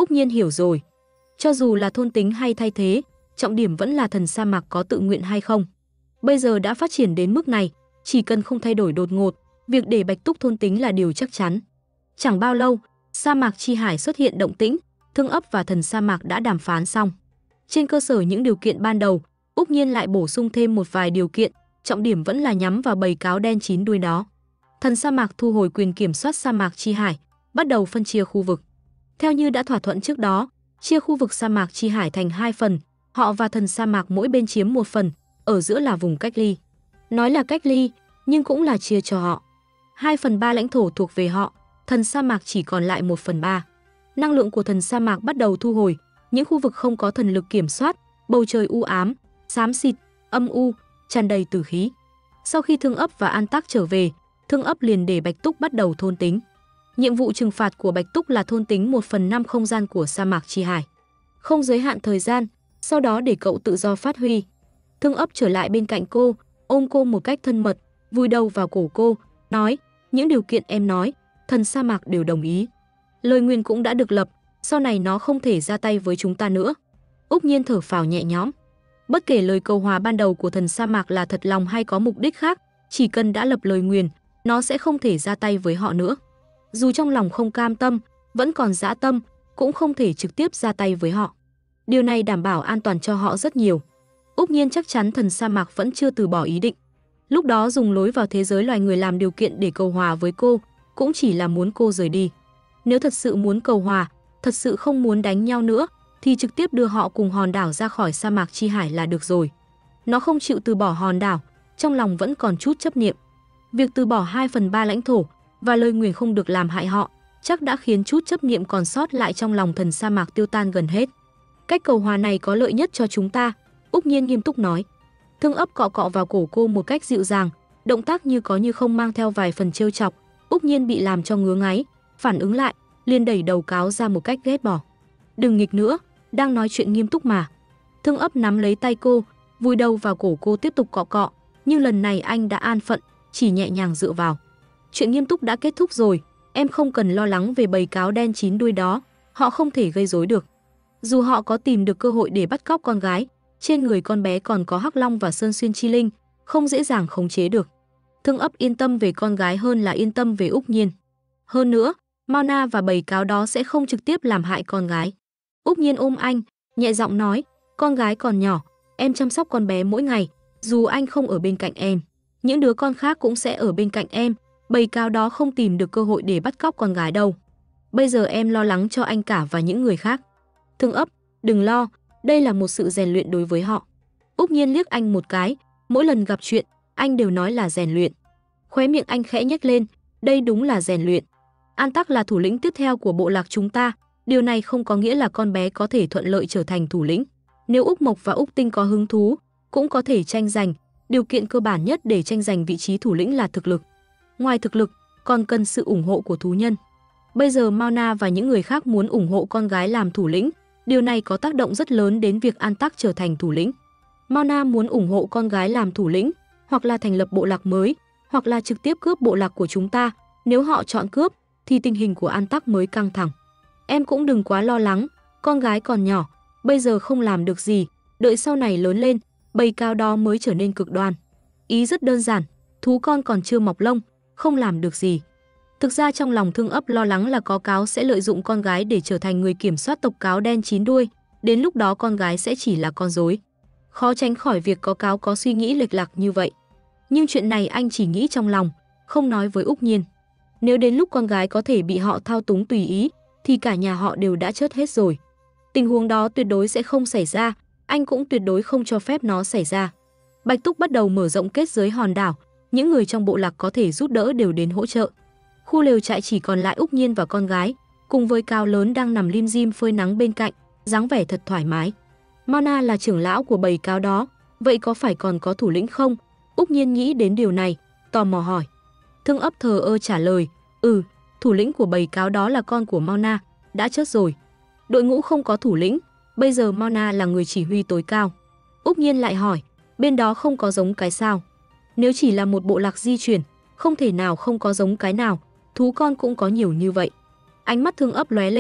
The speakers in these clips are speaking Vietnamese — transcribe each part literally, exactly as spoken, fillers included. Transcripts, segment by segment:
Úc Nhiên hiểu rồi. Cho dù là thôn tính hay thay thế, trọng điểm vẫn là thần sa mạc có tự nguyện hay không. Bây giờ đã phát triển đến mức này, chỉ cần không thay đổi đột ngột, việc để Bạch Túc thôn tính là điều chắc chắn. Chẳng bao lâu, sa mạc Chi Hải xuất hiện động tĩnh, Thương ấp và thần sa mạc đã đàm phán xong. Trên cơ sở những điều kiện ban đầu, Úc Nhiên lại bổ sung thêm một vài điều kiện, trọng điểm vẫn là nhắm vào bầy cáo đen chín đuôi đó. Thần sa mạc thu hồi quyền kiểm soát sa mạc Chi Hải, bắt đầu phân chia khu vực. Theo như đã thỏa thuận trước đó, chia khu vực sa mạc Chi Hải thành hai phần, họ và thần sa mạc mỗi bên chiếm một phần, ở giữa là vùng cách ly. Nói là cách ly, nhưng cũng là chia cho họ. Hai phần ba lãnh thổ thuộc về họ, thần sa mạc chỉ còn lại một phần ba. Năng lượng của thần sa mạc bắt đầu thu hồi, những khu vực không có thần lực kiểm soát, bầu trời u ám, xám xịt, âm u, tràn đầy tử khí. Sau khi Thương ấp và An Tác trở về, Thương ấp liền để Bạch Túc bắt đầu thôn tính. Nhiệm vụ trừng phạt của Bạch Túc là thôn tính một phần năm không gian của sa mạc Chi Hải. Không giới hạn thời gian, sau đó để cậu tự do phát huy. Thương ấp trở lại bên cạnh cô, ôm cô một cách thân mật, vùi đầu vào cổ cô, nói, những điều kiện em nói, thần sa mạc đều đồng ý. Lời nguyền cũng đã được lập, sau này nó không thể ra tay với chúng ta nữa. Úc Nhiên thở phào nhẹ nhõm. Bất kể lời cầu hòa ban đầu của thần sa mạc là thật lòng hay có mục đích khác, chỉ cần đã lập lời nguyền, nó sẽ không thể ra tay với họ nữa. Dù trong lòng không cam tâm, vẫn còn dã tâm, cũng không thể trực tiếp ra tay với họ. Điều này đảm bảo an toàn cho họ rất nhiều. Úc Nhiên chắc chắn thần sa mạc vẫn chưa từ bỏ ý định. Lúc đó dùng lối vào thế giới loài người làm điều kiện để cầu hòa với cô, cũng chỉ là muốn cô rời đi. Nếu thật sự muốn cầu hòa, thật sự không muốn đánh nhau nữa, thì trực tiếp đưa họ cùng hòn đảo ra khỏi sa mạc Chi Hải là được rồi. Nó không chịu từ bỏ hòn đảo, trong lòng vẫn còn chút chấp niệm. Việc từ bỏ hai phần ba lãnh thổ và lời nguyền không được làm hại họ, chắc đã khiến chút chấp niệm còn sót lại trong lòng thần sa mạc tiêu tan gần hết. Cách cầu hòa này có lợi nhất cho chúng ta, Úc Nhiên nghiêm túc nói. Thương ấp cọ cọ vào cổ cô một cách dịu dàng, động tác như có như không mang theo vài phần trêu chọc. Úc Nhiên bị làm cho ngứa ngáy, phản ứng lại, liền đẩy đầu cáo ra một cách ghét bỏ. Đừng nghịch nữa, đang nói chuyện nghiêm túc mà. Thương ấp nắm lấy tay cô, vùi đầu vào cổ cô tiếp tục cọ cọ, nhưng lần này anh đã an phận, chỉ nhẹ nhàng dựa vào. Chuyện nghiêm túc đã kết thúc rồi, em không cần lo lắng về bầy cáo đen chín đuôi đó, họ không thể gây rối được. Dù họ có tìm được cơ hội để bắt cóc con gái, trên người con bé còn có Hắc Long và Sơn Xuyên Chi Linh, không dễ dàng khống chế được. Thương ấp yên tâm về con gái hơn là yên tâm về Úc Nhiên. Hơn nữa, Mao Na và bầy cáo đó sẽ không trực tiếp làm hại con gái. Úc Nhiên ôm anh, nhẹ giọng nói, con gái còn nhỏ, em chăm sóc con bé mỗi ngày, dù anh không ở bên cạnh em, những đứa con khác cũng sẽ ở bên cạnh em, bầy cáo đó không tìm được cơ hội để bắt cóc con gái đâu. Bây giờ em lo lắng cho anh cả và những người khác. Thương ấp, đừng lo, đây là một sự rèn luyện đối với họ. Úc Nhiên liếc anh một cái, mỗi lần gặp chuyện, anh đều nói là rèn luyện. Khóe miệng anh khẽ nhếch lên, đây đúng là rèn luyện. An Tắc là thủ lĩnh tiếp theo của bộ lạc chúng ta, điều này không có nghĩa là con bé có thể thuận lợi trở thành thủ lĩnh. Nếu Úc Mộc và Úc Tinh có hứng thú, cũng có thể tranh giành, điều kiện cơ bản nhất để tranh giành vị trí thủ lĩnh là thực lực. Ngoài thực lực, còn cần sự ủng hộ của thú nhân. Bây giờ Mao Na và những người khác muốn ủng hộ con gái làm thủ lĩnh, điều này có tác động rất lớn đến việc An Tắc trở thành thủ lĩnh. Mao Na muốn ủng hộ con gái làm thủ lĩnh, hoặc là thành lập bộ lạc mới, hoặc là trực tiếp cướp bộ lạc của chúng ta. Nếu họ chọn cướp, thì tình hình của An Tắc mới căng thẳng. Em cũng đừng quá lo lắng, con gái còn nhỏ, bây giờ không làm được gì, đợi sau này lớn lên, bầy cáo đó mới trở nên cực đoan. Ý rất đơn giản, thú con còn chưa mọc lông, không làm được gì. Thực ra trong lòng Thương ấp lo lắng là có cáo sẽ lợi dụng con gái để trở thành người kiểm soát tộc cáo đen chín đuôi, đến lúc đó con gái sẽ chỉ là con rối. Khó tránh khỏi việc có cáo có suy nghĩ lệch lạc như vậy. Nhưng chuyện này anh chỉ nghĩ trong lòng, không nói với Úc Nhiên. Nếu đến lúc con gái có thể bị họ thao túng tùy ý, thì cả nhà họ đều đã chết hết rồi. Tình huống đó tuyệt đối sẽ không xảy ra, anh cũng tuyệt đối không cho phép nó xảy ra. Bạch Túc bắt đầu mở rộng kết giới hòn đảo, những người trong bộ lạc có thể giúp đỡ đều đến hỗ trợ. Khu lều trại chỉ còn lại Úc Nhiên và con gái, cùng với cáo lớn đang nằm lim dim phơi nắng bên cạnh, dáng vẻ thật thoải mái. Mao Na là trưởng lão của bầy cáo đó, vậy có phải còn có thủ lĩnh không? Úc Nhiên nghĩ đến điều này, tò mò hỏi. Thương ấp thờ ơ trả lời, ừ, thủ lĩnh của bầy cáo đó là con của Mao Na, đã chết rồi. Đội ngũ không có thủ lĩnh, bây giờ Mao Na là người chỉ huy tối cao. Úc Nhiên lại hỏi, bên đó không có giống cái sao? Nếu chỉ là một bộ lạc di chuyển, không thể nào không có giống cái nào, thú con cũng có nhiều như vậy. Ánh mắt Thương ấp lóe lên,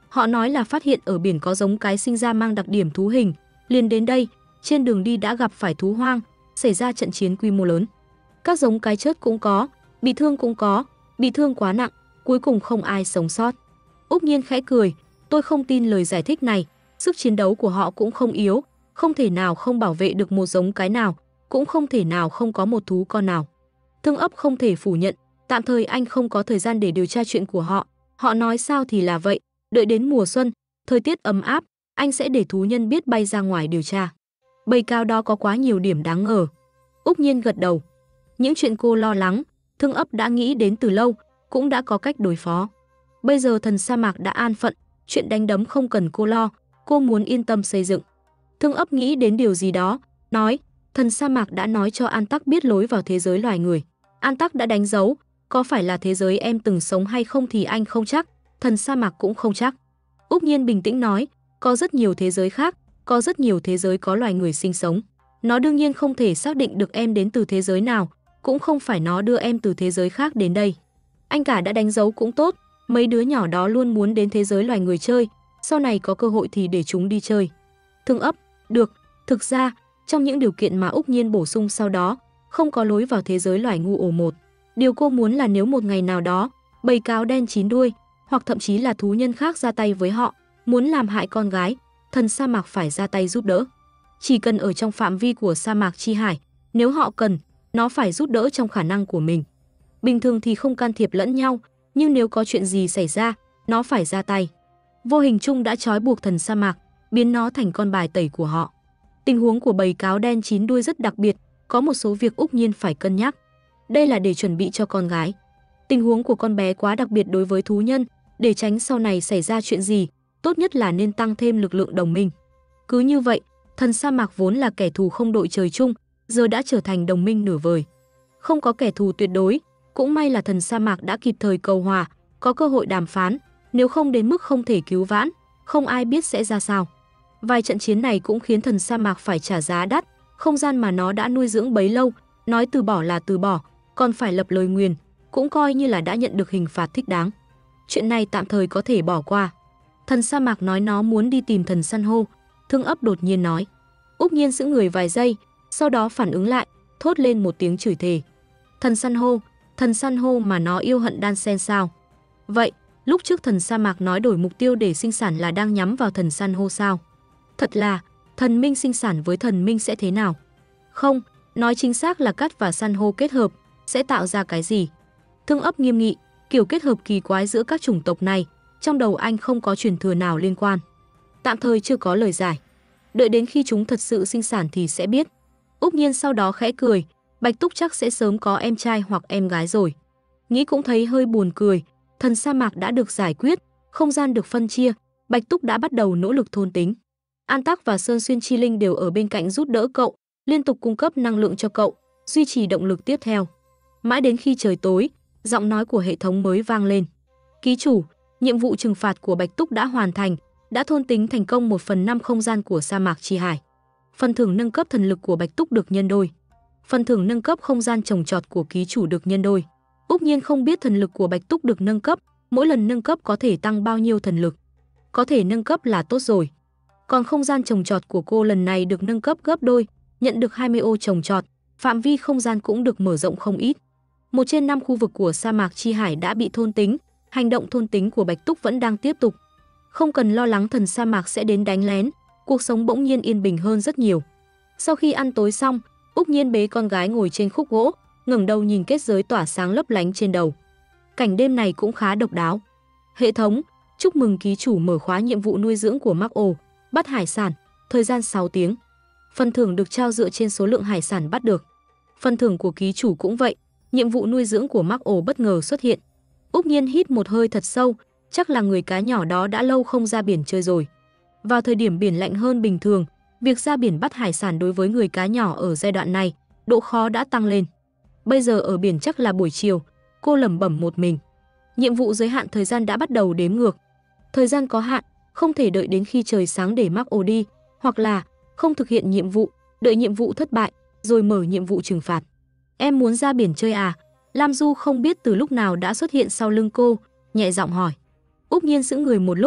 Họ nói là phát hiện ở biển có giống cái sinh ra mang đặc điểm thú hình, liền đến đây, trên đường đi đã gặp phải thú hoang, xảy ra trận chiến quy mô lớn. Các giống cái chớt cũng có, bị thương cũng có, bị thương quá nặng, cuối cùng không ai sống sót. Úc Nhiên khẽ cười, tôi không tin lời giải thích này, sức chiến đấu của họ cũng không yếu, không thể nào không bảo vệ được một giống cái nào, cũng không thể nào không có một thú con nào. Thương Ấp không thể phủ nhận, tạm thời anh không có thời gian để điều tra chuyện của họ, họ nói sao thì là vậy, đợi đến mùa xuân, thời tiết ấm áp, anh sẽ để thú nhân biết bay ra ngoài điều tra. Bầy cáo đó có quá nhiều điểm đáng ngờ. Úc Nhiên gật đầu. Những chuyện cô lo lắng, Thương Ấp đã nghĩ đến từ lâu, cũng đã có cách đối phó. Bây giờ thần sa mạc đã an phận, chuyện đánh đấm không cần cô lo, cô muốn yên tâm xây dựng. Thương Ấp nghĩ đến điều gì đó, nói, thần sa mạc đã nói cho An Tắc biết lối vào thế giới loài người. An Tắc đã đánh dấu, có phải là thế giới em từng sống hay không thì anh không chắc, thần sa mạc cũng không chắc. Úc Nhiên bình tĩnh nói, có rất nhiều thế giới khác, có rất nhiều thế giới có loài người sinh sống. Nó đương nhiên không thể xác định được em đến từ thế giới nào, cũng không phải nó đưa em từ thế giới khác đến đây. Anh cả đã đánh dấu cũng tốt, mấy đứa nhỏ đó luôn muốn đến thế giới loài người chơi, sau này có cơ hội thì để chúng đi chơi. Thương Ấp, được, thực ra, trong những điều kiện mà Úc Nhiên bổ sung sau đó, không có lối vào thế giới loài ngu ổ một. Điều cô muốn là nếu một ngày nào đó, bầy cáo đen chín đuôi, hoặc thậm chí là thú nhân khác ra tay với họ, muốn làm hại con gái, thần sa mạc phải ra tay giúp đỡ. Chỉ cần ở trong phạm vi của sa mạc Chi Hải, nếu họ cần, nó phải giúp đỡ trong khả năng của mình. Bình thường thì không can thiệp lẫn nhau, nhưng nếu có chuyện gì xảy ra, nó phải ra tay. Vô hình chung đã trói buộc thần sa mạc, biến nó thành con bài tẩy của họ. Tình huống của bầy cáo đen chín đuôi rất đặc biệt, có một số việc Úc Nhiên phải cân nhắc. Đây là để chuẩn bị cho con gái. Tình huống của con bé quá đặc biệt đối với thú nhân, để tránh sau này xảy ra chuyện gì, tốt nhất là nên tăng thêm lực lượng đồng minh. Cứ như vậy, thần sa mạc vốn là kẻ thù không đội trời chung, giờ đã trở thành đồng minh nửa vời. Không có kẻ thù tuyệt đối, cũng may là thần sa mạc đã kịp thời cầu hòa, có cơ hội đàm phán, nếu không đến mức không thể cứu vãn, không ai biết sẽ ra sao. Vài trận chiến này cũng khiến thần sa mạc phải trả giá đắt, không gian mà nó đã nuôi dưỡng bấy lâu, nói từ bỏ là từ bỏ, còn phải lập lời nguyền, cũng coi như là đã nhận được hình phạt thích đáng. Chuyện này tạm thời có thể bỏ qua. Thần sa mạc nói nó muốn đi tìm thần san hô, Thương Ấp đột nhiên nói. Úc Nhiên sững người vài giây, sau đó phản ứng lại, thốt lên một tiếng chửi thề. Thần san hô, thần san hô mà nó yêu hận đan sen sao? Vậy, lúc trước thần sa mạc nói đổi mục tiêu để sinh sản là đang nhắm vào thần san hô sao? Thật là, thần minh sinh sản với thần minh sẽ thế nào? Không, nói chính xác là cát và san hô kết hợp, sẽ tạo ra cái gì? Thương Ấp nghiêm nghị, kiểu kết hợp kỳ quái giữa các chủng tộc này, trong đầu anh không có truyền thừa nào liên quan. Tạm thời chưa có lời giải. Đợi đến khi chúng thật sự sinh sản thì sẽ biết. Úc Nhiên sau đó khẽ cười, Bạch Túc chắc sẽ sớm có em trai hoặc em gái rồi. Nghĩ cũng thấy hơi buồn cười, thần sa mạc đã được giải quyết, không gian được phân chia, Bạch Túc đã bắt đầu nỗ lực thôn tính. An Tắc và Sơn Xuyên Chi Linh đều ở bên cạnh giúp đỡ cậu, liên tục cung cấp năng lượng cho cậu, duy trì động lực tiếp theo. Mãi đến khi trời tối, giọng nói của hệ thống mới vang lên. Ký chủ, nhiệm vụ trừng phạt của Bạch Túc đã hoàn thành, đã thôn tính thành công một phần năm không gian của sa mạc Chi Hải. Phần thưởng nâng cấp thần lực của Bạch Túc được nhân đôi. Phần thưởng nâng cấp không gian trồng trọt của ký chủ được nhân đôi. Úc Nhiên không biết thần lực của Bạch Túc được nâng cấp, mỗi lần nâng cấp có thể tăng bao nhiêu thần lực. Có thể nâng cấp là tốt rồi. Còn không gian trồng trọt của cô lần này được nâng cấp gấp đôi, nhận được hai mươi ô trồng trọt, phạm vi không gian cũng được mở rộng không ít. Một trên năm khu vực của sa mạc Chi Hải đã bị thôn tính, hành động thôn tính của Bạch Túc vẫn đang tiếp tục. Không cần lo lắng thần sa mạc sẽ đến đánh lén, cuộc sống bỗng nhiên yên bình hơn rất nhiều. Sau khi ăn tối xong, Úc Nhiên bế con gái ngồi trên khúc gỗ, ngẩng đầu nhìn kết giới tỏa sáng lấp lánh trên đầu. Cảnh đêm này cũng khá độc đáo. Hệ thống, chúc mừng ký chủ mở khóa nhiệm vụ nuôi dưỡng của Mark O, bắt hải sản, thời gian sáu tiếng. Phần thưởng được trao dựa trên số lượng hải sản bắt được. Phần thưởng của ký chủ cũng vậy, nhiệm vụ nuôi dưỡng của Mark O bất ngờ xuất hiện. Úc Nhiên hít một hơi thật sâu, chắc là người cá nhỏ đó đã lâu không ra biển chơi rồi. Vào thời điểm biển lạnh hơn bình thường, việc ra biển bắt hải sản đối với người cá nhỏ ở giai đoạn này, độ khó đã tăng lên. Bây giờ ở biển chắc là buổi chiều, cô lẩm bẩm một mình. Nhiệm vụ giới hạn thời gian đã bắt đầu đếm ngược. Thời gian có hạn, không thể đợi đến khi trời sáng để Mark O đi, hoặc là không thực hiện nhiệm vụ, đợi nhiệm vụ thất bại, rồi mở nhiệm vụ trừng phạt. Em muốn ra biển chơi à? Lam Du không biết từ lúc nào đã xuất hiện sau lưng cô, nhẹ giọng hỏi. Úc Nhiên sững người một lúc,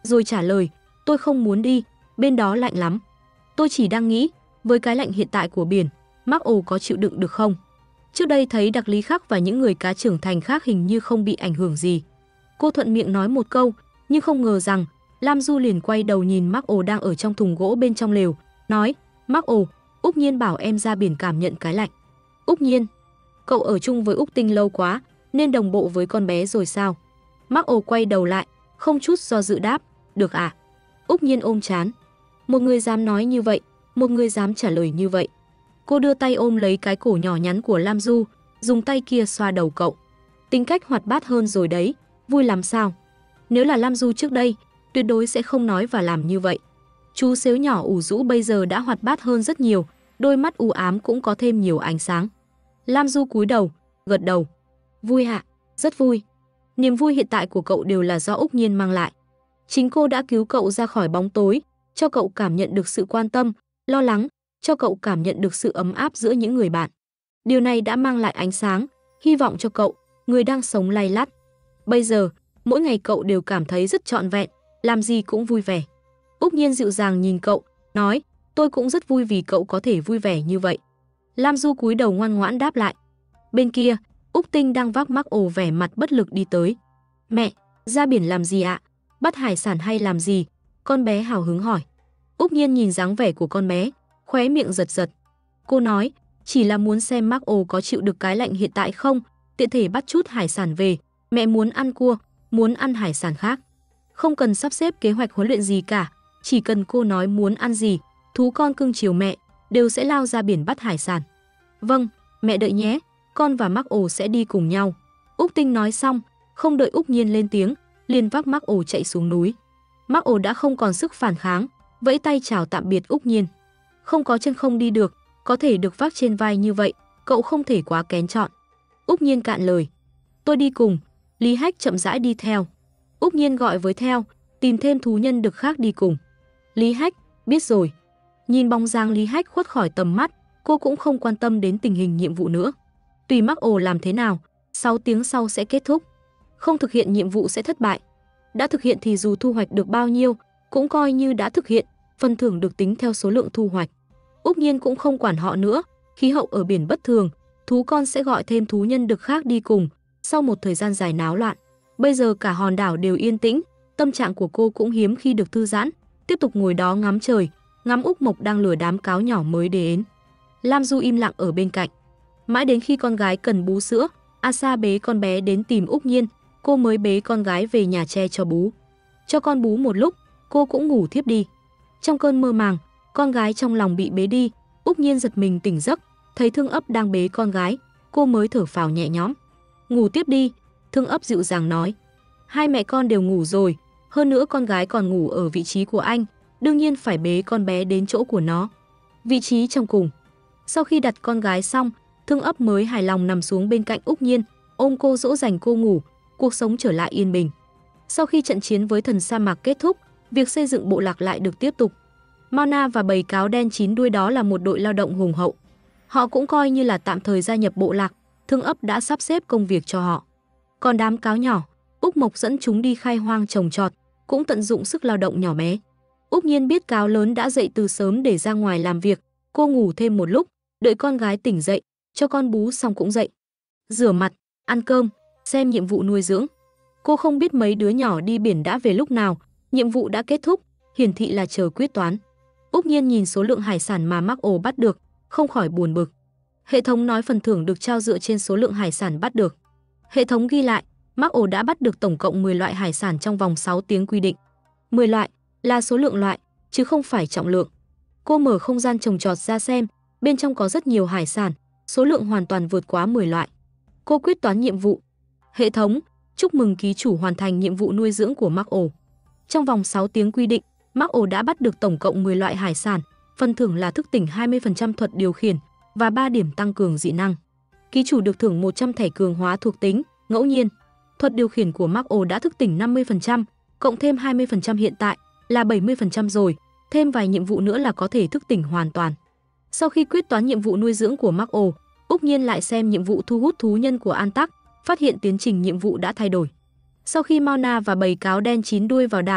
rồi trả lời, tôi không muốn đi, bên đó lạnh lắm. Tôi chỉ đang nghĩ, với cái lạnh hiện tại của biển, Mark-O có chịu đựng được không? Trước đây thấy Đặc Lý Khắc và những người cá trưởng thành khác hình như không bị ảnh hưởng gì. Cô thuận miệng nói một câu, nhưng không ngờ rằng Lam Du liền quay đầu nhìn Mark-O đang ở trong thùng gỗ bên trong lều, nói, Mark-O, Úc Nhiên bảo em ra biển cảm nhận cái lạnh. Úc Nhiên, cậu ở chung với Úc Tinh lâu quá, nên đồng bộ với con bé rồi sao? Mark-O quay đầu lại, không chút do dự đáp, được à? Úc Nhiên ôm trán. Một người dám nói như vậy, một người dám trả lời như vậy. Cô đưa tay ôm lấy cái cổ nhỏ nhắn của Lam Du, dùng tay kia xoa đầu cậu. Tính cách hoạt bát hơn rồi đấy, vui lắm sao? Nếu là Lam Du trước đây, tuyệt đối sẽ không nói và làm như vậy. Chú xếu nhỏ ủ rũ bây giờ đã hoạt bát hơn rất nhiều, đôi mắt u ám cũng có thêm nhiều ánh sáng. Lam Du cúi đầu, gật đầu. Vui ạ, rất vui. Niềm vui hiện tại của cậu đều là do Úc Nhiên mang lại. Chính cô đã cứu cậu ra khỏi bóng tối, cho cậu cảm nhận được sự quan tâm, lo lắng, cho cậu cảm nhận được sự ấm áp giữa những người bạn. Điều này đã mang lại ánh sáng, hy vọng cho cậu, người đang sống lay lắt. Bây giờ, mỗi ngày cậu đều cảm thấy rất trọn vẹn, làm gì cũng vui vẻ. Úc Nhiên dịu dàng nhìn cậu, nói, tôi cũng rất vui vì cậu có thể vui vẻ như vậy. Lam Du cúi đầu ngoan ngoãn đáp lại. Bên kia, Úc Tinh đang vác Mark-O vẻ mặt bất lực đi tới. Mẹ, ra biển làm gì ạ? Bắt hải sản hay làm gì? Con bé hào hứng hỏi. Úc Nhiên nhìn dáng vẻ của con bé, khóe miệng giật giật. Cô nói, chỉ là muốn xem Mark-O có chịu được cái lạnh hiện tại không, tiện thể bắt chút hải sản về. Mẹ muốn ăn cua, muốn ăn hải sản khác. Không cần sắp xếp kế hoạch huấn luyện gì cả, chỉ cần cô nói muốn ăn gì, thú con cưng chiều mẹ, đều sẽ lao ra biển bắt hải sản. Vâng, mẹ đợi nhé, con và Mark-O sẽ đi cùng nhau. Úc Tinh nói xong, không đợi Úc Nhiên lên tiếng, liền vác Mark-O chạy xuống núi. Mark-O đã không còn sức phản kháng, vẫy tay chào tạm biệt Úc Nhiên. Không có chân không đi được, có thể được vác trên vai như vậy, cậu không thể quá kén chọn. Úc Nhiên cạn lời. Tôi đi cùng. Lý Hách chậm rãi đi theo. Úc Nhiên gọi với theo, tìm thêm thú nhân được khác đi cùng. Lý Hách, biết rồi. Nhìn bóng dáng Lý Hách khuất khỏi tầm mắt, cô cũng không quan tâm đến tình hình nhiệm vụ nữa. Tùy Mark-O làm thế nào, sáu tiếng sau sẽ kết thúc. Không thực hiện nhiệm vụ sẽ thất bại. Đã thực hiện thì dù thu hoạch được bao nhiêu, cũng coi như đã thực hiện, phần thưởng được tính theo số lượng thu hoạch. Úc Nhiên cũng không quản họ nữa, khí hậu ở biển bất thường, thú con sẽ gọi thêm thú nhân được khác đi cùng, sau một thời gian dài náo loạn. Bây giờ cả hòn đảo đều yên tĩnh, tâm trạng của cô cũng hiếm khi được thư giãn, tiếp tục ngồi đó ngắm trời, ngắm Úc Mộc đang lừa đám cáo nhỏ mới đến. Lam Du im lặng ở bên cạnh. Mãi đến khi con gái cần bú sữa, Asa bế con bé đến tìm Úc Nhiên, cô mới bế con gái về nhà che cho bú. Cho con bú một lúc, cô cũng ngủ thiếp đi. Trong cơn mơ màng, con gái trong lòng bị bế đi, Úc Nhiên giật mình tỉnh giấc, thấy Thương Ấp đang bế con gái, cô mới thở phào nhẹ nhõm. Ngủ tiếp đi, Thương Ấp dịu dàng nói. Hai mẹ con đều ngủ rồi, hơn nữa con gái còn ngủ ở vị trí của anh, đương nhiên phải bế con bé đến chỗ của nó. Vị trí trong cùng. Sau khi đặt con gái xong, Thương Ấp mới hài lòng nằm xuống bên cạnh Úc Nhiên, ôm cô dỗ dành cô ngủ, cuộc sống trở lại yên bình. Sau khi trận chiến với thần sa mạc kết thúc, việc xây dựng bộ lạc lại được tiếp tục. Mauna và bầy cáo đen chín đuôi đó là một đội lao động hùng hậu. Họ cũng coi như là tạm thời gia nhập bộ lạc, Thương Ấp đã sắp xếp công việc cho họ. Còn đám cáo nhỏ, Úc Mộc dẫn chúng đi khai hoang trồng trọt, cũng tận dụng sức lao động nhỏ bé. Úc Nhiên biết cáo lớn đã dậy từ sớm để ra ngoài làm việc, cô ngủ thêm một lúc, đợi con gái tỉnh dậy, cho con bú xong cũng dậy. Rửa mặt, ăn cơm, xem nhiệm vụ nuôi dưỡng. Cô không biết mấy đứa nhỏ đi biển đã về lúc nào, nhiệm vụ đã kết thúc, hiển thị là chờ quyết toán. Úc Nhiên nhìn số lượng hải sản mà Mark-O bắt được, không khỏi buồn bực. Hệ thống nói phần thưởng được trao dựa trên số lượng hải sản bắt được. Hệ thống ghi lại, Mark-O đã bắt được tổng cộng mười loại hải sản trong vòng sáu tiếng quy định. mười loại là số lượng loại, chứ không phải trọng lượng. Cô mở không gian trồng trọt ra xem, bên trong có rất nhiều hải sản, số lượng hoàn toàn vượt quá mười loại. Cô quyết toán nhiệm vụ. Hệ thống, chúc mừng ký chủ hoàn thành nhiệm vụ nuôi dưỡng của Mark-O. Trong vòng sáu tiếng quy định, Mark-O đã bắt được tổng cộng mười loại hải sản, phần thưởng là thức tỉnh hai mươi phần trăm thuật điều khiển và ba điểm tăng cường dị năng. Ký chủ được thưởng một trăm thẻ cường hóa thuộc tính, ngẫu nhiên. Thuật điều khiển của Mark-O đã thức tỉnh năm mươi phần trăm, cộng thêm hai mươi phần trăm hiện tại là bảy mươi phần trăm rồi, thêm vài nhiệm vụ nữa là có thể thức tỉnh hoàn toàn. Sau khi quyết toán nhiệm vụ nuôi dưỡng của Mark-O, Úc Nhiên lại xem nhiệm vụ thu hút thú nhân của An Tắc, phát hiện tiến trình nhiệm vụ đã thay đổi. Sau khi Mauna và bầy cáo đen chín đuôi vào đảo,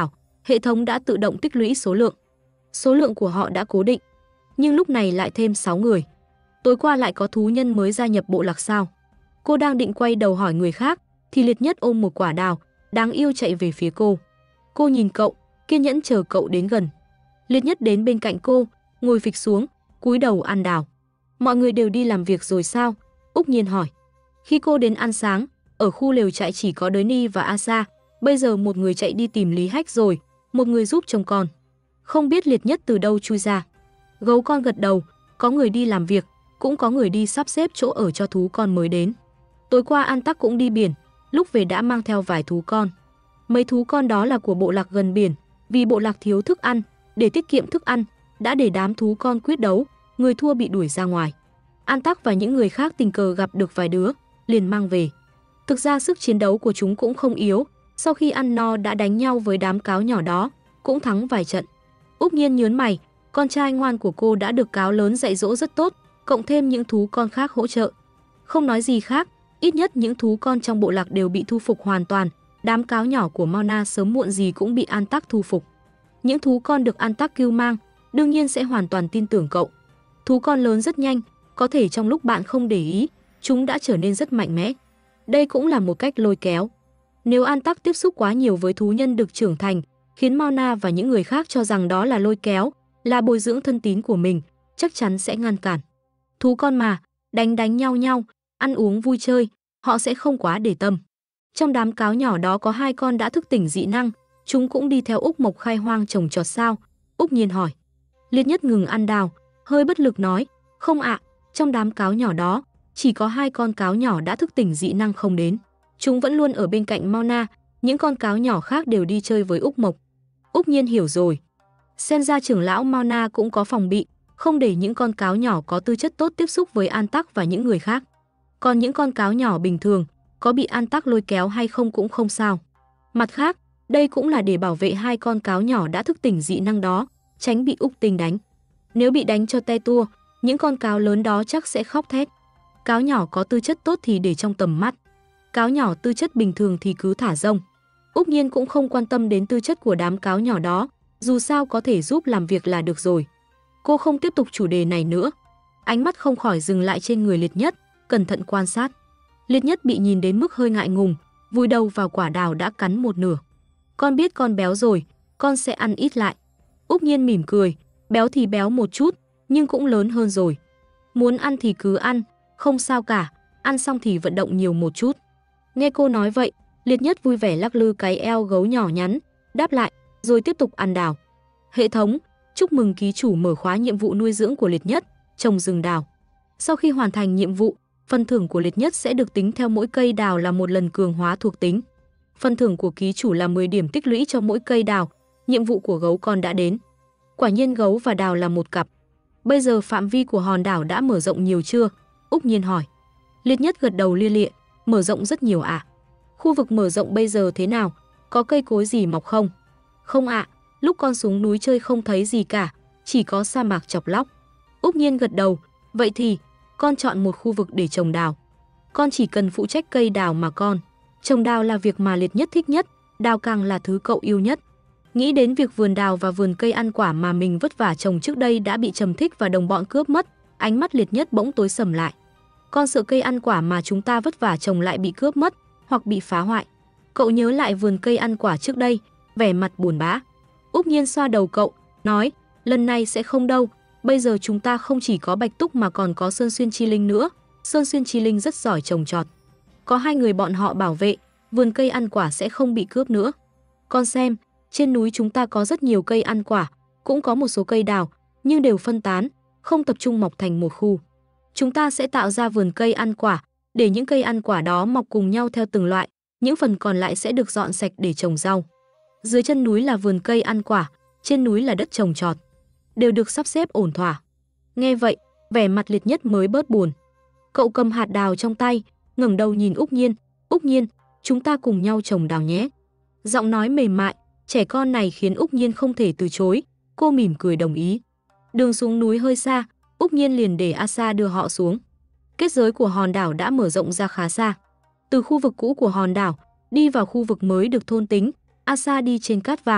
Hệ thống đã tự động tích lũy số lượng. Số lượng của họ đã cố định, nhưng lúc này lại thêm sáu người. Tối qua lại có thú nhân mới gia nhập bộ lạc sao? Cô đang định quay đầu hỏi người khác, thì Liệt Nhất ôm một quả đào, đáng yêu chạy về phía cô. Cô nhìn cậu, kiên nhẫn chờ cậu đến gần. Liệt Nhất đến bên cạnh cô, ngồi phịch xuống, cúi đầu ăn đào. Mọi người đều đi làm việc rồi sao? Úc Nhiên hỏi. Khi cô đến ăn sáng, ở khu lều trại chỉ có Đới Ni và Asa, bây giờ một người chạy đi tìm Lý Hách rồi, một người giúp trông con. Không biết Liệt Nhất từ đâu chui ra. Gấu con gật đầu, có người đi làm việc, cũng có người đi sắp xếp chỗ ở cho thú con mới đến. Tối qua An Tắc cũng đi biển, lúc về đã mang theo vài thú con. Mấy thú con đó là của bộ lạc gần biển, vì bộ lạc thiếu thức ăn, để tiết kiệm thức ăn, đã để đám thú con quyết đấu, người thua bị đuổi ra ngoài. An Tắc và những người khác tình cờ gặp được vài đứa, liền mang về. Thực ra sức chiến đấu của chúng cũng không yếu, sau khi ăn no đã đánh nhau với đám cáo nhỏ đó, cũng thắng vài trận. Úc Nhiên nhớn mày, con trai ngoan của cô đã được cáo lớn dạy dỗ rất tốt, cộng thêm những thú con khác hỗ trợ. Không nói gì khác, ít nhất những thú con trong bộ lạc đều bị thu phục hoàn toàn, đám cáo nhỏ của Mauna sớm muộn gì cũng bị An Tắc thu phục. Những thú con được An Tắc cứu mang, đương nhiên sẽ hoàn toàn tin tưởng cậu. Thú con lớn rất nhanh, có thể trong lúc bạn không để ý, chúng đã trở nên rất mạnh mẽ. Đây cũng là một cách lôi kéo. Nếu An Tắc tiếp xúc quá nhiều với thú nhân được trưởng thành, khiến Mauna và những người khác cho rằng đó là lôi kéo, là bồi dưỡng thân tín của mình, chắc chắn sẽ ngăn cản. Thú con mà, đánh đánh nhau nhau, ăn uống vui chơi, họ sẽ không quá để tâm. Trong đám cáo nhỏ đó có hai con đã thức tỉnh dị năng, chúng cũng đi theo Úc Mộc khai hoang trồng trọt sao? Úc Nhiên hỏi. Liệt Nhất ngừng ăn đào, hơi bất lực nói, không ạ, trong đám cáo nhỏ đó, chỉ có hai con cáo nhỏ đã thức tỉnh dị năng không đến. Chúng vẫn luôn ở bên cạnh Mauna, những con cáo nhỏ khác đều đi chơi với Úc Mộc. Úc Nhiên hiểu rồi. Xem ra trưởng lão Mauna cũng có phòng bị, không để những con cáo nhỏ có tư chất tốt tiếp xúc với An Tắc và những người khác. Còn những con cáo nhỏ bình thường, có bị An Tắc lôi kéo hay không cũng không sao. Mặt khác, đây cũng là để bảo vệ hai con cáo nhỏ đã thức tỉnh dị năng đó, tránh bị Úc Tinh đánh. Nếu bị đánh cho te tua, những con cáo lớn đó chắc sẽ khóc thét. Cáo nhỏ có tư chất tốt thì để trong tầm mắt. Cáo nhỏ tư chất bình thường thì cứ thả rông. Úc Nhiên cũng không quan tâm đến tư chất của đám cáo nhỏ đó, dù sao có thể giúp làm việc là được rồi. Cô không tiếp tục chủ đề này nữa. Ánh mắt không khỏi dừng lại trên người Liệt Nhất, cẩn thận quan sát. Liệt Nhất bị nhìn đến mức hơi ngại ngùng, vùi đầu vào quả đào đã cắn một nửa. Con biết con béo rồi, con sẽ ăn ít lại. Úc Nhiên mỉm cười, béo thì béo một chút, nhưng cũng lớn hơn rồi. Muốn ăn thì cứ ăn, không sao cả, ăn xong thì vận động nhiều một chút. Nghe cô nói vậy, Liệt Nhất vui vẻ lắc lư cái eo gấu nhỏ nhắn, đáp lại, rồi tiếp tục ăn đào. Hệ thống, chúc mừng ký chủ mở khóa nhiệm vụ nuôi dưỡng của Liệt Nhất, trồng rừng đào. Sau khi hoàn thành nhiệm vụ, phần thưởng của Liệt Nhất sẽ được tính theo mỗi cây đào là một lần cường hóa thuộc tính. Phần thưởng của ký chủ là mười điểm tích lũy cho mỗi cây đào. Nhiệm vụ của gấu con đã đến. Quả nhiên gấu và đào là một cặp. Bây giờ phạm vi của hòn đảo đã mở rộng nhiều chưa? Úc Nhiên hỏi. Liệt Nhất gật đầu lia lịa, mở rộng rất nhiều ạ. À? Khu vực mở rộng bây giờ thế nào? Có cây cối gì mọc không? Không ạ, à, lúc con xuống núi chơi không thấy gì cả, chỉ có sa mạc chọc lóc. Úc Nhiên gật đầu, vậy thì con chọn một khu vực để trồng đào. Con chỉ cần phụ trách cây đào mà con. Trồng đào là việc mà Liệt Nhất thích nhất, đào càng là thứ cậu yêu nhất. Nghĩ đến việc vườn đào và vườn cây ăn quả mà mình vất vả trồng trước đây đã bị Trầm Thích và đồng bọn cướp mất, ánh mắt Liệt Nhất bỗng tối sầm lại. Con sợ cây ăn quả mà chúng ta vất vả trồng lại bị cướp mất, hoặc bị phá hoại. Cậu nhớ lại vườn cây ăn quả trước đây, vẻ mặt buồn bã. Úc Nhiên xoa đầu cậu, nói, lần này sẽ không đâu, bây giờ chúng ta không chỉ có Bạch Túc mà còn có Sơn Xuyên Chi Linh nữa. Sơn Xuyên Chi Linh rất giỏi trồng trọt. Có hai người bọn họ bảo vệ, vườn cây ăn quả sẽ không bị cướp nữa. Con xem, trên núi chúng ta có rất nhiều cây ăn quả, cũng có một số cây đào, nhưng đều phân tán, không tập trung mọc thành một khu. Chúng ta sẽ tạo ra vườn cây ăn quả, để những cây ăn quả đó mọc cùng nhau theo từng loại, những phần còn lại sẽ được dọn sạch để trồng rau. Dưới chân núi là vườn cây ăn quả, trên núi là đất trồng trọt, đều được sắp xếp ổn thỏa. Nghe vậy, vẻ mặt Liệt Nhất mới bớt buồn. Cậu cầm hạt đào trong tay, ngẩng đầu nhìn Úc Nhiên, Úc Nhiên, chúng ta cùng nhau trồng đào nhé. Giọng nói mềm mại, trẻ con này khiến Úc Nhiên không thể từ chối, cô mỉm cười đồng ý. Đường xuống núi hơi xa, Úc Nhiên liền để Asa đưa họ xuống. Kết giới của hòn đảo đã mở rộng ra khá xa. Từ khu vực cũ của hòn đảo, đi vào khu vực mới được thôn tính, Asa đi trên cát vàng,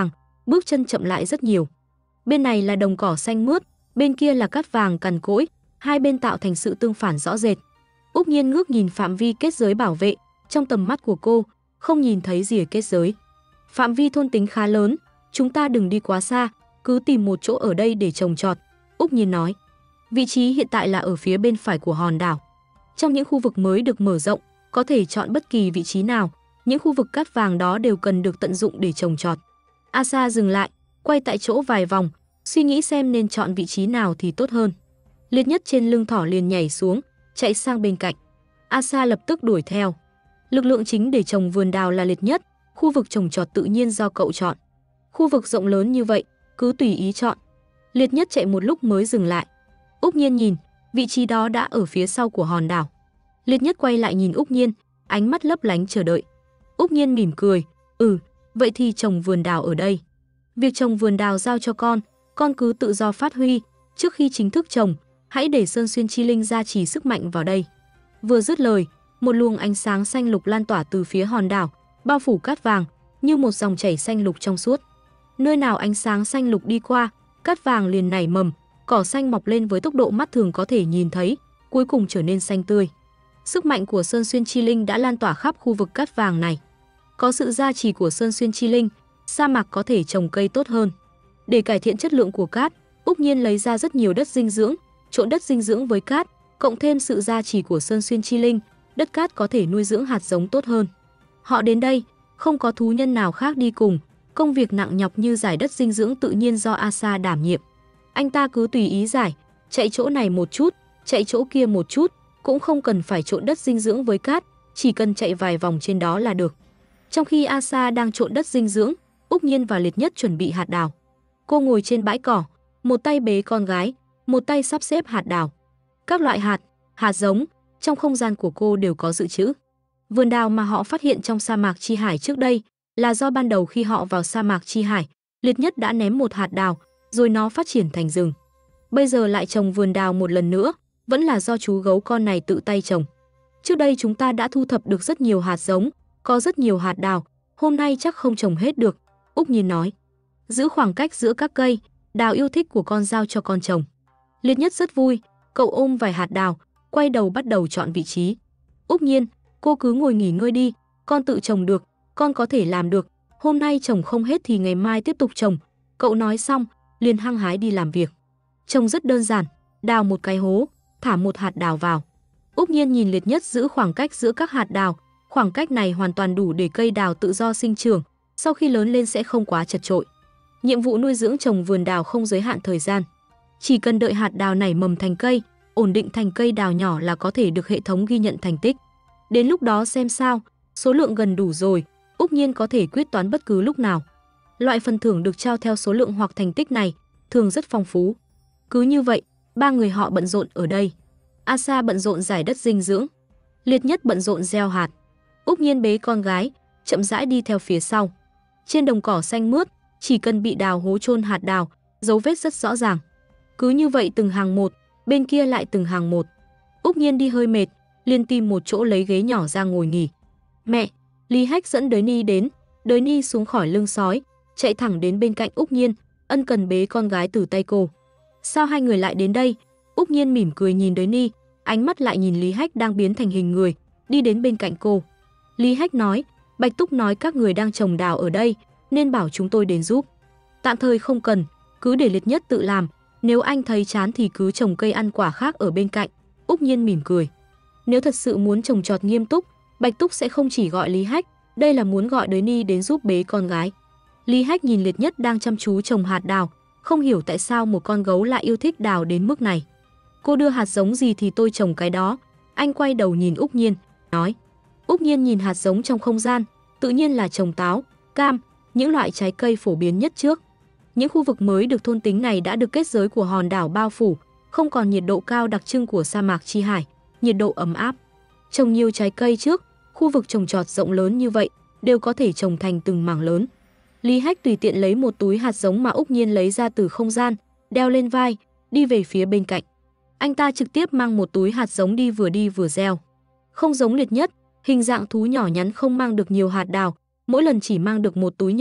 bước chân chậm lại rất nhiều. Bên này là đồng cỏ xanh mướt, bên kia là cát vàng cằn cỗi, hai bên tạo thành sự tương phản rõ rệt. Úc Nhiên ngước nhìn phạm vi kết giới bảo vệ, trong tầm mắt của cô không nhìn thấy rìa kết giới. Phạm vi thôn tính khá lớn, chúng ta đừng đi quá xa, cứ tìm một chỗ ở đây để trồng trọt, Úc Nhiên nói. Vị trí hiện tại là ở phía bên phải của hòn đảo. Trong những khu vực mới được mở rộng, có thể chọn bất kỳ vị trí nào, những khu vực cát vàng đó đều cần được tận dụng để trồng trọt. Asa dừng lại, quay tại chỗ vài vòng, suy nghĩ xem nên chọn vị trí nào thì tốt hơn. Liệt Nhất trên lưng thỏ liền nhảy xuống, chạy sang bên cạnh. Asa lập tức đuổi theo. Lực lượng chính để trồng vườn đào là Liệt Nhất, khu vực trồng trọt tự nhiên do cậu chọn. Khu vực rộng lớn như vậy, cứ tùy ý chọn. Liệt Nhất chạy một lúc mới dừng lại. Úc Nhiên nhìn, vị trí đó đã ở phía sau của hòn đảo. Liệt Nhất quay lại nhìn Úc Nhiên, ánh mắt lấp lánh chờ đợi. Úc Nhiên mỉm cười, "Ừ, vậy thì trồng vườn đào ở đây. Việc trồng vườn đào giao cho con, con cứ tự do phát huy, trước khi chính thức trồng, hãy để Sơn Xuyên Chi Linh gia trì sức mạnh vào đây." Vừa dứt lời, một luồng ánh sáng xanh lục lan tỏa từ phía hòn đảo, bao phủ cát vàng, như một dòng chảy xanh lục trong suốt. Nơi nào ánh sáng xanh lục đi qua, cát vàng liền nảy mầm, cỏ xanh mọc lên với tốc độ mắt thường có thể nhìn thấy, cuối cùng trở nên xanh tươi. Sức mạnh của Sơn Xuyên Chi Linh đã lan tỏa khắp khu vực cát vàng này. Có sự gia trì của Sơn Xuyên Chi Linh, sa mạc có thể trồng cây tốt hơn. Để cải thiện chất lượng của cát, Úc Nhiên lấy ra rất nhiều đất dinh dưỡng, trộn đất dinh dưỡng với cát, cộng thêm sự gia trì của Sơn Xuyên Chi Linh, đất cát có thể nuôi dưỡng hạt giống tốt hơn. Họ đến đây, không có thú nhân nào khác đi cùng, công việc nặng nhọc như giải đất dinh dưỡng tự nhiên do Asa đảm nhiệm. Anh ta cứ tùy ý giải, chạy chỗ này một chút, chạy chỗ kia một chút, cũng không cần phải trộn đất dinh dưỡng với cát, chỉ cần chạy vài vòng trên đó là được. Trong khi Asa đang trộn đất dinh dưỡng, Úc Nhiên và Liệt Nhất chuẩn bị hạt đào. Cô ngồi trên bãi cỏ, một tay bế con gái, một tay sắp xếp hạt đào. Các loại hạt, hạt giống, trong không gian của cô đều có dự trữ. Vườn đào mà họ phát hiện trong sa mạc Chi Hải trước đây là do ban đầu khi họ vào sa mạc Chi Hải, Liệt Nhất đã ném một hạt đào, rồi nó phát triển thành rừng. Bây giờ lại trồng vườn đào một lần nữa, vẫn là do chú gấu con này tự tay trồng. Trước đây chúng ta đã thu thập được rất nhiều hạt giống, có rất nhiều hạt đào, hôm nay chắc không trồng hết được, Úc Nhiên nói. Giữ khoảng cách giữa các cây, đào yêu thích của con giao cho con trồng. Liệt Nhất rất vui, cậu ôm vài hạt đào, quay đầu bắt đầu chọn vị trí. Úc Nhiên, cô cứ ngồi nghỉ ngơi đi, con tự trồng được, con có thể làm được, hôm nay trồng không hết thì ngày mai tiếp tục trồng. Cậu nói xong, liền hăng hái đi làm việc. Trồng rất đơn giản, đào một cái hố, thả một hạt đào vào. Úc Nhiên nhìn Liệt Nhất giữ khoảng cách giữa các hạt đào, khoảng cách này hoàn toàn đủ để cây đào tự do sinh trưởng, sau khi lớn lên sẽ không quá chật chội. Nhiệm vụ nuôi dưỡng trồng vườn đào không giới hạn thời gian. Chỉ cần đợi hạt đào nảy mầm thành cây, ổn định thành cây đào nhỏ là có thể được hệ thống ghi nhận thành tích. Đến lúc đó xem sao, số lượng gần đủ rồi, Úc Nhiên có thể quyết toán bất cứ lúc nào. Loại phần thưởng được trao theo số lượng hoặc thành tích này thường rất phong phú. Cứ như vậy, ba người họ bận rộn ở đây. Asa bận rộn giải đất dinh dưỡng, Liệt Nhất bận rộn gieo hạt. Úc Nhiên bế con gái, chậm rãi đi theo phía sau. Trên đồng cỏ xanh mướt, chỉ cần bị đào hố chôn hạt đào, dấu vết rất rõ ràng. Cứ như vậy từng hàng một, bên kia lại từng hàng một. Úc Nhiên đi hơi mệt, liền tìm một chỗ lấy ghế nhỏ ra ngồi nghỉ. Mẹ, Lý Hách dẫn Đới Ni đến, Đới Ni xuống khỏi lưng sói, chạy thẳng đến bên cạnh Úc Nhiên, ân cần bế con gái từ tay cô. Sao hai người lại đến đây? Úc Nhiên mỉm cười nhìn Đới Ni, ánh mắt lại nhìn Lý Hách đang biến thành hình người, đi đến bên cạnh cô. Lý Hách nói, Bạch Túc nói các người đang trồng đào ở đây, nên bảo chúng tôi đến giúp. Tạm thời không cần, cứ để Liệt Nhất tự làm, nếu anh thấy chán thì cứ trồng cây ăn quả khác ở bên cạnh. Úc Nhiên mỉm cười. Nếu thật sự muốn trồng trọt nghiêm túc, Bạch Túc sẽ không chỉ gọi Lý Hách, đây là muốn gọi Đới Ni đến giúp bế con gái. Lý Hách nhìn Liệt Nhất đang chăm chú trồng hạt đào, không hiểu tại sao một con gấu lại yêu thích đào đến mức này. Cô đưa hạt giống gì thì tôi trồng cái đó. Anh quay đầu nhìn Úc Nhiên, nói. Úc Nhiên nhìn hạt giống trong không gian, tự nhiên là trồng táo, cam, những loại trái cây phổ biến nhất trước. Những khu vực mới được thôn tính này đã được kết giới của hòn đảo bao phủ, không còn nhiệt độ cao đặc trưng của sa mạc Chi Hải, nhiệt độ ấm áp. Trồng nhiều trái cây trước, khu vực trồng trọt rộng lớn như vậy, đều có thể trồng thành từng mảng lớn. Lý Hách tùy tiện lấy một túi hạt giống mà Úc Nhiên lấy ra từ không gian, đeo lên vai, đi về phía bên cạnh. Anh ta trực tiếp mang một túi hạt giống đi vừa đi vừa gieo. Không giống Liệt Nhất, hình dạng thú nhỏ nhắn không mang được nhiều hạt đào, mỗi lần chỉ mang được một túi nhỏ,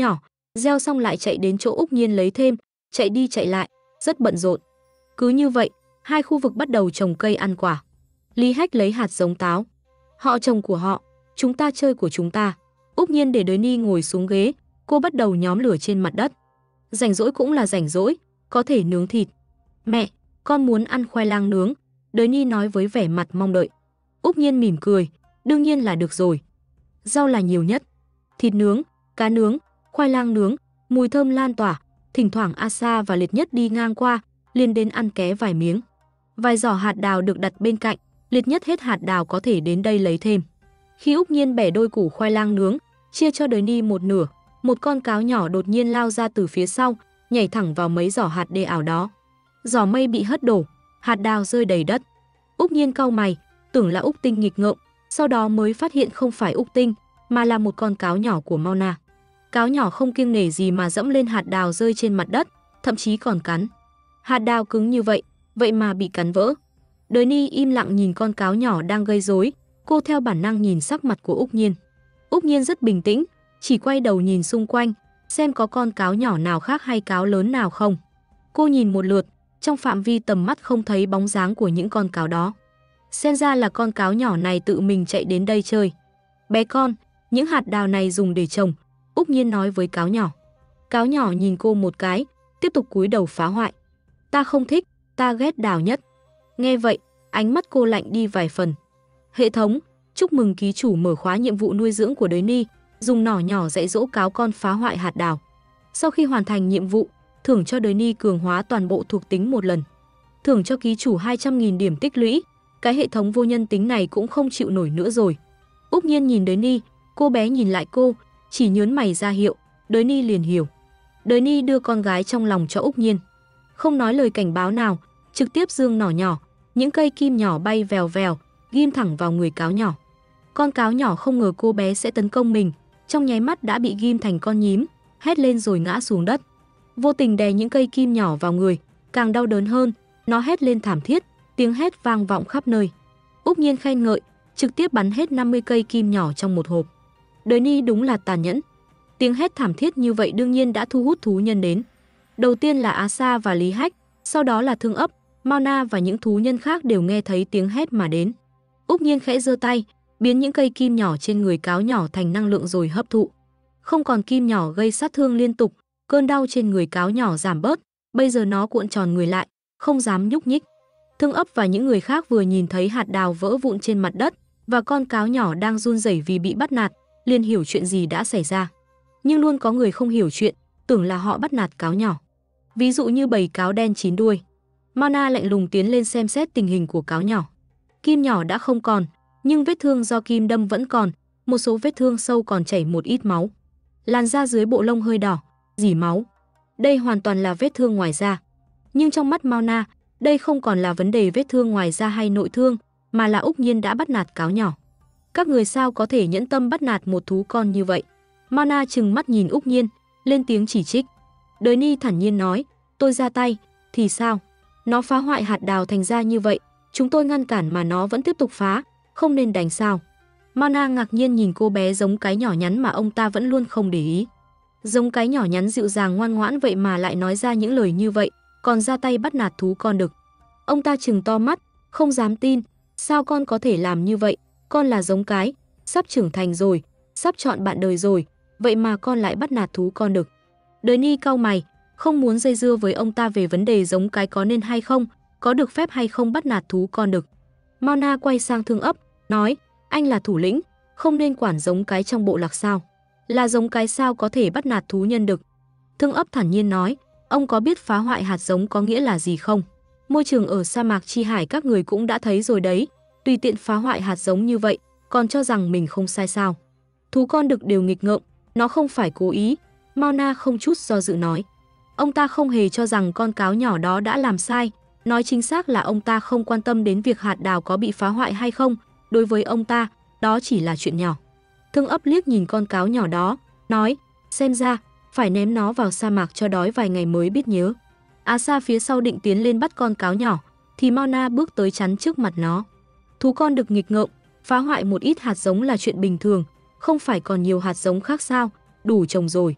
Gieo xong lại chạy đến chỗ Úc Nhiên lấy thêm, chạy đi chạy lại, rất bận rộn. Cứ như vậy, hai khu vực bắt đầu trồng cây ăn quả. Lý Hách lấy hạt giống táo. Họ trồng của họ, chúng ta chơi của chúng ta. Úc Nhiên để Đới Ni ngồi xuống ghế, cô bắt đầu nhóm lửa trên mặt đất. Rảnh rỗi cũng là rảnh rỗi, có thể nướng thịt. Mẹ, con muốn ăn khoai lang nướng, Đới Ni nói với vẻ mặt mong đợi. Úc Nhiên mỉm cười, đương nhiên là được rồi. Rau là nhiều nhất. Thịt nướng, cá nướng, khoai lang nướng, mùi thơm lan tỏa, thỉnh thoảng Asa và Liệt Nhất đi ngang qua, liền đến ăn ké vài miếng. Vài giỏ hạt đào được đặt bên cạnh, Liệt Nhất hết hạt đào có thể đến đây lấy thêm. Khi Úc Nhiên bẻ đôi củ khoai lang nướng, chia cho Đới Ni một nửa, một con cáo nhỏ đột nhiên lao ra từ phía sau, nhảy thẳng vào mấy giỏ hạt đê ảo đó. Giỏ mây bị hất đổ, hạt đào rơi đầy đất. Úc Nhiên cau mày, tưởng là Úc Tinh nghịch ngợm, sau đó mới phát hiện không phải Úc Tinh, mà là một con cáo nhỏ của Mauna. Cáo nhỏ không kiêng nể gì mà dẫm lên hạt đào rơi trên mặt đất, thậm chí còn cắn. Hạt đào cứng như vậy, vậy mà bị cắn vỡ. Đới Ni im lặng nhìn con cáo nhỏ đang gây rối, cô theo bản năng nhìn sắc mặt của Úc Nhiên. Úc Nhiên rất bình tĩnh, chỉ quay đầu nhìn xung quanh, xem có con cáo nhỏ nào khác hay cáo lớn nào không. Cô nhìn một lượt, trong phạm vi tầm mắt không thấy bóng dáng của những con cáo đó. Xem ra là con cáo nhỏ này tự mình chạy đến đây chơi. Bé con, những hạt đào này dùng để trồng, Úc Nhiên nói với cáo nhỏ. Cáo nhỏ nhìn cô một cái, tiếp tục cúi đầu phá hoại. Ta không thích, ta ghét đào nhất. Nghe vậy, ánh mắt cô lạnh đi vài phần. Hệ thống, chúc mừng ký chủ mở khóa nhiệm vụ nuôi dưỡng của Đới Ni, dùng nỏ nhỏ dạy dỗ cáo con phá hoại hạt đào. Sau khi hoàn thành nhiệm vụ, thưởng cho Đới Ni cường hóa toàn bộ thuộc tính một lần. Thưởng cho ký chủ hai trăm nghìn điểm tích lũy, cái hệ thống vô nhân tính này cũng không chịu nổi nữa rồi. Úc Nhiên nhìn Đới Ni, cô bé nhìn lại cô, chỉ nhớn mày ra hiệu, Đới Ni liền hiểu. Đới Ni đưa con gái trong lòng cho Úc Nhiên. Không nói lời cảnh báo nào, trực tiếp giương nỏ nhỏ, những cây kim nhỏ bay vèo vèo, ghim thẳng vào người cáo nhỏ. Con cáo nhỏ không ngờ cô bé sẽ tấn công mình, trong nháy mắt đã bị ghim thành con nhím, hét lên rồi ngã xuống đất. Vô tình đè những cây kim nhỏ vào người, càng đau đớn hơn, nó hét lên thảm thiết, tiếng hét vang vọng khắp nơi. Úc Nhiên khen ngợi, trực tiếp bắn hết năm mươi cây kim nhỏ trong một hộp. Đới Ni đúng là tàn nhẫn. Tiếng hét thảm thiết như vậy đương nhiên đã thu hút thú nhân đến. Đầu tiên là Asa và Lý Hách, sau đó là Thương Ấp, Mauna và những thú nhân khác đều nghe thấy tiếng hét mà đến. Úc Nhiên khẽ giơ tay, biến những cây kim nhỏ trên người cáo nhỏ thành năng lượng rồi hấp thụ. Không còn kim nhỏ gây sát thương liên tục, cơn đau trên người cáo nhỏ giảm bớt, bây giờ nó cuộn tròn người lại, không dám nhúc nhích. Thương Ấp và những người khác vừa nhìn thấy hạt đào vỡ vụn trên mặt đất và con cáo nhỏ đang run rẩy vì bị bắt nạt, liền hiểu chuyện gì đã xảy ra. Nhưng luôn có người không hiểu chuyện, tưởng là họ bắt nạt cáo nhỏ. Ví dụ như bầy cáo đen chín đuôi. Mauna lạnh lùng tiến lên xem xét tình hình của cáo nhỏ. Kim nhỏ đã không còn, nhưng vết thương do kim đâm vẫn còn, một số vết thương sâu còn chảy một ít máu. Làn da dưới bộ lông hơi đỏ, rỉ máu. Đây hoàn toàn là vết thương ngoài da. Nhưng trong mắt Mauna, đây không còn là vấn đề vết thương ngoài da hay nội thương, mà là Úc Nhiên đã bắt nạt cáo nhỏ. Các người sao có thể nhẫn tâm bắt nạt một thú con như vậy? Mauna trừng mắt nhìn Úc Nhiên, lên tiếng chỉ trích. Đới Ni thản nhiên nói, tôi ra tay, thì sao? Nó phá hoại hạt đào thành ra như vậy, chúng tôi ngăn cản mà nó vẫn tiếp tục phá, không nên đánh sao? Mauna ngạc nhiên nhìn cô bé giống cái nhỏ nhắn mà ông ta vẫn luôn không để ý. Giống cái nhỏ nhắn dịu dàng ngoan ngoãn vậy mà lại nói ra những lời như vậy, còn ra tay bắt nạt thú con đực. Ông ta trừng to mắt, không dám tin, sao con có thể làm như vậy? Con là giống cái, sắp trưởng thành rồi, sắp chọn bạn đời rồi, vậy mà con lại bắt nạt thú con đực. Đới Ni cau mày, không muốn dây dưa với ông ta về vấn đề giống cái có nên hay không, có được phép hay không bắt nạt thú con đực. Mauna quay sang Thương Ấp, nói, anh là thủ lĩnh, không nên quản giống cái trong bộ lạc sao? Là giống cái sao có thể bắt nạt thú nhân đực? Thương Ấp thản nhiên nói, ông có biết phá hoại hạt giống có nghĩa là gì không? Môi trường ở sa mạc Chi Hải các người cũng đã thấy rồi đấy, tùy tiện phá hoại hạt giống như vậy, còn cho rằng mình không sai sao? Thú con đực đều nghịch ngợm, nó không phải cố ý. Mauna không chút do dự nói. Ông ta không hề cho rằng con cáo nhỏ đó đã làm sai, nói chính xác là ông ta không quan tâm đến việc hạt đào có bị phá hoại hay không, đối với ông ta, đó chỉ là chuyện nhỏ. Thương Ấp liếc nhìn con cáo nhỏ đó, nói, xem ra, phải ném nó vào sa mạc cho đói vài ngày mới biết nhớ. Asa phía sau định tiến lên bắt con cáo nhỏ, thì Mauna bước tới chắn trước mặt nó. Thú con đực nghịch ngợm, phá hoại một ít hạt giống là chuyện bình thường, không phải còn nhiều hạt giống khác sao, đủ trồng rồi.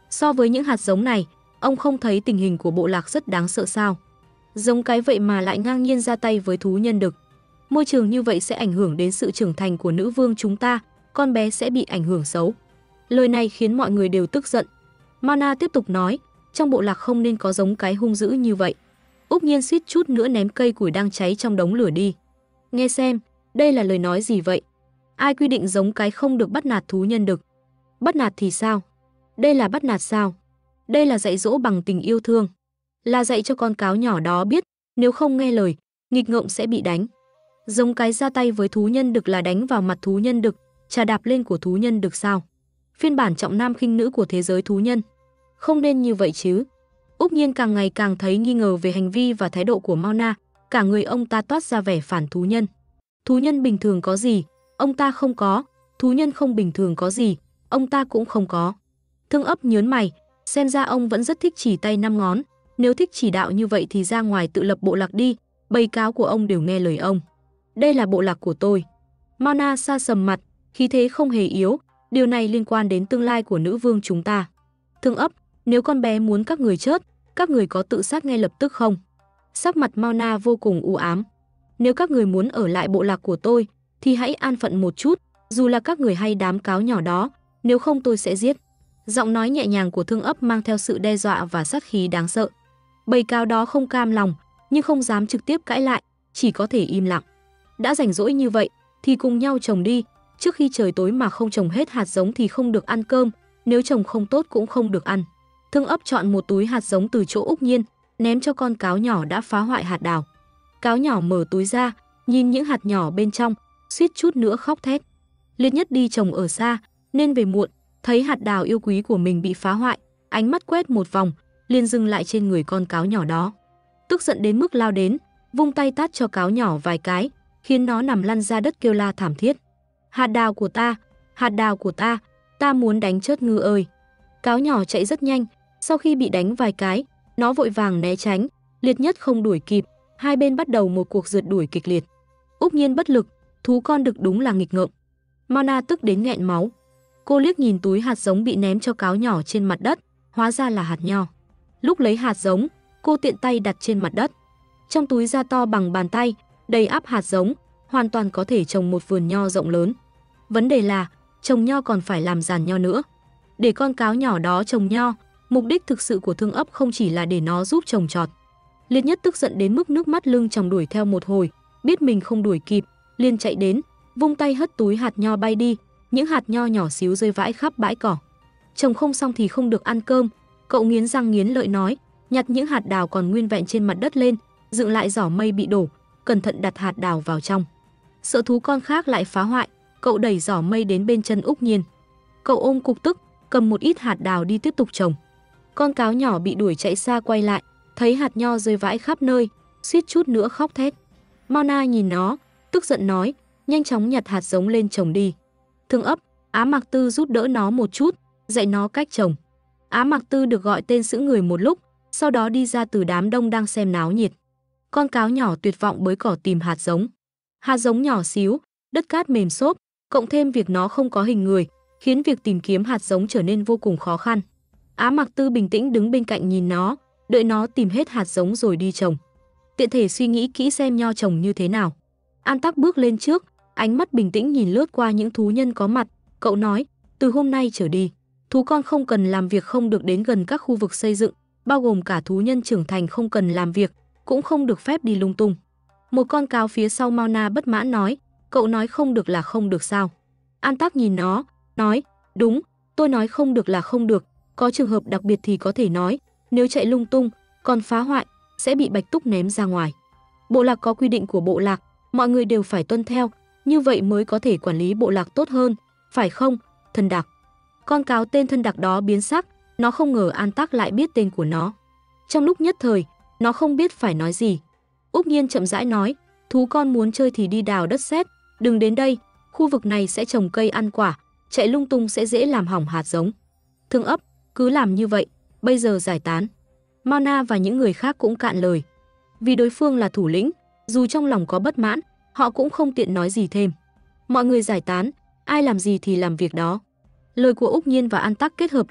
So với những hạt giống này, ông không thấy tình hình của bộ lạc rất đáng sợ sao? Giống cái vậy mà lại ngang nhiên ra tay với thú nhân đực. Môi trường như vậy sẽ ảnh hưởng đến sự trưởng thành của nữ vương chúng ta, con bé sẽ bị ảnh hưởng xấu. Lời này khiến mọi người đều tức giận. Mana tiếp tục nói, trong bộ lạc không nên có giống cái hung dữ như vậy. Úc Nhiên suýt chút nữa ném cây củi đang cháy trong đống lửa đi. Nghe xem, đây là lời nói gì vậy? Ai quy định giống cái không được bắt nạt thú nhân đực? Bắt nạt thì sao? Đây là bắt nạt sao? Đây là dạy dỗ bằng tình yêu thương. Là dạy cho con cáo nhỏ đó biết, nếu không nghe lời, nghịch ngợm sẽ bị đánh. Giống cái ra tay với thú nhân đực là đánh vào mặt thú nhân đực, trà đạp lên của thú nhân đực sao? Phiên bản trọng nam khinh nữ của thế giới thú nhân. Không nên như vậy chứ. Úc Nhiên càng ngày càng thấy nghi ngờ về hành vi và thái độ của Mana, cả người ông ta toát ra vẻ phản thú nhân. Thú nhân bình thường có gì, ông ta không có, thú nhân không bình thường có gì, ông ta cũng không có. Thương Ấp nhớn mày, xem ra ông vẫn rất thích chỉ tay năm ngón, nếu thích chỉ đạo như vậy thì ra ngoài tự lập bộ lạc đi, bầy cáo của ông đều nghe lời ông. Đây là bộ lạc của tôi. Mana sa sầm mặt, khí thế không hề yếu, điều này liên quan đến tương lai của nữ vương chúng ta. Thương Ấp, nếu con bé muốn các người chớt, các người có tự sát ngay lập tức không? Sắc mặt Mana vô cùng u ám. Nếu các người muốn ở lại bộ lạc của tôi, thì hãy an phận một chút, dù là các người hay đám cáo nhỏ đó, nếu không tôi sẽ giết. Giọng nói nhẹ nhàng của Thương Ấp mang theo sự đe dọa và sát khí đáng sợ. Bầy cáo đó không cam lòng, nhưng không dám trực tiếp cãi lại, chỉ có thể im lặng. Đã rảnh rỗi như vậy, thì cùng nhau trồng đi, trước khi trời tối mà không trồng hết hạt giống thì không được ăn cơm, nếu trồng không tốt cũng không được ăn. Thương Ấp chọn một túi hạt giống từ chỗ Úc Nhiên, ném cho con cáo nhỏ đã phá hoại hạt đào. Cáo nhỏ mở túi ra, nhìn những hạt nhỏ bên trong, suýt chút nữa khóc thét. Liệt Nhất đi trồng ở xa, nên về muộn, thấy hạt đào yêu quý của mình bị phá hoại, ánh mắt quét một vòng, liền dừng lại trên người con cáo nhỏ đó. Tức giận đến mức lao đến, vung tay tát cho cáo nhỏ vài cái, khiến nó nằm lăn ra đất kêu la thảm thiết. Hạt đào của ta, hạt đào của ta, ta muốn đánh chớt ngư ơi. Cáo nhỏ chạy rất nhanh, sau khi bị đánh vài cái, nó vội vàng né tránh, Liệt Nhất không đuổi kịp, hai bên bắt đầu một cuộc rượt đuổi kịch liệt. Úc Nhiên bất lực, thú con đực đúng là nghịch ngợm. Mana tức đến nghẹn máu. Cô liếc nhìn túi hạt giống bị ném cho cáo nhỏ trên mặt đất, hóa ra là hạt nho. Lúc lấy hạt giống, cô tiện tay đặt trên mặt đất. Trong túi da to bằng bàn tay, đầy ắp hạt giống, hoàn toàn có thể trồng một vườn nho rộng lớn. Vấn đề là, trồng nho còn phải làm giàn nho nữa. Để con cáo nhỏ đó trồng nho, mục đích thực sự của Thương Ấp không chỉ là để nó giúp trồng trọt. Liệt Nhất tức giận đến mức nước mắt lưng tròng đuổi theo một hồi, biết mình không đuổi kịp, liền chạy đến, vung tay hất túi hạt nho bay đi, những hạt nho nhỏ xíu rơi vãi khắp bãi cỏ. Trồng không xong thì không được ăn cơm, cậu nghiến răng nghiến lợi nói, nhặt những hạt đào còn nguyên vẹn trên mặt đất lên, dựng lại giỏ mây bị đổ, cẩn thận đặt hạt đào vào trong. Sợ thú con khác lại phá hoại, cậu đẩy giỏ mây đến bên chân Úc Nhiên. Cậu ôm cục tức, cầm một ít hạt đào đi tiếp tục trồng. Con cáo nhỏ bị đuổi chạy xa quay lại, thấy hạt nho rơi vãi khắp nơi, suýt chút nữa khóc thét. Mana nhìn nó, tức giận nói, nhanh chóng nhặt hạt giống lên trồng đi. Thương Ấp, Á Mạc Tư giúp đỡ nó một chút, dạy nó cách trồng. Á Mạc Tư được gọi tên sững người một lúc, sau đó đi ra từ đám đông đang xem náo nhiệt. Con cáo nhỏ tuyệt vọng bới cỏ tìm hạt giống. Hạt giống nhỏ xíu, đất cát mềm xốp, cộng thêm việc nó không có hình người, khiến việc tìm kiếm hạt giống trở nên vô cùng khó khăn. Á Mạc Tư bình tĩnh đứng bên cạnh nhìn nó, đợi nó tìm hết hạt giống rồi đi trồng. Tiện thể suy nghĩ kỹ xem nho trồng như thế nào. An Tắc bước lên trước, ánh mắt bình tĩnh nhìn lướt qua những thú nhân có mặt, cậu nói, từ hôm nay trở đi, thú con không cần làm việc, không được đến gần các khu vực xây dựng, bao gồm cả thú nhân trưởng thành không cần làm việc, cũng không được phép đi lung tung. Một con cáo phía sau Mauna bất mãn nói, cậu nói không được là không được sao? An Tắc nhìn nó, nói, đúng, tôi nói không được là không được, có trường hợp đặc biệt thì có thể nói, nếu chạy lung tung, còn phá hoại, sẽ bị Bạch Túc ném ra ngoài. Bộ lạc có quy định của bộ lạc, mọi người đều phải tuân theo, như vậy mới có thể quản lý bộ lạc tốt hơn, phải không, Thân Đặc? Con cáo tên Thân Đặc đó biến sắc, nó không ngờ An Tắc lại biết tên của nó. Trong lúc nhất thời, nó không biết phải nói gì. Úc Nhiên chậm rãi nói, thú con muốn chơi thì đi đào đất sét, đừng đến đây, khu vực này sẽ trồng cây ăn quả, chạy lung tung sẽ dễ làm hỏng hạt giống. Thương Ấp, cứ làm như vậy, bây giờ giải tán. Mana và những người khác cũng cạn lời. Vì đối phương là thủ lĩnh, dù trong lòng có bất mãn, họ cũng không tiện nói gì thêm. Mọi người giải tán, ai làm gì thì làm việc đó. Lời của Úc Nhiên và An Tắc kết hợp lại,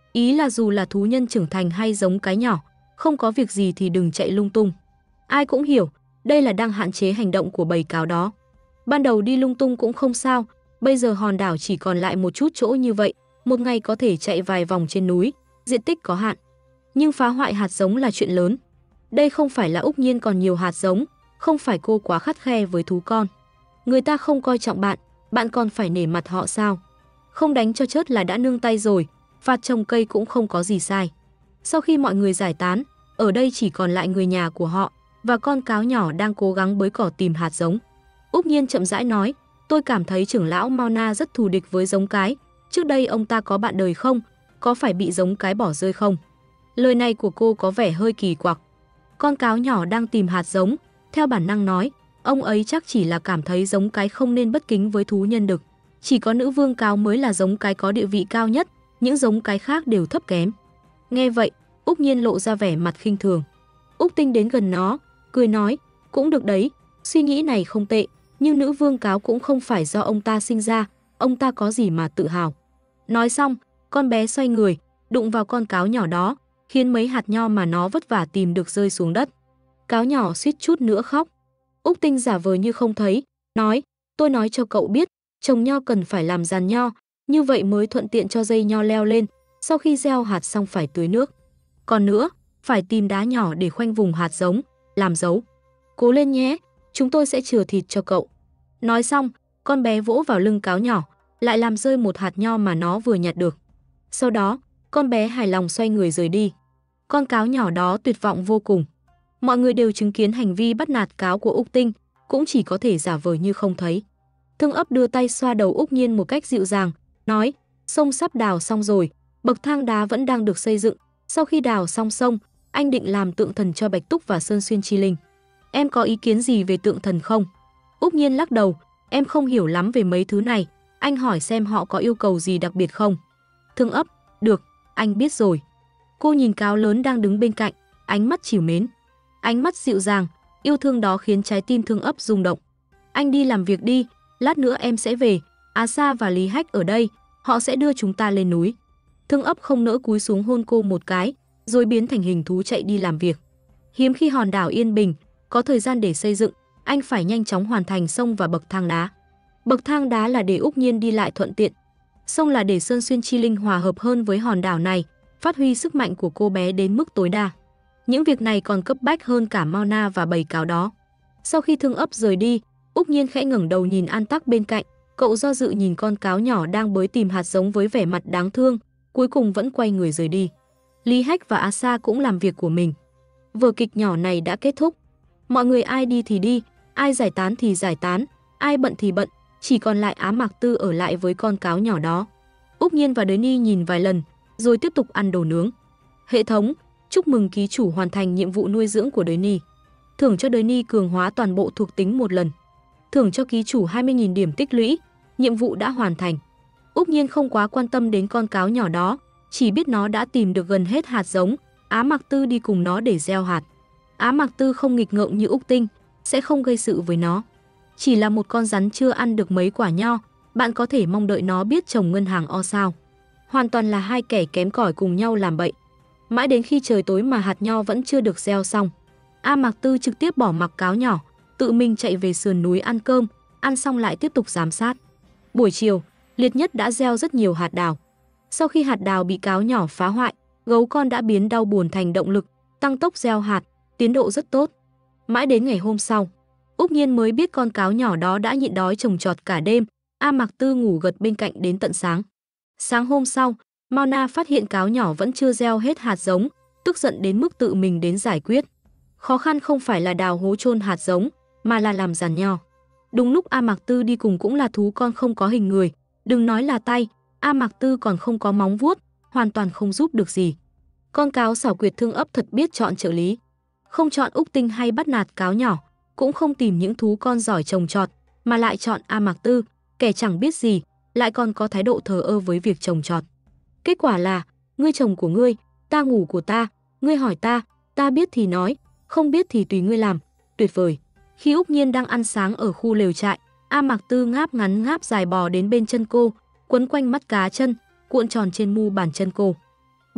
Ý là dù là thú nhân trưởng thành hay giống cái nhỏ, không có việc gì thì đừng chạy lung tung. Ai cũng hiểu, đây là đang hạn chế hành động của bầy cáo đó. Ban đầu đi lung tung cũng không sao, bây giờ hòn đảo chỉ còn lại một chút chỗ như vậy, một ngày có thể chạy vài vòng trên núi, diện tích có hạn. Nhưng phá hoại hạt giống là chuyện lớn. Đây không phải là Úc Nhiên còn nhiều hạt giống, không phải cô quá khắt khe với thú con. Người ta không coi trọng bạn, bạn còn phải nể mặt họ sao? Không đánh cho chớt là đã nương tay rồi, phạt trồng cây cũng không có gì sai. Sau khi mọi người giải tán, ở đây chỉ còn lại người nhà của họ và con cáo nhỏ đang cố gắng bới cỏ tìm hạt giống. Úc Nhiên chậm rãi nói, tôi cảm thấy trưởng lão Mauna rất thù địch với giống cái. Trước đây ông ta có bạn đời không? Có phải bị giống cái bỏ rơi không? Lời này của cô có vẻ hơi kỳ quặc. Con cáo nhỏ đang tìm hạt giống, theo bản năng nói, ông ấy chắc chỉ là cảm thấy giống cái không nên bất kính với thú nhân đực. Chỉ có nữ vương cáo mới là giống cái có địa vị cao nhất, những giống cái khác đều thấp kém. Nghe vậy, Úc Nhiên lộ ra vẻ mặt khinh thường. Úc Tinh đến gần nó, cười nói, cũng được đấy, suy nghĩ này không tệ, nhưng nữ vương cáo cũng không phải do ông ta sinh ra, ông ta có gì mà tự hào. Nói xong, con bé xoay người, đụng vào con cáo nhỏ đó, khiến mấy hạt nho mà nó vất vả tìm được rơi xuống đất. Cáo nhỏ suýt chút nữa khóc. Úc Tinh giả vờ như không thấy, nói, tôi nói cho cậu biết, trồng nho cần phải làm giàn nho, như vậy mới thuận tiện cho dây nho leo lên, sau khi gieo hạt xong phải tưới nước. Còn nữa, phải tìm đá nhỏ để khoanh vùng hạt giống, làm dấu. Cố lên nhé, chúng tôi sẽ chừa thịt cho cậu. Nói xong, con bé vỗ vào lưng cáo nhỏ, lại làm rơi một hạt nho mà nó vừa nhặt được. Sau đó, con bé hài lòng xoay người rời đi. Con cáo nhỏ đó tuyệt vọng vô cùng. Mọi người đều chứng kiến hành vi bắt nạt cáo của Úc Tinh, cũng chỉ có thể giả vờ như không thấy. Thương Ấp đưa tay xoa đầu Úc Nhiên một cách dịu dàng, nói, sông sắp đào xong rồi, bậc thang đá vẫn đang được xây dựng. Sau khi đào xong sông, anh định làm tượng thần cho Bạch Túc và Sơn Xuyên Chi Linh. Em có ý kiến gì về tượng thần không? Úc Nhiên lắc đầu, em không hiểu lắm về mấy thứ này, anh hỏi xem họ có yêu cầu gì đặc biệt không. Thương Ấp, được, anh biết rồi. Cô nhìn cáo lớn đang đứng bên cạnh, ánh mắt trìu mến. Ánh mắt dịu dàng, yêu thương đó khiến trái tim Thương Ấp rung động. Anh đi làm việc đi, lát nữa em sẽ về, Á Sa và Lý Hách ở đây, họ sẽ đưa chúng ta lên núi. Thương Ấp không nỡ cúi xuống hôn cô một cái, rồi biến thành hình thú chạy đi làm việc. Hiếm khi hòn đảo yên bình, có thời gian để xây dựng, anh phải nhanh chóng hoàn thành sông và bậc thang đá. Bậc thang đá là để Úc Nhiên đi lại thuận tiện. Sông là để Sơn Xuyên Chi Linh hòa hợp hơn với hòn đảo này, phát huy sức mạnh của cô bé đến mức tối đa. Những việc này còn cấp bách hơn cả Mauna và bầy cáo đó. Sau khi Thương Ấp rời đi, Úc Nhiên khẽ ngẩng đầu nhìn An Tắc bên cạnh, cậu do dự nhìn con cáo nhỏ đang bới tìm hạt giống với vẻ mặt đáng thương, cuối cùng vẫn quay người rời đi. Lý Hách và Á Sa cũng làm việc của mình. Vở kịch nhỏ này đã kết thúc. Mọi người ai đi thì đi, ai giải tán thì giải tán, ai bận thì bận, chỉ còn lại Á Mạc Tư ở lại với con cáo nhỏ đó. Úc Nhiên và Đới Ni nhìn vài lần, rồi tiếp tục ăn đồ nướng. Hệ thống, chúc mừng ký chủ hoàn thành nhiệm vụ nuôi dưỡng của Đới Ni. Thưởng cho Đới Ni cường hóa toàn bộ thuộc tính một lần. Thưởng cho ký chủ hai mươi nghìn điểm tích lũy, nhiệm vụ đã hoàn thành. Úc Nhiên không quá quan tâm đến con cáo nhỏ đó, chỉ biết nó đã tìm được gần hết hạt giống, Á Mạc Tư đi cùng nó để gieo hạt. Á Mạc Tư không nghịch ngợm như Úc Tinh, sẽ không gây sự với nó. Chỉ là một con rắn chưa ăn được mấy quả nho, bạn có thể mong đợi nó biết trồng ngân hàng o sao. Hoàn toàn là hai kẻ kém cỏi cùng nhau làm bậy. Mãi đến khi trời tối mà hạt nho vẫn chưa được gieo xong, Á Mạc Tư trực tiếp bỏ mặc cáo nhỏ, tự mình chạy về sườn núi ăn cơm, ăn xong lại tiếp tục giám sát. Buổi chiều, Liệt Nhất đã gieo rất nhiều hạt đào. Sau khi hạt đào bị cáo nhỏ phá hoại, gấu con đã biến đau buồn thành động lực, tăng tốc gieo hạt, tiến độ rất tốt. Mãi đến ngày hôm sau, Úc Nhiên mới biết con cáo nhỏ đó đã nhịn đói trồng trọt cả đêm, Á Mạc Tư ngủ gật bên cạnh đến tận sáng. Sáng hôm sau, Mauna phát hiện cáo nhỏ vẫn chưa gieo hết hạt giống, tức giận đến mức tự mình đến giải quyết. Khó khăn không phải là đào hố chôn hạt giống, mà là làm giàn nho. Đúng lúc Á Mạc Tư đi cùng cũng là thú con không có hình người, đừng nói là tay, Á Mạc Tư còn không có móng vuốt, hoàn toàn không giúp được gì. Con cáo xảo quyệt Thương Ấp thật biết chọn trợ lý, không chọn Úc Tinh hay bắt nạt cáo nhỏ, cũng không tìm những thú con giỏi trồng trọt, mà lại chọn Á Mạc Tư, kẻ chẳng biết gì, lại còn có thái độ thờ ơ với việc trồng trọt. Kết quả là, ngươi trồng của ngươi, ta ngủ của ta, ngươi hỏi ta, ta biết thì nói, không biết thì tùy ngươi làm, tuyệt vời. Khi Úc Nhiên đang ăn sáng ở khu lều trại, Á Mạc Tư ngáp ngắn ngáp dài bò đến bên chân cô, quấn quanh mắt cá chân, cuộn tròn trên mu bàn chân cô.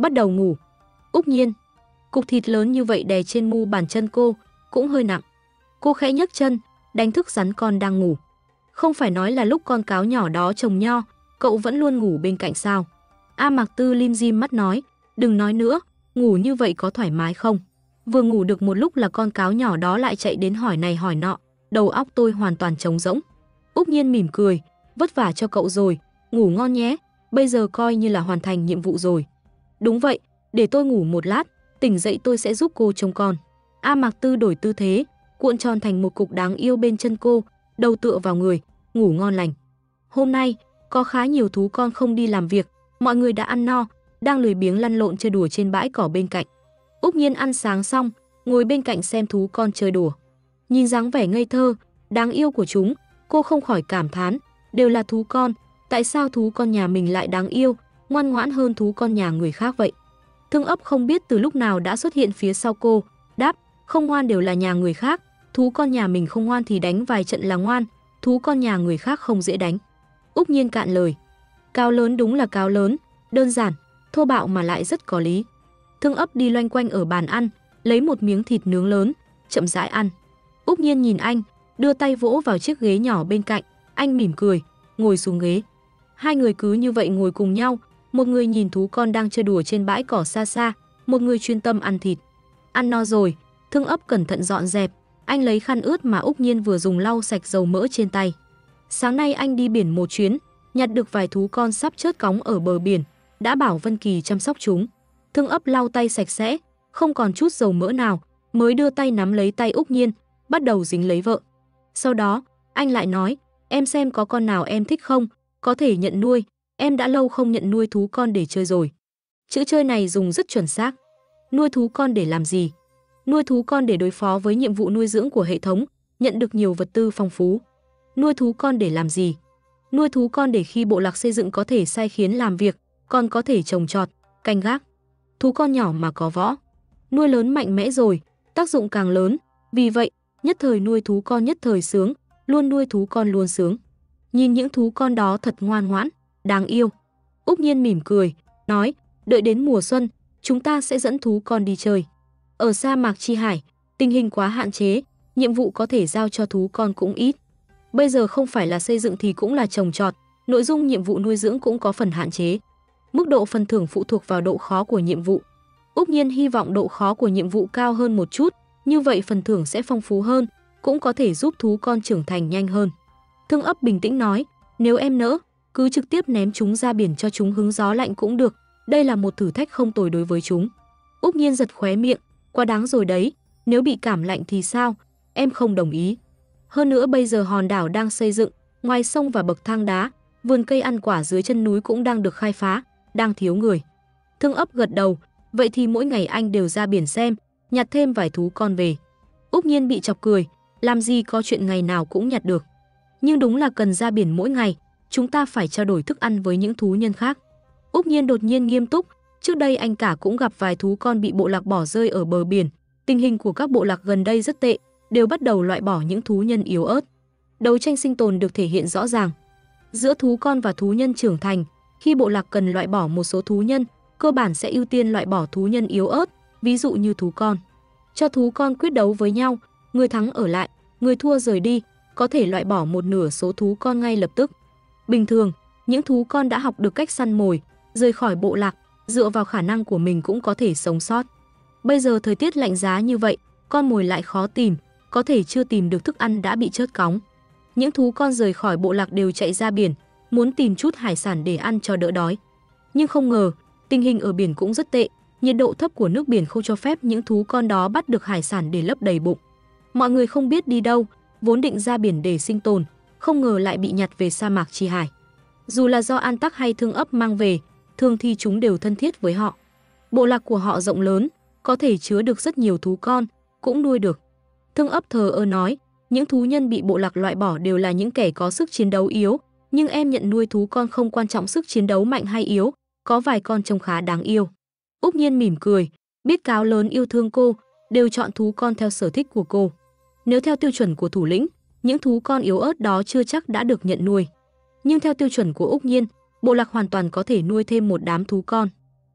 bắt đầu ngủ. Úc Nhiên, cục thịt lớn như vậy đè trên mu bàn chân cô, cũng hơi nặng. Cô khẽ nhấc chân, đánh thức rắn con đang ngủ. Không phải nói là lúc con cáo nhỏ đó trồng nho, cậu vẫn luôn ngủ bên cạnh sao? A Mạc Tư lim dim mắt nói, đừng nói nữa, ngủ như vậy có thoải mái không? Vừa ngủ được một lúc là con cáo nhỏ đó lại chạy đến hỏi này hỏi nọ, đầu óc tôi hoàn toàn trống rỗng. Úc Nhiên mỉm cười, vất vả cho cậu rồi, ngủ ngon nhé, bây giờ coi như là hoàn thành nhiệm vụ rồi. Đúng vậy, để tôi ngủ một lát, tỉnh dậy tôi sẽ giúp cô trông con. A Mạc Tư đổi tư thế, cuộn tròn thành một cục đáng yêu bên chân cô, đầu tựa vào người, ngủ ngon lành. Hôm nay, có khá nhiều thú con không đi làm việc, mọi người đã ăn no, đang lười biếng lăn lộn chơi đùa trên bãi cỏ bên cạnh. Úc Nhiên ăn sáng xong, ngồi bên cạnh xem thú con chơi đùa. Nhìn dáng vẻ ngây thơ, đáng yêu của chúng, cô không khỏi cảm thán, đều là thú con, tại sao thú con nhà mình lại đáng yêu, ngoan ngoãn hơn thú con nhà người khác vậy? Thương Ấp không biết từ lúc nào đã xuất hiện phía sau cô, đáp, không ngoan đều là nhà người khác, thú con nhà mình không ngoan thì đánh vài trận là ngoan, thú con nhà người khác không dễ đánh. Úc Nhiên cạn lời, cáo lớn đúng là cáo lớn, đơn giản, thô bạo mà lại rất có lý. Thương Ấp đi loanh quanh ở bàn ăn, lấy một miếng thịt nướng lớn, chậm rãi ăn. Úc Nhiên nhìn anh, đưa tay vỗ vào chiếc ghế nhỏ bên cạnh, anh mỉm cười, ngồi xuống ghế. Hai người cứ như vậy ngồi cùng nhau, một người nhìn thú con đang chơi đùa trên bãi cỏ xa xa, một người chuyên tâm ăn thịt. Ăn no rồi, Thương Ấp cẩn thận dọn dẹp, anh lấy khăn ướt mà Úc Nhiên vừa dùng lau sạch dầu mỡ trên tay. Sáng nay anh đi biển một chuyến, nhặt được vài thú con sắp chớt cóng ở bờ biển, đã bảo Vân Kỳ chăm sóc chúng. Thương Ấp lau tay sạch sẽ, không còn chút dầu mỡ nào, mới đưa tay nắm lấy tay Úc Nhiên, bắt đầu dính lấy vợ. Sau đó, anh lại nói, em xem có con nào em thích không, có thể nhận nuôi, em đã lâu không nhận nuôi thú con để chơi rồi. Chữ chơi này dùng rất chuẩn xác. Nuôi thú con để làm gì? Nuôi thú con để đối phó với nhiệm vụ nuôi dưỡng của hệ thống, nhận được nhiều vật tư phong phú. Nuôi thú con để làm gì? Nuôi thú con để khi bộ lạc xây dựng có thể sai khiến làm việc, còn có thể trồng trọt, canh gác. Thú con nhỏ mà có võ. Nuôi lớn mạnh mẽ rồi, tác dụng càng lớn, vì vậy, nhất thời nuôi thú con nhất thời sướng, luôn nuôi thú con luôn sướng. Nhìn những thú con đó thật ngoan ngoãn, đáng yêu. Úc Nhiên mỉm cười, nói, đợi đến mùa xuân, chúng ta sẽ dẫn thú con đi chơi. Ở sa mạc Chi Hải, tình hình quá hạn chế, nhiệm vụ có thể giao cho thú con cũng ít. Bây giờ không phải là xây dựng thì cũng là trồng trọt, nội dung nhiệm vụ nuôi dưỡng cũng có phần hạn chế. Mức độ phần thưởng phụ thuộc vào độ khó của nhiệm vụ. Úc Nhiên hy vọng độ khó của nhiệm vụ cao hơn một chút, như vậy phần thưởng sẽ phong phú hơn, cũng có thể giúp thú con trưởng thành nhanh hơn. Thương Ấp bình tĩnh nói, nếu em nỡ, cứ trực tiếp ném chúng ra biển cho chúng hứng gió lạnh cũng được, đây là một thử thách không tồi đối với chúng. Úc Nhiên giật khóe miệng, quá đáng rồi đấy, nếu bị cảm lạnh thì sao, em không đồng ý. Hơn nữa bây giờ hòn đảo đang xây dựng, ngoài sông và bậc thang đá, vườn cây ăn quả dưới chân núi cũng đang được khai phá, đang thiếu người. Thương Ấp gật đầu, vậy thì mỗi ngày anh đều ra biển xem, nhặt thêm vài thú con về. Úc Nhiên bị chọc cười, làm gì có chuyện ngày nào cũng nhặt được. Nhưng đúng là cần ra biển mỗi ngày, chúng ta phải trao đổi thức ăn với những thú nhân khác. Úc Nhiên đột nhiên nghiêm túc, trước đây anh cả cũng gặp vài thú con bị bộ lạc bỏ rơi ở bờ biển, tình hình của các bộ lạc gần đây rất tệ, đều bắt đầu loại bỏ những thú nhân yếu ớt. Đấu tranh sinh tồn được thể hiện rõ ràng. Giữa thú con và thú nhân trưởng thành, khi bộ lạc cần loại bỏ một số thú nhân, cơ bản sẽ ưu tiên loại bỏ thú nhân yếu ớt, ví dụ như thú con. Cho thú con quyết đấu với nhau, người thắng ở lại, người thua rời đi, có thể loại bỏ một nửa số thú con ngay lập tức. Bình thường, những thú con đã học được cách săn mồi, rời khỏi bộ lạc, dựa vào khả năng của mình cũng có thể sống sót. Bây giờ thời tiết lạnh giá như vậy, con mồi lại khó tìm, có thể chưa tìm được thức ăn đã bị chớt cóng. Những thú con rời khỏi bộ lạc đều chạy ra biển, muốn tìm chút hải sản để ăn cho đỡ đói. Nhưng không ngờ, tình hình ở biển cũng rất tệ, nhiệt độ thấp của nước biển không cho phép những thú con đó bắt được hải sản để lấp đầy bụng. Mọi người không biết đi đâu, vốn định ra biển để sinh tồn, không ngờ lại bị nhặt về sa mạc Chi Hải. Dù là do An Tắc hay Thương Ấp mang về, thường thì chúng đều thân thiết với họ. Bộ lạc của họ rộng lớn, có thể chứa được rất nhiều thú con, cũng nuôi được. Thương Ấp thờ ơ nói, những thú nhân bị bộ lạc loại bỏ đều là những kẻ có sức chiến đấu yếu, nhưng em nhận nuôi thú con không quan trọng sức chiến đấu mạnh hay yếu, có vài con trông khá đáng yêu. Úc Nhiên mỉm cười, biết cáo lớn yêu thương cô, đều chọn thú con theo sở thích của cô. Nếu theo tiêu chuẩn của thủ lĩnh, những thú con yếu ớt đó chưa chắc đã được nhận nuôi. Nhưng theo tiêu chuẩn của Úc Nhiên, bộ lạc hoàn toàn có thể nuôi thêm một đám thú con.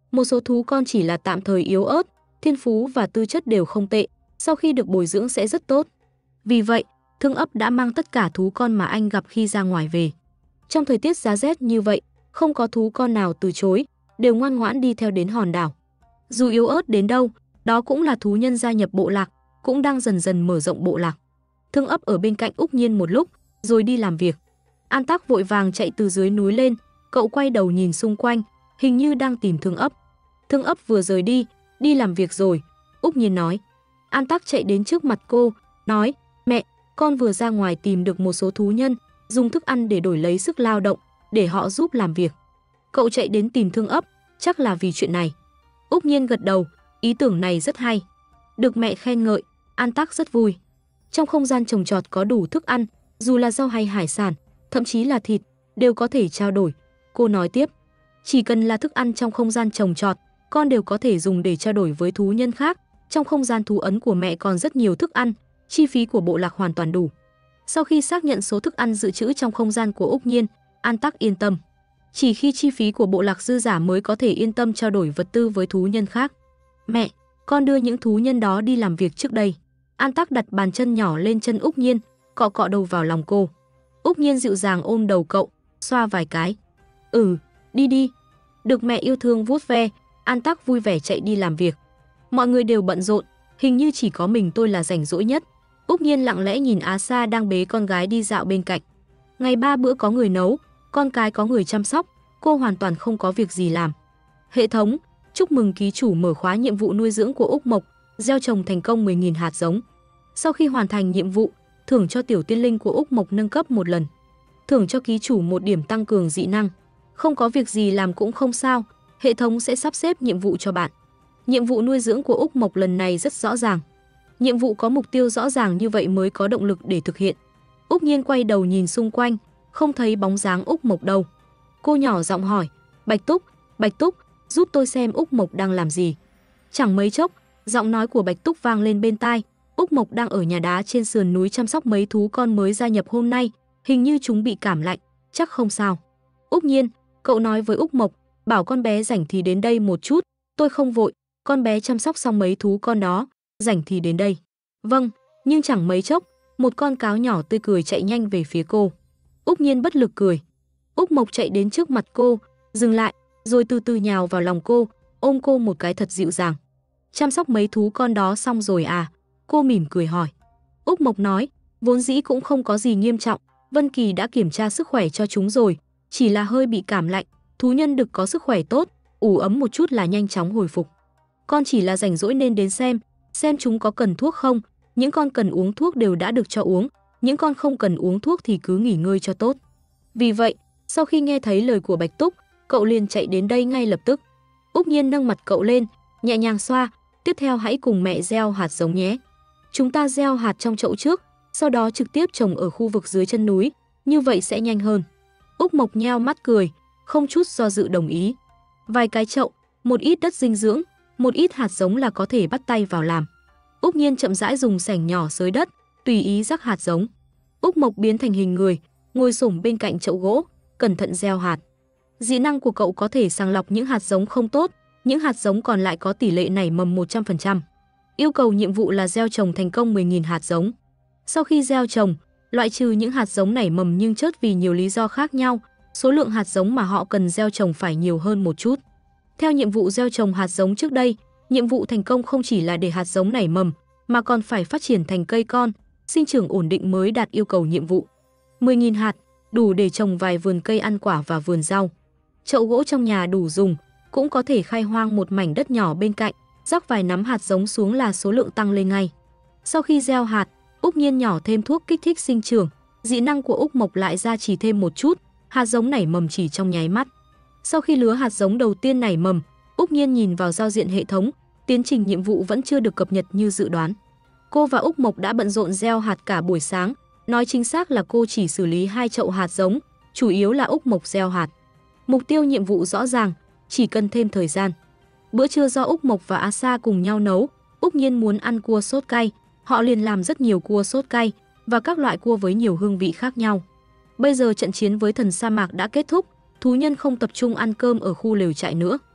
Một số thú con chỉ là tạm thời yếu ớt, thiên phú và tư chất đều không tệ, sau khi được bồi dưỡng sẽ rất tốt. Vì vậy, Thương Ấp đã mang tất cả thú con mà anh gặp khi ra ngoài về. Trong thời tiết giá rét như vậy, không có thú con nào từ chối, đều ngoan ngoãn đi theo đến hòn đảo. Dù yếu ớt đến đâu, đó cũng là thú nhân gia nhập bộ lạc, cũng đang dần dần mở rộng bộ lạc. Thương Ấp ở bên cạnh Úc Nhiên một lúc, rồi đi làm việc. An Tác vội vàng chạy từ dưới núi lên, cậu quay đầu nhìn xung quanh, hình như đang tìm Thương Ấp. Thương Ấp vừa rời đi, đi làm việc rồi, Úc Nhiên nói. An Tác chạy đến trước mặt cô, nói, mẹ, con vừa ra ngoài tìm được một số thú nhân, dùng thức ăn để đổi lấy sức lao động, để họ giúp làm việc. Cậu chạy đến tìm Thương Ấp, chắc là vì chuyện này. Úc Nhiên gật đầu, ý tưởng này rất hay. Được mẹ khen ngợi, An Tác rất vui. Trong không gian trồng trọt có đủ thức ăn, dù là rau hay hải sản, thậm chí là thịt, đều có thể trao đổi. Cô nói tiếp, chỉ cần là thức ăn trong không gian trồng trọt, con đều có thể dùng để trao đổi với thú nhân khác. Trong không gian thú ấn của mẹ còn rất nhiều thức ăn, chi phí của bộ lạc hoàn toàn đủ. Sau khi xác nhận số thức ăn dự trữ trong không gian của Úc Nhiên, An Tác yên tâm. Chỉ khi chi phí của bộ lạc dư giả mới có thể yên tâm trao đổi vật tư với thú nhân khác. Mẹ, con đưa những thú nhân đó đi làm việc trước đây. An Tác đặt bàn chân nhỏ lên chân Úc Nhiên, cọ cọ đầu vào lòng cô. Úc Nhiên dịu dàng ôm đầu cậu, xoa vài cái. Ừ, đi đi. Được mẹ yêu thương vuốt ve, An Tác vui vẻ chạy đi làm việc. Mọi người đều bận rộn, hình như chỉ có mình tôi là rảnh rỗi nhất. Úc Nhiên lặng lẽ nhìn Á Sa đang bế con gái đi dạo bên cạnh. Ngày ba bữa có người nấu, con cái có người chăm sóc, cô hoàn toàn không có việc gì làm. Hệ thống, chúc mừng ký chủ mở khóa nhiệm vụ nuôi dưỡng của Úc Mộc, gieo trồng thành công mười nghìn hạt giống. Sau khi hoàn thành nhiệm vụ, thưởng cho tiểu tiên linh của Úc Mộc nâng cấp một lần. Thưởng cho ký chủ một điểm tăng cường dị năng. Không có việc gì làm cũng không sao, hệ thống sẽ sắp xếp nhiệm vụ cho bạn. Nhiệm vụ nuôi dưỡng của Úc Mộc lần này rất rõ ràng. Nhiệm vụ có mục tiêu rõ ràng như vậy mới có động lực để thực hiện. Úc Nhiên quay đầu nhìn xung quanh, không thấy bóng dáng Úc Mộc đâu. Cô nhỏ giọng hỏi, Bạch Túc, Bạch Túc, giúp tôi xem Úc Mộc đang làm gì. Chẳng mấy chốc, giọng nói của Bạch Túc vang lên bên tai. Úc Mộc đang ở nhà đá trên sườn núi chăm sóc mấy thú con mới gia nhập hôm nay, hình như chúng bị cảm lạnh, chắc không sao. Úc Nhiên, cậu nói với Úc Mộc, bảo con bé rảnh thì đến đây một chút, tôi không vội, con bé chăm sóc xong mấy thú con đó, rảnh thì đến đây. Vâng, nhưng chẳng mấy chốc, một con cáo nhỏ tươi cười chạy nhanh về phía cô. Úc Nhiên bất lực cười. Úc Mộc chạy đến trước mặt cô, dừng lại, rồi từ từ nhào vào lòng cô, ôm cô một cái thật dịu dàng. Chăm sóc mấy thú con đó xong rồi à? Cô mỉm cười hỏi. Úc Mộc nói, vốn dĩ cũng không có gì nghiêm trọng, Vân Kỳ đã kiểm tra sức khỏe cho chúng rồi, chỉ là hơi bị cảm lạnh, thú nhân đực có sức khỏe tốt, ủ ấm một chút là nhanh chóng hồi phục. Con chỉ là rảnh rỗi nên đến xem, xem chúng có cần thuốc không, những con cần uống thuốc đều đã được cho uống, những con không cần uống thuốc thì cứ nghỉ ngơi cho tốt. Vì vậy, sau khi nghe thấy lời của Bạch Túc, cậu liền chạy đến đây ngay lập tức. Úc Nhiên nâng mặt cậu lên, nhẹ nhàng xoa, tiếp theo hãy cùng mẹ gieo hạt giống nhé. Chúng ta gieo hạt trong chậu trước, sau đó trực tiếp trồng ở khu vực dưới chân núi, như vậy sẽ nhanh hơn. Úc Mộc nheo mắt cười, không chút do dự đồng ý. Vài cái chậu, một ít đất dinh dưỡng, một ít hạt giống là có thể bắt tay vào làm. Úc Nhiên chậm rãi dùng sẻng nhỏ xới đất, tùy ý rắc hạt giống. Úc Mộc biến thành hình người, ngồi xổm bên cạnh chậu gỗ, cẩn thận gieo hạt. Dị năng của cậu có thể sàng lọc những hạt giống không tốt, những hạt giống còn lại có tỷ lệ nảy mầm một trăm phần trăm. Yêu cầu nhiệm vụ là gieo trồng thành công mười nghìn hạt giống. Sau khi gieo trồng, loại trừ những hạt giống nảy mầm nhưng chớt vì nhiều lý do khác nhau, số lượng hạt giống mà họ cần gieo trồng phải nhiều hơn một chút. Theo nhiệm vụ gieo trồng hạt giống trước đây, nhiệm vụ thành công không chỉ là để hạt giống nảy mầm, mà còn phải phát triển thành cây con, sinh trưởng ổn định mới đạt yêu cầu nhiệm vụ. mười nghìn hạt, đủ để trồng vài vườn cây ăn quả và vườn rau. Chậu gỗ trong nhà đủ dùng, cũng có thể khai hoang một mảnh đất nhỏ bên cạnh, rắc vài nắm hạt giống xuống là số lượng tăng lên ngay. Sau khi gieo hạt, Úc Nhiên nhỏ thêm thuốc kích thích sinh trưởng, dị năng của Úc Mộc lại gia trì thêm một chút, hạt giống nảy mầm chỉ trong nháy mắt. Sau khi lứa hạt giống đầu tiên nảy mầm, Úc Nhiên nhìn vào giao diện hệ thống, tiến trình nhiệm vụ vẫn chưa được cập nhật như dự đoán. Cô và Úc Mộc đã bận rộn gieo hạt cả buổi sáng, nói chính xác là cô chỉ xử lý hai chậu hạt giống, chủ yếu là Úc Mộc gieo hạt. Mục tiêu nhiệm vụ rõ ràng, chỉ cần thêm thời gian. Bữa trưa do Úc Mộc và Á Sa cùng nhau nấu, Úc Nhiên muốn ăn cua sốt cay, họ liền làm rất nhiều cua sốt cay và các loại cua với nhiều hương vị khác nhau. Bây giờ trận chiến với thần sa mạc đã kết thúc, thú nhân không tập trung ăn cơm ở khu lều trại nữa.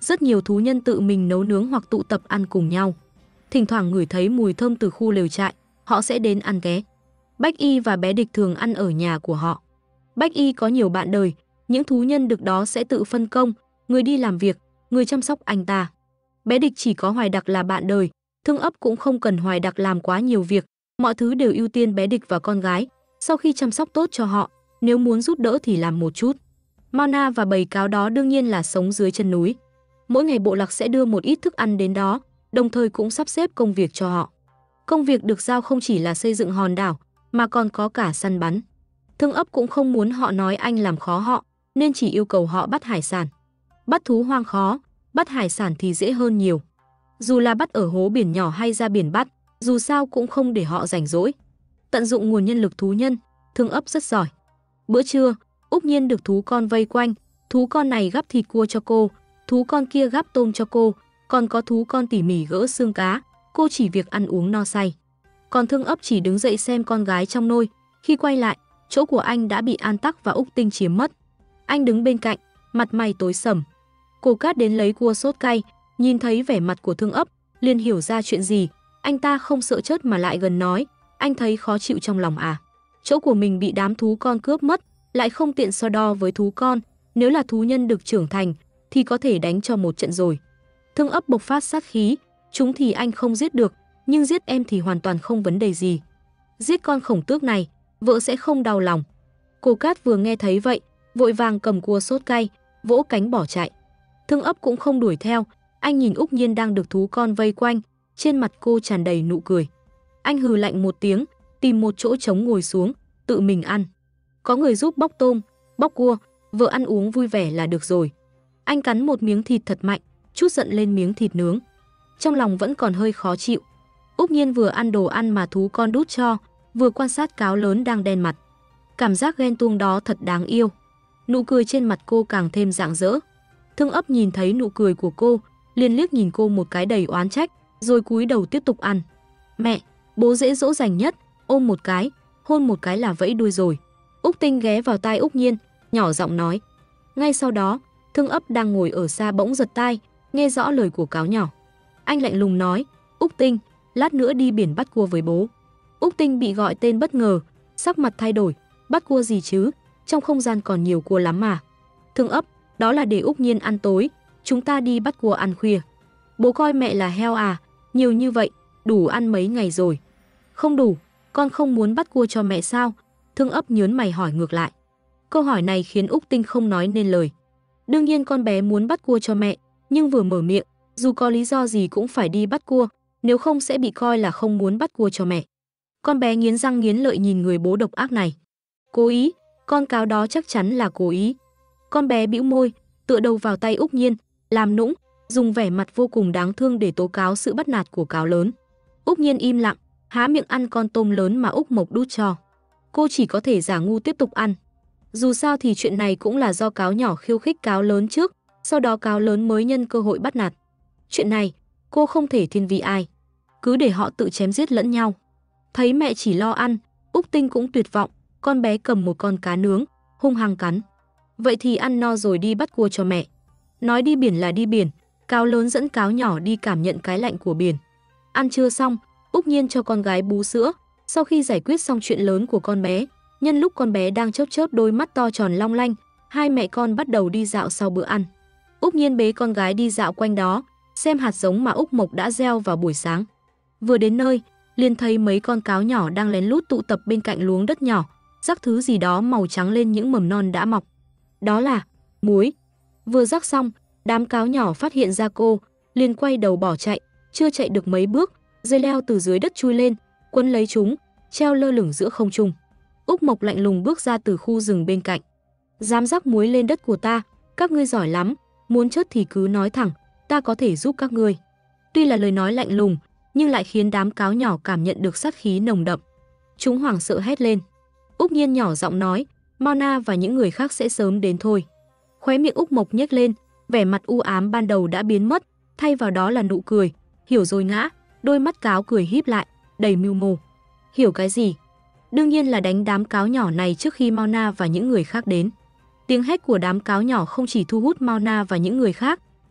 Rất nhiều thú nhân tự mình nấu nướng hoặc tụ tập ăn cùng nhau. Thỉnh thoảng ngửi thấy mùi thơm từ khu lều trại, họ sẽ đến ăn ghé. Bách Y và bé Địch thường ăn ở nhà của họ. Bách Y có nhiều bạn đời, những thú nhân đực đó sẽ tự phân công, người đi làm việc, người chăm sóc anh ta. Bé Địch chỉ có Hoài Đặc là bạn đời, Thương Ấp cũng không cần Hoài Đặc làm quá nhiều việc, mọi thứ đều ưu tiên bé Địch và con gái. Sau khi chăm sóc tốt cho họ, nếu muốn giúp đỡ thì làm một chút. Mauna và bầy cáo đó đương nhiên là sống dưới chân núi. Mỗi ngày bộ lạc sẽ đưa một ít thức ăn đến đó, đồng thời cũng sắp xếp công việc cho họ. Công việc được giao không chỉ là xây dựng hòn đảo, mà còn có cả săn bắn. Thương Ấp cũng không muốn họ nói anh làm khó họ, nên chỉ yêu cầu họ bắt hải sản. Bắt thú hoang khó, bắt hải sản thì dễ hơn nhiều. Dù là bắt ở hố biển nhỏ hay ra biển bắt, dù sao cũng không để họ rảnh rỗi. Tận dụng nguồn nhân lực thú nhân, Thương Ấp rất giỏi. Bữa trưa, Úc Nhiên được thú con vây quanh, thú con này gắp thịt cua cho cô, thú con kia gắp tôm cho cô, còn có thú con tỉ mỉ gỡ xương cá, cô chỉ việc ăn uống no say. Còn Thương Ấp chỉ đứng dậy xem con gái trong nôi, khi quay lại, chỗ của anh đã bị An Tắc và Úc Tinh chiếm mất. Anh đứng bên cạnh, mặt mày tối sầm. Cô Cát đến lấy cua sốt cay, nhìn thấy vẻ mặt của Thương Ấp, liền hiểu ra chuyện gì, anh ta không sợ chết mà lại gần nói, anh thấy khó chịu trong lòng à? Chỗ của mình bị đám thú con cướp mất, lại không tiện so đo với thú con, nếu là thú nhân được trưởng thành thì có thể đánh cho một trận rồi. Thương Ấp bộc phát sát khí, chúng thì anh không giết được, nhưng giết em thì hoàn toàn không vấn đề gì. Giết con khổng tước này, vợ sẽ không đau lòng. Cô Cát vừa nghe thấy vậy, vội vàng cầm cua sốt cay, vỗ cánh bỏ chạy. Thương Ấp cũng không đuổi theo, anh nhìn Úc Nhiên đang được thú con vây quanh, trên mặt cô tràn đầy nụ cười. Anh hừ lạnh một tiếng, tìm một chỗ trống ngồi xuống, tự mình ăn. Có người giúp bóc tôm, bóc cua, vợ ăn uống vui vẻ là được rồi. Anh cắn một miếng thịt thật mạnh, chút giận lên miếng thịt nướng. Trong lòng vẫn còn hơi khó chịu. Úc Nhiên vừa ăn đồ ăn mà thú con đút cho, vừa quan sát cáo lớn đang đen mặt. Cảm giác ghen tuông đó thật đáng yêu. Nụ cười trên mặt cô càng thêm rạng rỡ. Thương Ấp nhìn thấy nụ cười của cô, liền liếc nhìn cô một cái đầy oán trách, rồi cúi đầu tiếp tục ăn. Mẹ, bố dễ dỗ dành nhất, ôm một cái, hôn một cái là vẫy đuôi rồi. Úc Tinh ghé vào tai Úc Nhiên, nhỏ giọng nói. Ngay sau đó, Thương Ấp đang ngồi ở xa bỗng giật tai, nghe rõ lời của cáo nhỏ. Anh lạnh lùng nói, Úc Tinh, lát nữa đi biển bắt cua với bố. Úc Tinh bị gọi tên bất ngờ, sắc mặt thay đổi, bắt cua gì chứ, trong không gian còn nhiều cua lắm mà. Thương Ấp, đó là để Úc Nhiên ăn tối, chúng ta đi bắt cua ăn khuya. Bố coi mẹ là heo à, nhiều như vậy, đủ ăn mấy ngày rồi. Không đủ, con không muốn bắt cua cho mẹ sao? Thương Ấp nhớn mày hỏi ngược lại. Câu hỏi này khiến Úc Tinh không nói nên lời. Đương nhiên con bé muốn bắt cua cho mẹ, nhưng vừa mở miệng, dù có lý do gì cũng phải đi bắt cua, nếu không sẽ bị coi là không muốn bắt cua cho mẹ. Con bé nghiến răng nghiến lợi nhìn người bố độc ác này. Cố ý, con cáo đó chắc chắn là cố ý. Con bé bĩu môi, tựa đầu vào tay Úc Nhiên, làm nũng, dùng vẻ mặt vô cùng đáng thương để tố cáo sự bắt nạt của cáo lớn. Úc Nhiên im lặng, há miệng ăn con tôm lớn mà Úc Mộc đút cho. Cô chỉ có thể giả ngu tiếp tục ăn. Dù sao thì chuyện này cũng là do cáo nhỏ khiêu khích cáo lớn trước, sau đó cáo lớn mới nhân cơ hội bắt nạt. Chuyện này, cô không thể thiên vị ai. Cứ để họ tự chém giết lẫn nhau. Thấy mẹ chỉ lo ăn, Úc Tinh cũng tuyệt vọng, con bé cầm một con cá nướng, hung hăng cắn. Vậy thì ăn no rồi đi bắt cua cho mẹ. Nói đi biển là đi biển, cáo lớn dẫn cáo nhỏ đi cảm nhận cái lạnh của biển. Ăn trưa xong, Úc Nhiên cho con gái bú sữa, sau khi giải quyết xong chuyện lớn của con bé, nhân lúc con bé đang chớp chớp đôi mắt to tròn long lanh, hai mẹ con bắt đầu đi dạo sau bữa ăn. Úc Nhiên bế con gái đi dạo quanh đó, xem hạt giống mà Úc Mộc đã gieo vào buổi sáng. Vừa đến nơi, liền thấy mấy con cáo nhỏ đang lén lút tụ tập bên cạnh luống đất nhỏ, rắc thứ gì đó màu trắng lên những mầm non đã mọc. Đó là muối. Vừa rắc xong, đám cáo nhỏ phát hiện ra cô, liền quay đầu bỏ chạy, chưa chạy được mấy bước, dây leo từ dưới đất chui lên, quấn lấy chúng, treo lơ lửng giữa không trung. Úc Mộc lạnh lùng bước ra từ khu rừng bên cạnh. Dám rắc muối lên đất của ta, các ngươi giỏi lắm, muốn chết thì cứ nói thẳng, ta có thể giúp các ngươi. Tuy là lời nói lạnh lùng, nhưng lại khiến đám cáo nhỏ cảm nhận được sát khí nồng đậm. Chúng hoảng sợ hét lên. Úc Nhiên nhỏ giọng nói, Mauna và những người khác sẽ sớm đến thôi. Khóe miệng Úc Mộc nhếch lên, vẻ mặt u ám ban đầu đã biến mất, thay vào đó là nụ cười. Hiểu rồi ngã, đôi mắt cáo cười híp lại, đầy mưu mô. Hiểu cái gì? Đương nhiên là đánh đám cáo nhỏ này trước khi Mauna và những người khác đến. Tiếng hét của đám cáo nhỏ không chỉ thu hút Mauna và những người khác,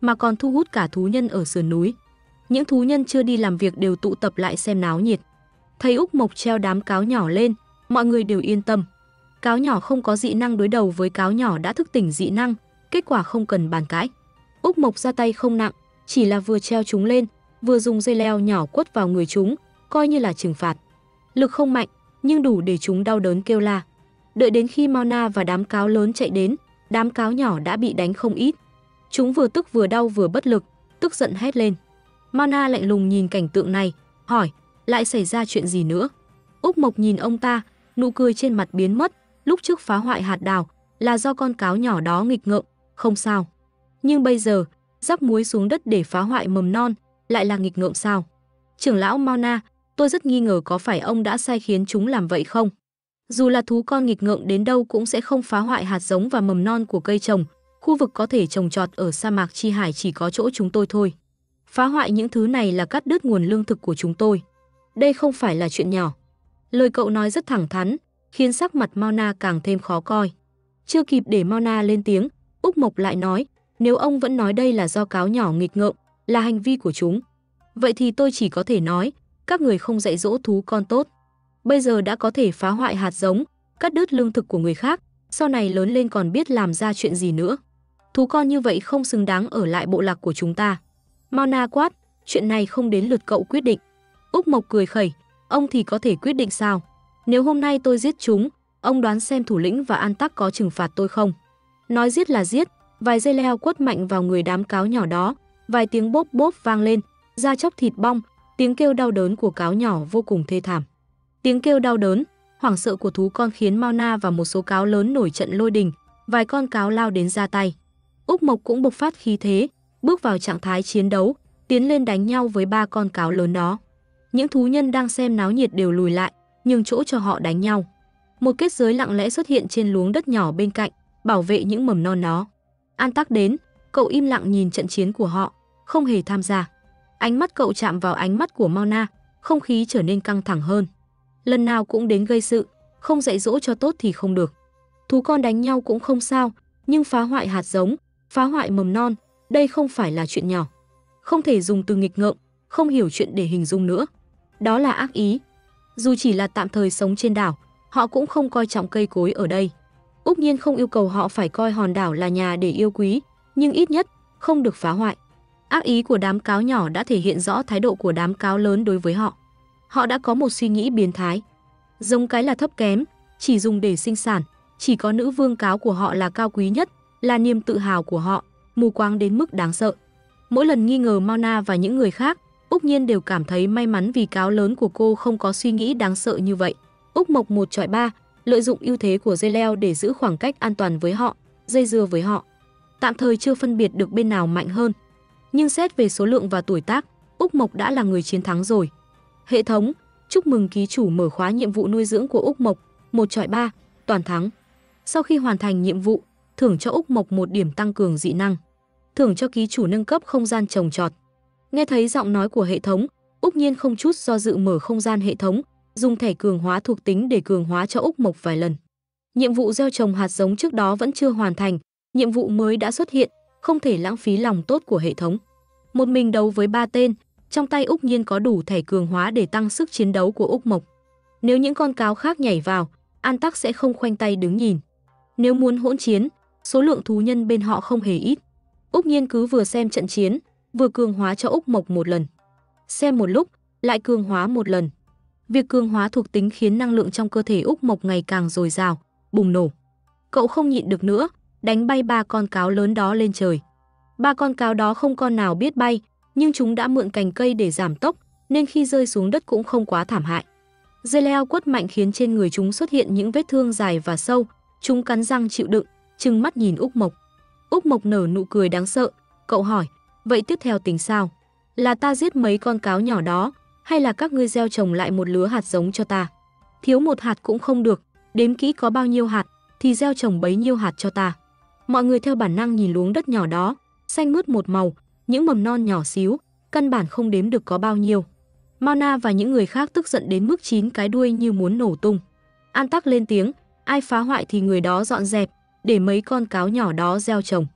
mà còn thu hút cả thú nhân ở sườn núi. Những thú nhân chưa đi làm việc đều tụ tập lại xem náo nhiệt. Thấy Úc Mộc treo đám cáo nhỏ lên, mọi người đều yên tâm. Cáo nhỏ không có dị năng đối đầu với cáo nhỏ đã thức tỉnh dị năng, kết quả không cần bàn cãi. Úc Mộc ra tay không nặng, chỉ là vừa treo chúng lên, vừa dùng dây leo nhỏ quất vào người chúng, coi như là trừng phạt. Lực không mạnh, nhưng đủ để chúng đau đớn kêu la. Đợi đến khi Mauna và đám cáo lớn chạy đến, đám cáo nhỏ đã bị đánh không ít. Chúng vừa tức vừa đau vừa bất lực, tức giận hét lên. Mauna lạnh lùng nhìn cảnh tượng này, hỏi, lại xảy ra chuyện gì nữa? Úc Mộc nhìn ông ta, nụ cười trên mặt biến mất, lúc trước phá hoại hạt đào là do con cáo nhỏ đó nghịch ngợm, không sao. Nhưng bây giờ, rắc muối xuống đất để phá hoại mầm non, lại là nghịch ngợm sao? Trưởng lão Mauna, tôi rất nghi ngờ có phải ông đã sai khiến chúng làm vậy không? Dù là thú con nghịch ngợm đến đâu cũng sẽ không phá hoại hạt giống và mầm non của cây trồng, khu vực có thể trồng trọt ở sa mạc Chi Hải chỉ có chỗ chúng tôi thôi. Phá hoại những thứ này là cắt đứt nguồn lương thực của chúng tôi. Đây không phải là chuyện nhỏ. Lời cậu nói rất thẳng thắn, khiến sắc mặt Mauna càng thêm khó coi. Chưa kịp để Mauna lên tiếng, Úc Mộc lại nói, nếu ông vẫn nói đây là do cáo nhỏ nghịch ngợm, là hành vi của chúng, vậy thì tôi chỉ có thể nói, các người không dạy dỗ thú con tốt. Bây giờ đã có thể phá hoại hạt giống, cắt đứt lương thực của người khác, sau này lớn lên còn biết làm ra chuyện gì nữa. Thú con như vậy không xứng đáng ở lại bộ lạc của chúng ta. Mauna quát, chuyện này không đến lượt cậu quyết định. Úc Mộc cười khẩy, ông thì có thể quyết định sao? Nếu hôm nay tôi giết chúng, ông đoán xem thủ lĩnh và An Tắc có trừng phạt tôi không? Nói giết là giết, vài dây leo quất mạnh vào người đám cáo nhỏ đó, vài tiếng bốp bốp vang lên, da chóc thịt bong, tiếng kêu đau đớn của cáo nhỏ vô cùng thê thảm. Tiếng kêu đau đớn, hoảng sợ của thú con khiến Mauna và một số cáo lớn nổi trận lôi đình, vài con cáo lao đến ra tay. Úc Mộc cũng bộc phát khí thế, bước vào trạng thái chiến đấu, tiến lên đánh nhau với ba con cáo lớn đó. Những thú nhân đang xem náo nhiệt đều lùi lại, nhường chỗ cho họ đánh nhau. Một kết giới lặng lẽ xuất hiện trên luống đất nhỏ bên cạnh, bảo vệ những mầm non đó. An Tắc đến, cậu im lặng nhìn trận chiến của họ, không hề tham gia. Ánh mắt cậu chạm vào ánh mắt của Mauna, không khí trở nên căng thẳng hơn. Lần nào cũng đến gây sự, không dạy dỗ cho tốt thì không được. Thú con đánh nhau cũng không sao, nhưng phá hoại hạt giống, phá hoại mầm non, đây không phải là chuyện nhỏ. Không thể dùng từ nghịch ngợm, không hiểu chuyện để hình dung nữa. Đó là ác ý. Dù chỉ là tạm thời sống trên đảo, họ cũng không coi trọng cây cối ở đây. Úc Nhiên không yêu cầu họ phải coi hòn đảo là nhà để yêu quý, nhưng ít nhất không được phá hoại. Ác ý của đám cáo nhỏ đã thể hiện rõ thái độ của đám cáo lớn đối với họ. Họ đã có một suy nghĩ biến thái. Giống cái là thấp kém, chỉ dùng để sinh sản, chỉ có nữ vương cáo của họ là cao quý nhất, là niềm tự hào của họ, mù quáng đến mức đáng sợ. Mỗi lần nghi ngờ Mauna và những người khác, Úc Nhiên đều cảm thấy may mắn vì cáo lớn của cô không có suy nghĩ đáng sợ như vậy. Úc Mộc một chọi ba, lợi dụng ưu thế của dây leo để giữ khoảng cách an toàn với họ, dây dưa với họ. Tạm thời chưa phân biệt được bên nào mạnh hơn. Nhưng xét về số lượng và tuổi tác, Úc Mộc đã là người chiến thắng rồi. Hệ thống, chúc mừng ký chủ mở khóa nhiệm vụ nuôi dưỡng của Úc Mộc, một chọi ba, toàn thắng. Sau khi hoàn thành nhiệm vụ, thưởng cho Úc Mộc một điểm tăng cường dị năng. Thưởng cho ký chủ nâng cấp không gian trồng trọt. Nghe thấy giọng nói của hệ thống, Úc Nhiên không chút do dự mở không gian hệ thống, dùng thẻ cường hóa thuộc tính để cường hóa cho Úc Mộc vài lần. Nhiệm vụ gieo trồng hạt giống trước đó vẫn chưa hoàn thành, nhiệm vụ mới đã xuất hiện, không thể lãng phí lòng tốt của hệ thống. Một mình đấu với ba tên, trong tay Úc Nhiên có đủ thẻ cường hóa để tăng sức chiến đấu của Úc Mộc. Nếu những con cáo khác nhảy vào, An Tắc sẽ không khoanh tay đứng nhìn. Nếu muốn hỗn chiến, số lượng thú nhân bên họ không hề ít. Úc Nhiên cứ vừa xem trận chiến, vừa cường hóa cho Úc Mộc một lần. Xem một lúc, lại cường hóa một lần. Việc cường hóa thuộc tính khiến năng lượng trong cơ thể Úc Mộc ngày càng dồi dào, bùng nổ. Cậu không nhịn được nữa, đánh bay ba con cáo lớn đó lên trời. Ba con cáo đó không con nào biết bay, nhưng chúng đã mượn cành cây để giảm tốc, nên khi rơi xuống đất cũng không quá thảm hại. Dây leo quất mạnh khiến trên người chúng xuất hiện những vết thương dài và sâu, chúng cắn răng chịu đựng, trừng mắt nhìn Úc Mộc. Úc Mộc nở nụ cười đáng sợ, cậu hỏi, vậy tiếp theo tính sao? Là ta giết mấy con cáo nhỏ đó, hay là các ngươi gieo trồng lại một lứa hạt giống cho ta? Thiếu một hạt cũng không được, đếm kỹ có bao nhiêu hạt, thì gieo trồng bấy nhiêu hạt cho ta. Mọi người theo bản năng nhìn luống đất nhỏ đó, xanh mướt một màu, những mầm non nhỏ xíu, căn bản không đếm được có bao nhiêu. Mauna và những người khác tức giận đến mức chín cái đuôi như muốn nổ tung. An Tắc lên tiếng, ai phá hoại thì người đó dọn dẹp, để mấy con cáo nhỏ đó gieo trồng.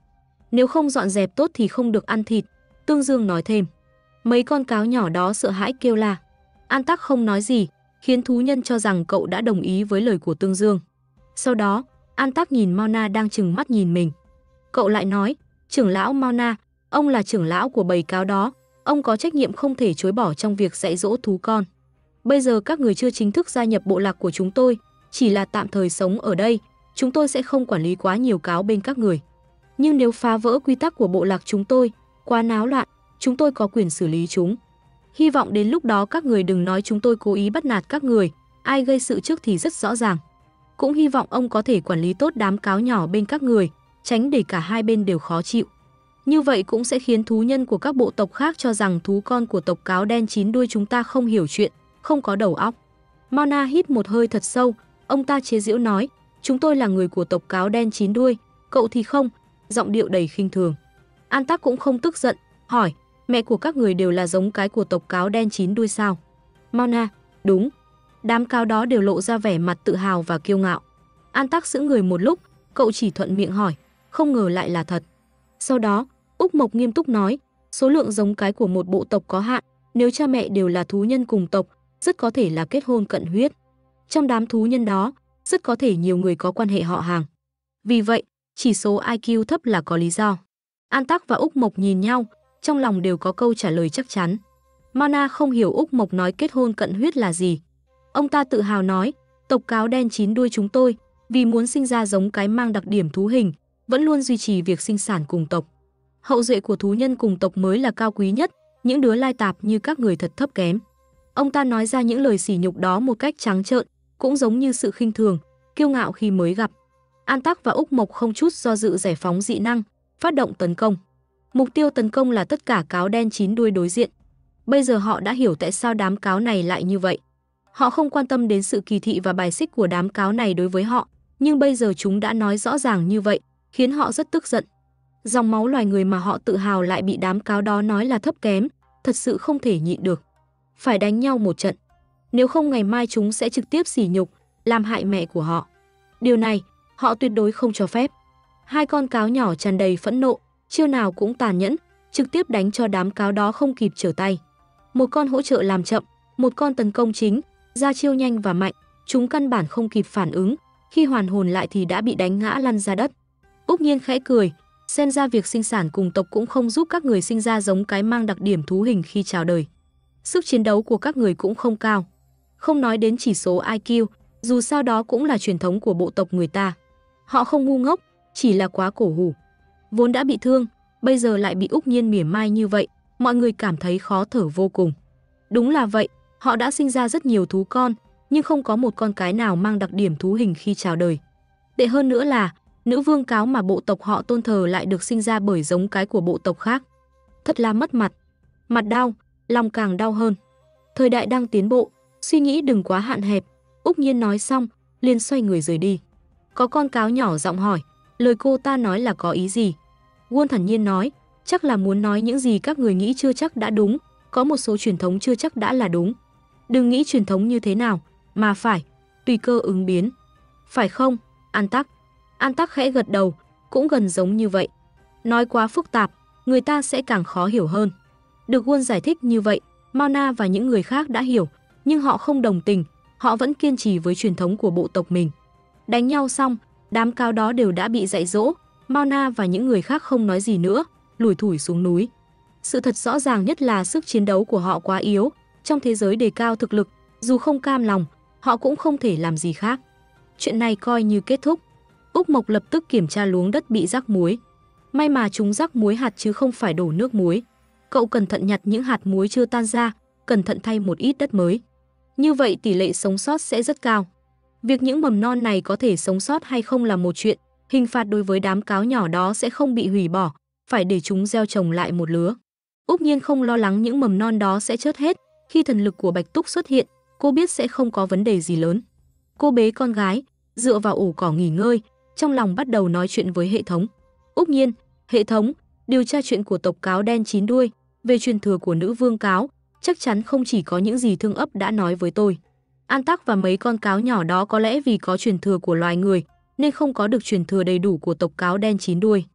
Nếu không dọn dẹp tốt thì không được ăn thịt, Tương Dương nói thêm. Mấy con cáo nhỏ đó sợ hãi kêu la. An Tắc không nói gì, khiến thú nhân cho rằng cậu đã đồng ý với lời của Tương Dương. Sau đó, An Tắc nhìn Mao Na đang trừng mắt nhìn mình. Cậu lại nói, trưởng lão Mao Na, ông là trưởng lão của bầy cáo đó, ông có trách nhiệm không thể chối bỏ trong việc dạy dỗ thú con. Bây giờ các người chưa chính thức gia nhập bộ lạc của chúng tôi, chỉ là tạm thời sống ở đây, chúng tôi sẽ không quản lý quá nhiều cáo bên các người. Nhưng nếu phá vỡ quy tắc của bộ lạc chúng tôi, quá náo loạn, chúng tôi có quyền xử lý chúng. Hy vọng đến lúc đó các người đừng nói chúng tôi cố ý bắt nạt các người, ai gây sự trước thì rất rõ ràng. Cũng hy vọng ông có thể quản lý tốt đám cáo nhỏ bên các người, tránh để cả hai bên đều khó chịu. Như vậy cũng sẽ khiến thú nhân của các bộ tộc khác cho rằng thú con của tộc cáo đen chín đuôi chúng ta không hiểu chuyện, không có đầu óc. Mao Na hít một hơi thật sâu, ông ta chế giễu nói, chúng tôi là người của tộc cáo đen chín đuôi, cậu thì không, giọng điệu đầy khinh thường. An Tắc cũng không tức giận, hỏi, mẹ của các người đều là giống cái của tộc cáo đen chín đuôi sao? Mao Na, đúng. Đám cáo đó đều lộ ra vẻ mặt tự hào và kiêu ngạo. An Tắc sững người một lúc, cậu chỉ thuận miệng hỏi, không ngờ lại là thật. Sau đó, Úc Mộc nghiêm túc nói, số lượng giống cái của một bộ tộc có hạn, nếu cha mẹ đều là thú nhân cùng tộc, rất có thể là kết hôn cận huyết. Trong đám thú nhân đó, rất có thể nhiều người có quan hệ họ hàng. Vì vậy, chỉ số i kiu thấp là có lý do. An Tắc và Úc Mộc nhìn nhau, trong lòng đều có câu trả lời chắc chắn. Mao Na không hiểu Úc Mộc nói kết hôn cận huyết là gì. Ông ta tự hào nói, tộc cáo đen chín đuôi chúng tôi, vì muốn sinh ra giống cái mang đặc điểm thú hình, vẫn luôn duy trì việc sinh sản cùng tộc. Hậu duệ của thú nhân cùng tộc mới là cao quý nhất, những đứa lai tạp như các người thật thấp kém. Ông ta nói ra những lời sỉ nhục đó một cách trắng trợn, cũng giống như sự khinh thường, kiêu ngạo khi mới gặp. An Tắc và Úc Mộc không chút do dự giải phóng dị năng, phát động tấn công. Mục tiêu tấn công là tất cả cáo đen chín đuôi đối diện. Bây giờ họ đã hiểu tại sao đám cáo này lại như vậy. Họ không quan tâm đến sự kỳ thị và bài xích của đám cáo này đối với họ, nhưng bây giờ chúng đã nói rõ ràng như vậy, khiến họ rất tức giận. Dòng máu loài người mà họ tự hào lại bị đám cáo đó nói là thấp kém, thật sự không thể nhịn được. Phải đánh nhau một trận. Nếu không ngày mai chúng sẽ trực tiếp sỉ nhục, làm hại mẹ của họ. Điều này, họ tuyệt đối không cho phép. Hai con cáo nhỏ tràn đầy phẫn nộ, chiêu nào cũng tàn nhẫn, trực tiếp đánh cho đám cáo đó không kịp trở tay. Một con hỗ trợ làm chậm, một con tấn công chính, ra chiêu nhanh và mạnh, chúng căn bản không kịp phản ứng, khi hoàn hồn lại thì đã bị đánh ngã lăn ra đất. Úc Nhiên khẽ cười, xem ra việc sinh sản cùng tộc cũng không giúp các người sinh ra giống cái mang đặc điểm thú hình khi chào đời. Sức chiến đấu của các người cũng không cao. Không nói đến chỉ số i kiu, dù sao đó cũng là truyền thống của bộ tộc người ta. Họ không ngu ngốc, chỉ là quá cổ hủ. Vốn đã bị thương, bây giờ lại bị Úc Nhiên mỉa mai như vậy, mọi người cảm thấy khó thở vô cùng. Đúng là vậy, họ đã sinh ra rất nhiều thú con, nhưng không có một con cái nào mang đặc điểm thú hình khi chào đời. Tệ hơn nữa là, nữ vương cáo mà bộ tộc họ tôn thờ lại được sinh ra bởi giống cái của bộ tộc khác. Thật là mất mặt. Mặt đau, lòng càng đau hơn. Thời đại đang tiến bộ, suy nghĩ đừng quá hạn hẹp. Úc Nhiên nói xong, liền xoay người rời đi. Có con cáo nhỏ giọng hỏi, lời cô ta nói là có ý gì? Won thản nhiên nói, chắc là muốn nói những gì các người nghĩ chưa chắc đã đúng, có một số truyền thống chưa chắc đã là đúng. Đừng nghĩ truyền thống như thế nào, mà phải, tùy cơ ứng biến. Phải không, An Tắc? An Tắc khẽ gật đầu, cũng gần giống như vậy. Nói quá phức tạp, người ta sẽ càng khó hiểu hơn. Được Won giải thích như vậy, Mao Na và những người khác đã hiểu, nhưng họ không đồng tình, họ vẫn kiên trì với truyền thống của bộ tộc mình. Đánh nhau xong, đám cáo đó đều đã bị dạy dỗ, Mao Na và những người khác không nói gì nữa, lủi thủi xuống núi. Sự thật rõ ràng nhất là sức chiến đấu của họ quá yếu, trong thế giới đề cao thực lực, dù không cam lòng, họ cũng không thể làm gì khác. Chuyện này coi như kết thúc. Úc Mộc lập tức kiểm tra luống đất bị rắc muối. May mà chúng rắc muối hạt chứ không phải đổ nước muối. Cậu cẩn thận nhặt những hạt muối chưa tan ra, cẩn thận thay một ít đất mới. Như vậy tỷ lệ sống sót sẽ rất cao. Việc những mầm non này có thể sống sót hay không là một chuyện, hình phạt đối với đám cáo nhỏ đó sẽ không bị hủy bỏ, phải để chúng gieo trồng lại một lứa. Úc Nhiên không lo lắng những mầm non đó sẽ chết hết, khi thần lực của Bạch Túc xuất hiện, cô biết sẽ không có vấn đề gì lớn. Cô bế con gái, dựa vào ổ cỏ nghỉ ngơi, trong lòng bắt đầu nói chuyện với hệ thống. Úc Nhiên, hệ thống, điều tra chuyện của tộc cáo đen chín đuôi, về truyền thừa của nữ vương cáo, chắc chắn không chỉ có những gì Thương Ấp đã nói với tôi. An Tắc và mấy con cáo nhỏ đó có lẽ vì có truyền thừa của loài người, nên không có được truyền thừa đầy đủ của tộc cáo đen chín đuôi.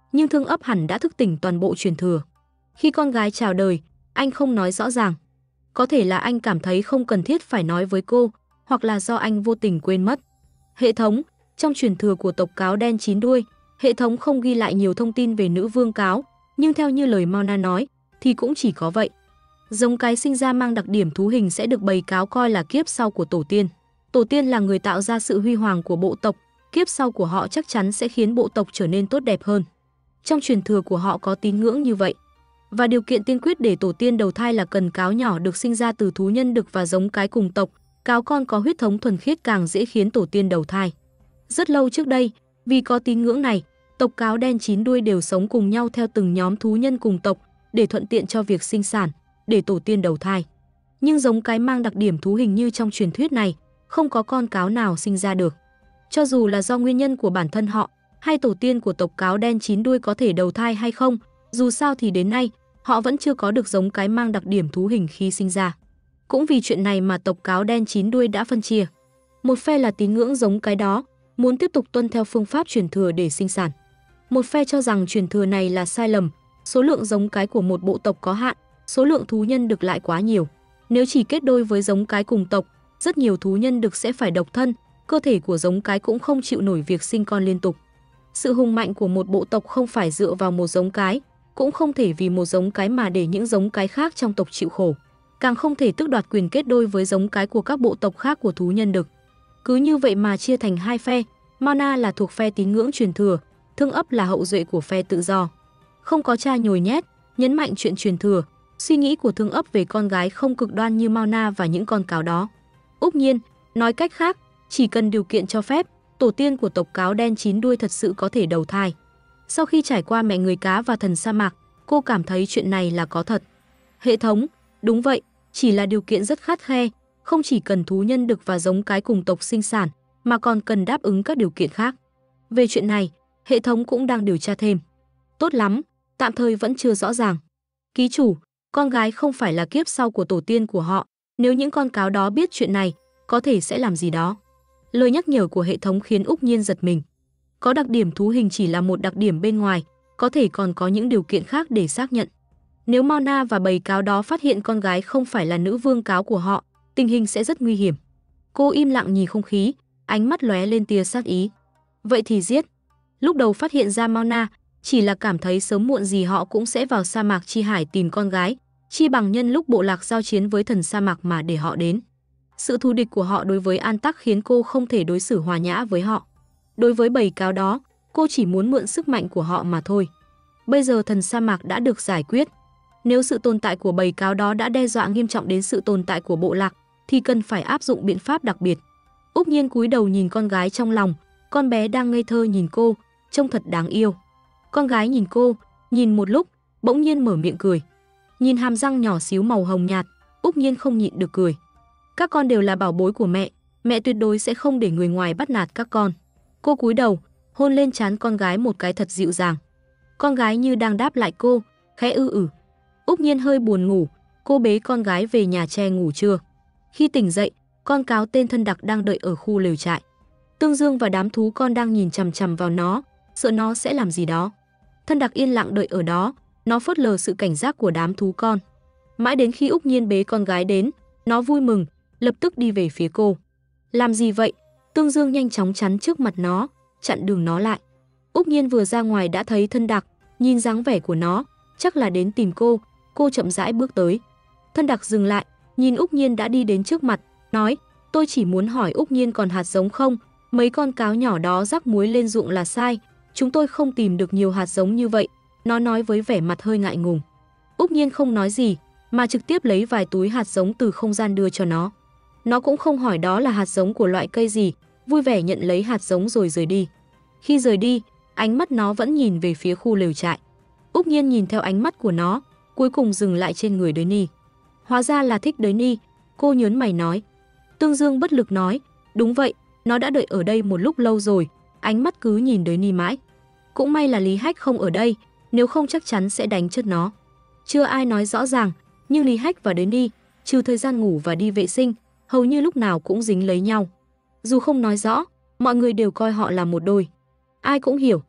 nhưng Thương Ấp hẳn đã thức tỉnh toàn bộ truyền thừa. Khi con gái chào đời, anh không nói rõ ràng. Có thể là anh cảm thấy không cần thiết phải nói với cô, hoặc là do anh vô tình quên mất. Hệ thống, trong truyền thừa của tộc cáo đen chín đuôi, hệ thống không ghi lại nhiều thông tin về nữ vương cáo, nhưng theo như lời Mauna nói, thì cũng chỉ có vậy. Giống cái sinh ra mang đặc điểm thú hình sẽ được bầy cáo coi là kiếp sau của tổ tiên. Tổ tiên là người tạo ra sự huy hoàng của bộ tộc, kiếp sau của họ chắc chắn sẽ khiến bộ tộc trở nên tốt đẹp hơn. Trong truyền thừa của họ có tín ngưỡng như vậy. Và điều kiện tiên quyết để tổ tiên đầu thai là cần cáo nhỏ được sinh ra từ thú nhân đực và giống cái cùng tộc, cáo con có huyết thống thuần khiết càng dễ khiến tổ tiên đầu thai. Rất lâu trước đây, vì có tín ngưỡng này, tộc cáo đen chín đuôi đều sống cùng nhau theo từng nhóm thú nhân cùng tộc để thuận tiện cho việc sinh sản, để tổ tiên đầu thai. Nhưng giống cái mang đặc điểm thú hình như trong truyền thuyết này, không có con cáo nào sinh ra được. Cho dù là do nguyên nhân của bản thân họ, hay tổ tiên của tộc cáo đen chín đuôi có thể đầu thai hay không, dù sao thì đến nay, họ vẫn chưa có được giống cái mang đặc điểm thú hình khi sinh ra. Cũng vì chuyện này mà tộc cáo đen chín đuôi đã phân chia. Một phe là tín ngưỡng giống cái đó, muốn tiếp tục tuân theo phương pháp truyền thừa để sinh sản. Một phe cho rằng truyền thừa này là sai lầm, số lượng giống cái của một bộ tộc có hạn, số lượng thú nhân đực lại quá nhiều. Nếu chỉ kết đôi với giống cái cùng tộc, rất nhiều thú nhân đực sẽ phải độc thân, cơ thể của giống cái cũng không chịu nổi việc sinh con liên tục. Sự hùng mạnh của một bộ tộc không phải dựa vào một giống cái, cũng không thể vì một giống cái mà để những giống cái khác trong tộc chịu khổ. Càng không thể tước đoạt quyền kết đôi với giống cái của các bộ tộc khác của thú nhân đực. Cứ như vậy mà chia thành hai phe, Mauna là thuộc phe tín ngưỡng truyền thừa, Thương Ấp là hậu duệ của phe tự do. Không có cha nhồi nhét, nhấn mạnh chuyện truyền thừa, suy nghĩ của Thương Ấp về con gái không cực đoan như Mauna và những con cáo đó. Úc Nhiên, nói cách khác, chỉ cần điều kiện cho phép, tổ tiên của tộc cáo đen chín đuôi thật sự có thể đầu thai. Sau khi trải qua mẹ người cá và thần sa mạc, cô cảm thấy chuyện này là có thật. Hệ thống, đúng vậy, chỉ là điều kiện rất khắt khe, không chỉ cần thú nhân đực và giống cái cùng tộc sinh sản, mà còn cần đáp ứng các điều kiện khác. Về chuyện này, hệ thống cũng đang điều tra thêm. Tốt lắm, tạm thời vẫn chưa rõ ràng. Ký chủ, con gái không phải là kiếp sau của tổ tiên của họ, nếu những con cáo đó biết chuyện này, có thể sẽ làm gì đó. Lời nhắc nhở của hệ thống khiến Úc Nhiên giật mình. Có đặc điểm thú hình chỉ là một đặc điểm bên ngoài, có thể còn có những điều kiện khác để xác nhận. Nếu Mauna và bầy cáo đó phát hiện con gái không phải là nữ vương cáo của họ, tình hình sẽ rất nguy hiểm. Cô im lặng nhìn không khí, ánh mắt lóe lên tia sát ý. Vậy thì giết. Lúc đầu phát hiện ra Mauna, chỉ là cảm thấy sớm muộn gì họ cũng sẽ vào sa mạc Chi Hải tìm con gái, chi bằng nhân lúc bộ lạc giao chiến với thần sa mạc mà để họ đến. Sự thù địch của họ đối với An Tắc khiến cô không thể đối xử hòa nhã với họ. Đối với bầy cáo đó, cô chỉ muốn mượn sức mạnh của họ mà thôi. Bây giờ thần sa mạc đã được giải quyết. Nếu sự tồn tại của bầy cáo đó đã đe dọa nghiêm trọng đến sự tồn tại của bộ lạc, thì cần phải áp dụng biện pháp đặc biệt. Úc Nhiên cúi đầu nhìn con gái trong lòng, con bé đang ngây thơ nhìn cô, trông thật đáng yêu. Con gái nhìn cô, nhìn một lúc, bỗng nhiên mở miệng cười. Nhìn hàm răng nhỏ xíu màu hồng nhạt, Úc Nhiên không nhịn được cười. Các con đều là bảo bối của mẹ, mẹ tuyệt đối sẽ không để người ngoài bắt nạt các con. Cô cúi đầu, hôn lên trán con gái một cái thật dịu dàng. Con gái như đang đáp lại cô, khẽ ư ử. Úc Nhiên hơi buồn ngủ, cô bế con gái về nhà tre ngủ trưa. Khi tỉnh dậy, con cáo tên Thân Đặc đang đợi ở khu lều trại. Tương Dương và đám thú con đang nhìn chằm chằm vào nó, sợ nó sẽ làm gì đó. Thân Đặc yên lặng đợi ở đó, nó phớt lờ sự cảnh giác của đám thú con. Mãi đến khi Úc Nhiên bế con gái đến, nó vui mừng, lập tức đi về phía cô. Làm gì vậy? Tương Dương nhanh chóng chắn trước mặt nó, chặn đường nó lại. Úc Nhiên vừa ra ngoài đã thấy Thân Đặc, nhìn dáng vẻ của nó, chắc là đến tìm cô, cô chậm rãi bước tới. Thân Đặc dừng lại, nhìn Úc Nhiên đã đi đến trước mặt, nói, tôi chỉ muốn hỏi Úc Nhiên còn hạt giống không, mấy con cáo nhỏ đó rắc muối lên ruộng là sai, chúng tôi không tìm được nhiều hạt giống như vậy, nó nói với vẻ mặt hơi ngại ngùng. Úc Nhiên không nói gì, mà trực tiếp lấy vài túi hạt giống từ không gian đưa cho nó. Nó cũng không hỏi đó là hạt giống của loại cây gì, vui vẻ nhận lấy hạt giống rồi rời đi. Khi rời đi, ánh mắt nó vẫn nhìn về phía khu lều trại. Úc Nhiên nhìn theo ánh mắt của nó, cuối cùng dừng lại trên người Đới Ni. Hóa ra là thích Đới Ni, cô nhớn mày nói. Tương Dương bất lực nói, đúng vậy, nó đã đợi ở đây một lúc lâu rồi, ánh mắt cứ nhìn Đới Ni mãi. Cũng may là Lý Hách không ở đây, nếu không chắc chắn sẽ đánh chết nó. Chưa ai nói rõ ràng, nhưng Lý Hách và Đới Ni, trừ thời gian ngủ và đi vệ sinh, hầu như lúc nào cũng dính lấy nhau. Dù không nói rõ, mọi người đều coi họ là một đôi. Ai cũng hiểu.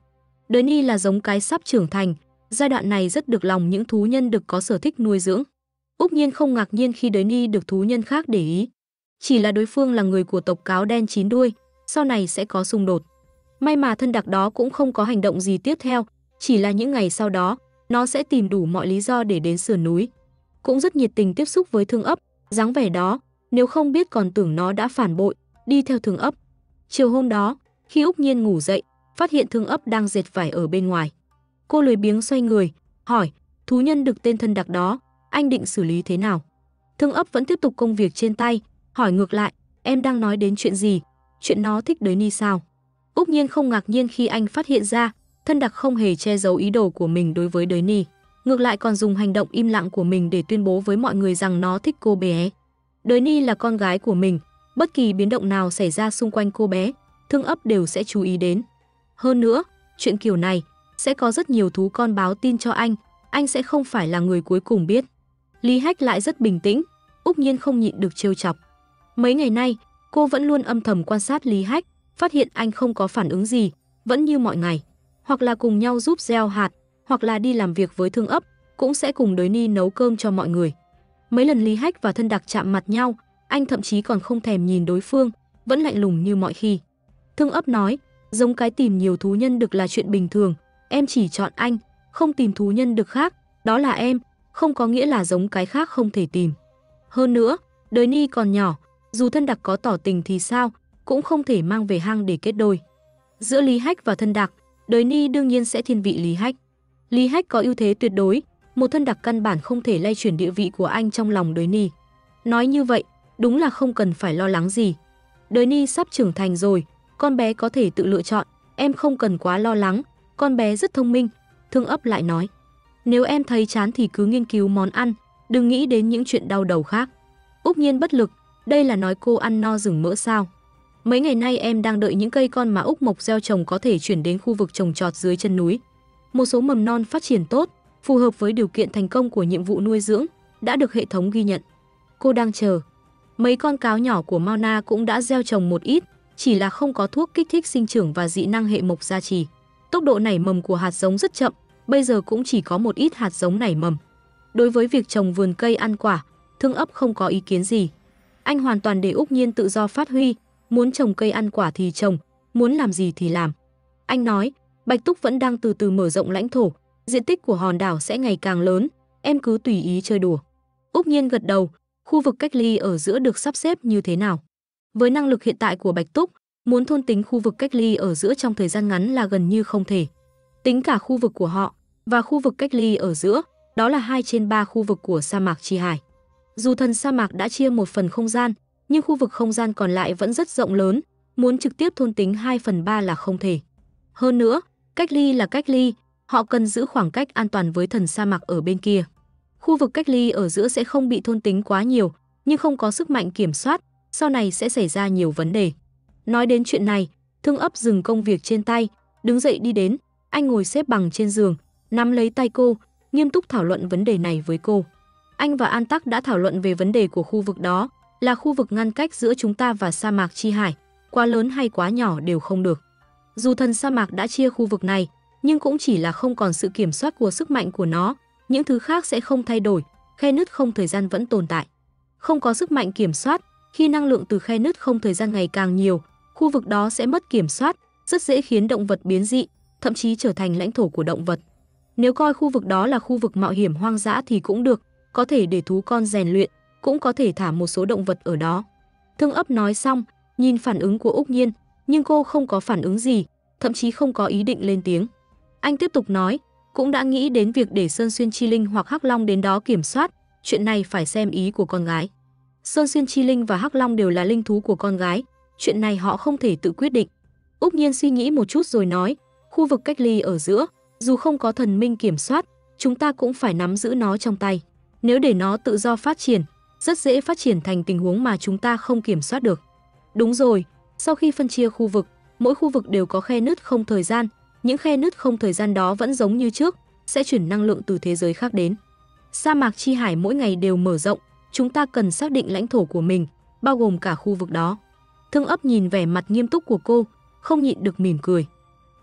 Đới ni là giống cái sắp trưởng thành, giai đoạn này rất được lòng những thú nhân đực có sở thích nuôi dưỡng. Úc Nhiên không ngạc nhiên khi Đới ni được thú nhân khác để ý. Chỉ là đối phương là người của tộc cáo đen chín đuôi, sau này sẽ có xung đột. May mà thân đặc đó cũng không có hành động gì tiếp theo, chỉ là những ngày sau đó, nó sẽ tìm đủ mọi lý do để đến sườn núi. Cũng rất nhiệt tình tiếp xúc với Thương Ấp, dáng vẻ đó, nếu không biết còn tưởng nó đã phản bội, đi theo Thương Ấp. Chiều hôm đó, khi Úc Nhiên ngủ dậy, phát hiện Thương Ấp đang dệt vải ở bên ngoài. Cô lười biếng xoay người, hỏi, thú nhân đực tên thân đặc đó, anh định xử lý thế nào? Thương Ấp vẫn tiếp tục công việc trên tay, hỏi ngược lại, em đang nói đến chuyện gì? Chuyện nó thích Đới ni sao? Úc Nhiên không ngạc nhiên khi anh phát hiện ra, thân đặc không hề che giấu ý đồ của mình đối với Đới ni. Ngược lại còn dùng hành động im lặng của mình để tuyên bố với mọi người rằng nó thích cô bé. Đới ni là con gái của mình, bất kỳ biến động nào xảy ra xung quanh cô bé, Thương Ấp đều sẽ chú ý đến. Hơn nữa, chuyện kiểu này, sẽ có rất nhiều thú con báo tin cho anh, anh sẽ không phải là người cuối cùng biết. Lý Hách lại rất bình tĩnh, Úc Nhiên không nhịn được trêu chọc. Mấy ngày nay, cô vẫn luôn âm thầm quan sát Lý Hách, phát hiện anh không có phản ứng gì, vẫn như mọi ngày. Hoặc là cùng nhau giúp gieo hạt, hoặc là đi làm việc với Thương Ấp, cũng sẽ cùng Đới ni nấu cơm cho mọi người. Mấy lần Lý Hách và thân đặc chạm mặt nhau, anh thậm chí còn không thèm nhìn đối phương, vẫn lạnh lùng như mọi khi. Thương Ấp nói, giống cái tìm nhiều thú nhân đực là chuyện bình thường, em chỉ chọn anh, không tìm thú nhân đực khác, đó là em, không có nghĩa là giống cái khác không thể tìm. Hơn nữa, Đới ni còn nhỏ, dù thân đặc có tỏ tình thì sao, cũng không thể mang về hang để kết đôi. Giữa Lý Hách và thân đặc, Đới ni đương nhiên sẽ thiên vị Lý Hách. Lý Hách có ưu thế tuyệt đối, một thân đặc căn bản không thể lay chuyển địa vị của anh trong lòng Đới ni. Nói như vậy, đúng là không cần phải lo lắng gì. Đới ni sắp trưởng thành rồi, con bé có thể tự lựa chọn, em không cần quá lo lắng, con bé rất thông minh. Thương Ấp lại nói, nếu em thấy chán thì cứ nghiên cứu món ăn, đừng nghĩ đến những chuyện đau đầu khác. Úc Nhiên bất lực, đây là nói cô ăn no rừng mỡ sao? Mấy ngày nay em đang đợi những cây con mà Úc Mộc gieo trồng có thể chuyển đến khu vực trồng trọt dưới chân núi. Một số mầm non phát triển tốt, phù hợp với điều kiện thành công của nhiệm vụ nuôi dưỡng, đã được hệ thống ghi nhận. Cô đang chờ. Mấy con cáo nhỏ của Mauna cũng đã gieo trồng một ít, chỉ là không có thuốc kích thích sinh trưởng và dị năng hệ mộc gia trì. Tốc độ nảy mầm của hạt giống rất chậm, bây giờ cũng chỉ có một ít hạt giống nảy mầm. Đối với việc trồng vườn cây ăn quả, Thương Ấp không có ý kiến gì. Anh hoàn toàn để Úc Nhiên tự do phát huy, muốn trồng cây ăn quả thì trồng, muốn làm gì thì làm. Anh nói, Bạch Túc vẫn đang từ từ mở rộng lãnh thổ, diện tích của hòn đảo sẽ ngày càng lớn, em cứ tùy ý chơi đùa. Úc Nhiên gật đầu, khu vực cách ly ở giữa được sắp xếp như thế nào? Với năng lực hiện tại của Bạch Túc, muốn thôn tính khu vực cách ly ở giữa trong thời gian ngắn là gần như không thể. Tính cả khu vực của họ và khu vực cách ly ở giữa, đó là hai trên ba khu vực của sa mạc Chi Hải. Dù thần sa mạc đã chia một phần không gian, nhưng khu vực không gian còn lại vẫn rất rộng lớn, muốn trực tiếp thôn tính hai phần ba là không thể. Hơn nữa, cách ly là cách ly, họ cần giữ khoảng cách an toàn với thần sa mạc ở bên kia. Khu vực cách ly ở giữa sẽ không bị thôn tính quá nhiều, nhưng không có sức mạnh kiểm soát, sau này sẽ xảy ra nhiều vấn đề. Nói đến chuyện này, Thương Ấp dừng công việc trên tay, đứng dậy đi đến, anh ngồi xếp bằng trên giường, nắm lấy tay cô, nghiêm túc thảo luận vấn đề này với cô. Anh và An Tắc đã thảo luận về vấn đề của khu vực đó, là khu vực ngăn cách giữa chúng ta và sa mạc Chi Hải, quá lớn hay quá nhỏ đều không được. Dù thần sa mạc đã chia khu vực này, nhưng cũng chỉ là không còn sự kiểm soát của sức mạnh của nó, những thứ khác sẽ không thay đổi, khe nứt không thời gian vẫn tồn tại. Không có sức mạnh kiểm soát, khi năng lượng từ khe nứt không thời gian ngày càng nhiều, khu vực đó sẽ mất kiểm soát, rất dễ khiến động vật biến dị, thậm chí trở thành lãnh thổ của động vật. Nếu coi khu vực đó là khu vực mạo hiểm hoang dã thì cũng được, có thể để thú con rèn luyện, cũng có thể thả một số động vật ở đó. Thương Ấp nói xong, nhìn phản ứng của Úc Nhiên, nhưng cô không có phản ứng gì, thậm chí không có ý định lên tiếng. Anh tiếp tục nói, cũng đã nghĩ đến việc để Sơn Xuyên Chi Linh hoặc Hắc Long đến đó kiểm soát, chuyện này phải xem ý của con gái. Sơn Xuyên Chi Linh và Hắc Long đều là linh thú của con gái, chuyện này họ không thể tự quyết định. Úc Nhiên suy nghĩ một chút rồi nói, khu vực cách ly ở giữa, dù không có thần minh kiểm soát, chúng ta cũng phải nắm giữ nó trong tay. Nếu để nó tự do phát triển, rất dễ phát triển thành tình huống mà chúng ta không kiểm soát được. Đúng rồi, sau khi phân chia khu vực, mỗi khu vực đều có khe nứt không thời gian, những khe nứt không thời gian đó vẫn giống như trước, sẽ chuyển năng lượng từ thế giới khác đến. Sa mạc Chi Hải mỗi ngày đều mở rộng, chúng ta cần xác định lãnh thổ của mình, bao gồm cả khu vực đó. Thương Ấp nhìn vẻ mặt nghiêm túc của cô, không nhịn được mỉm cười.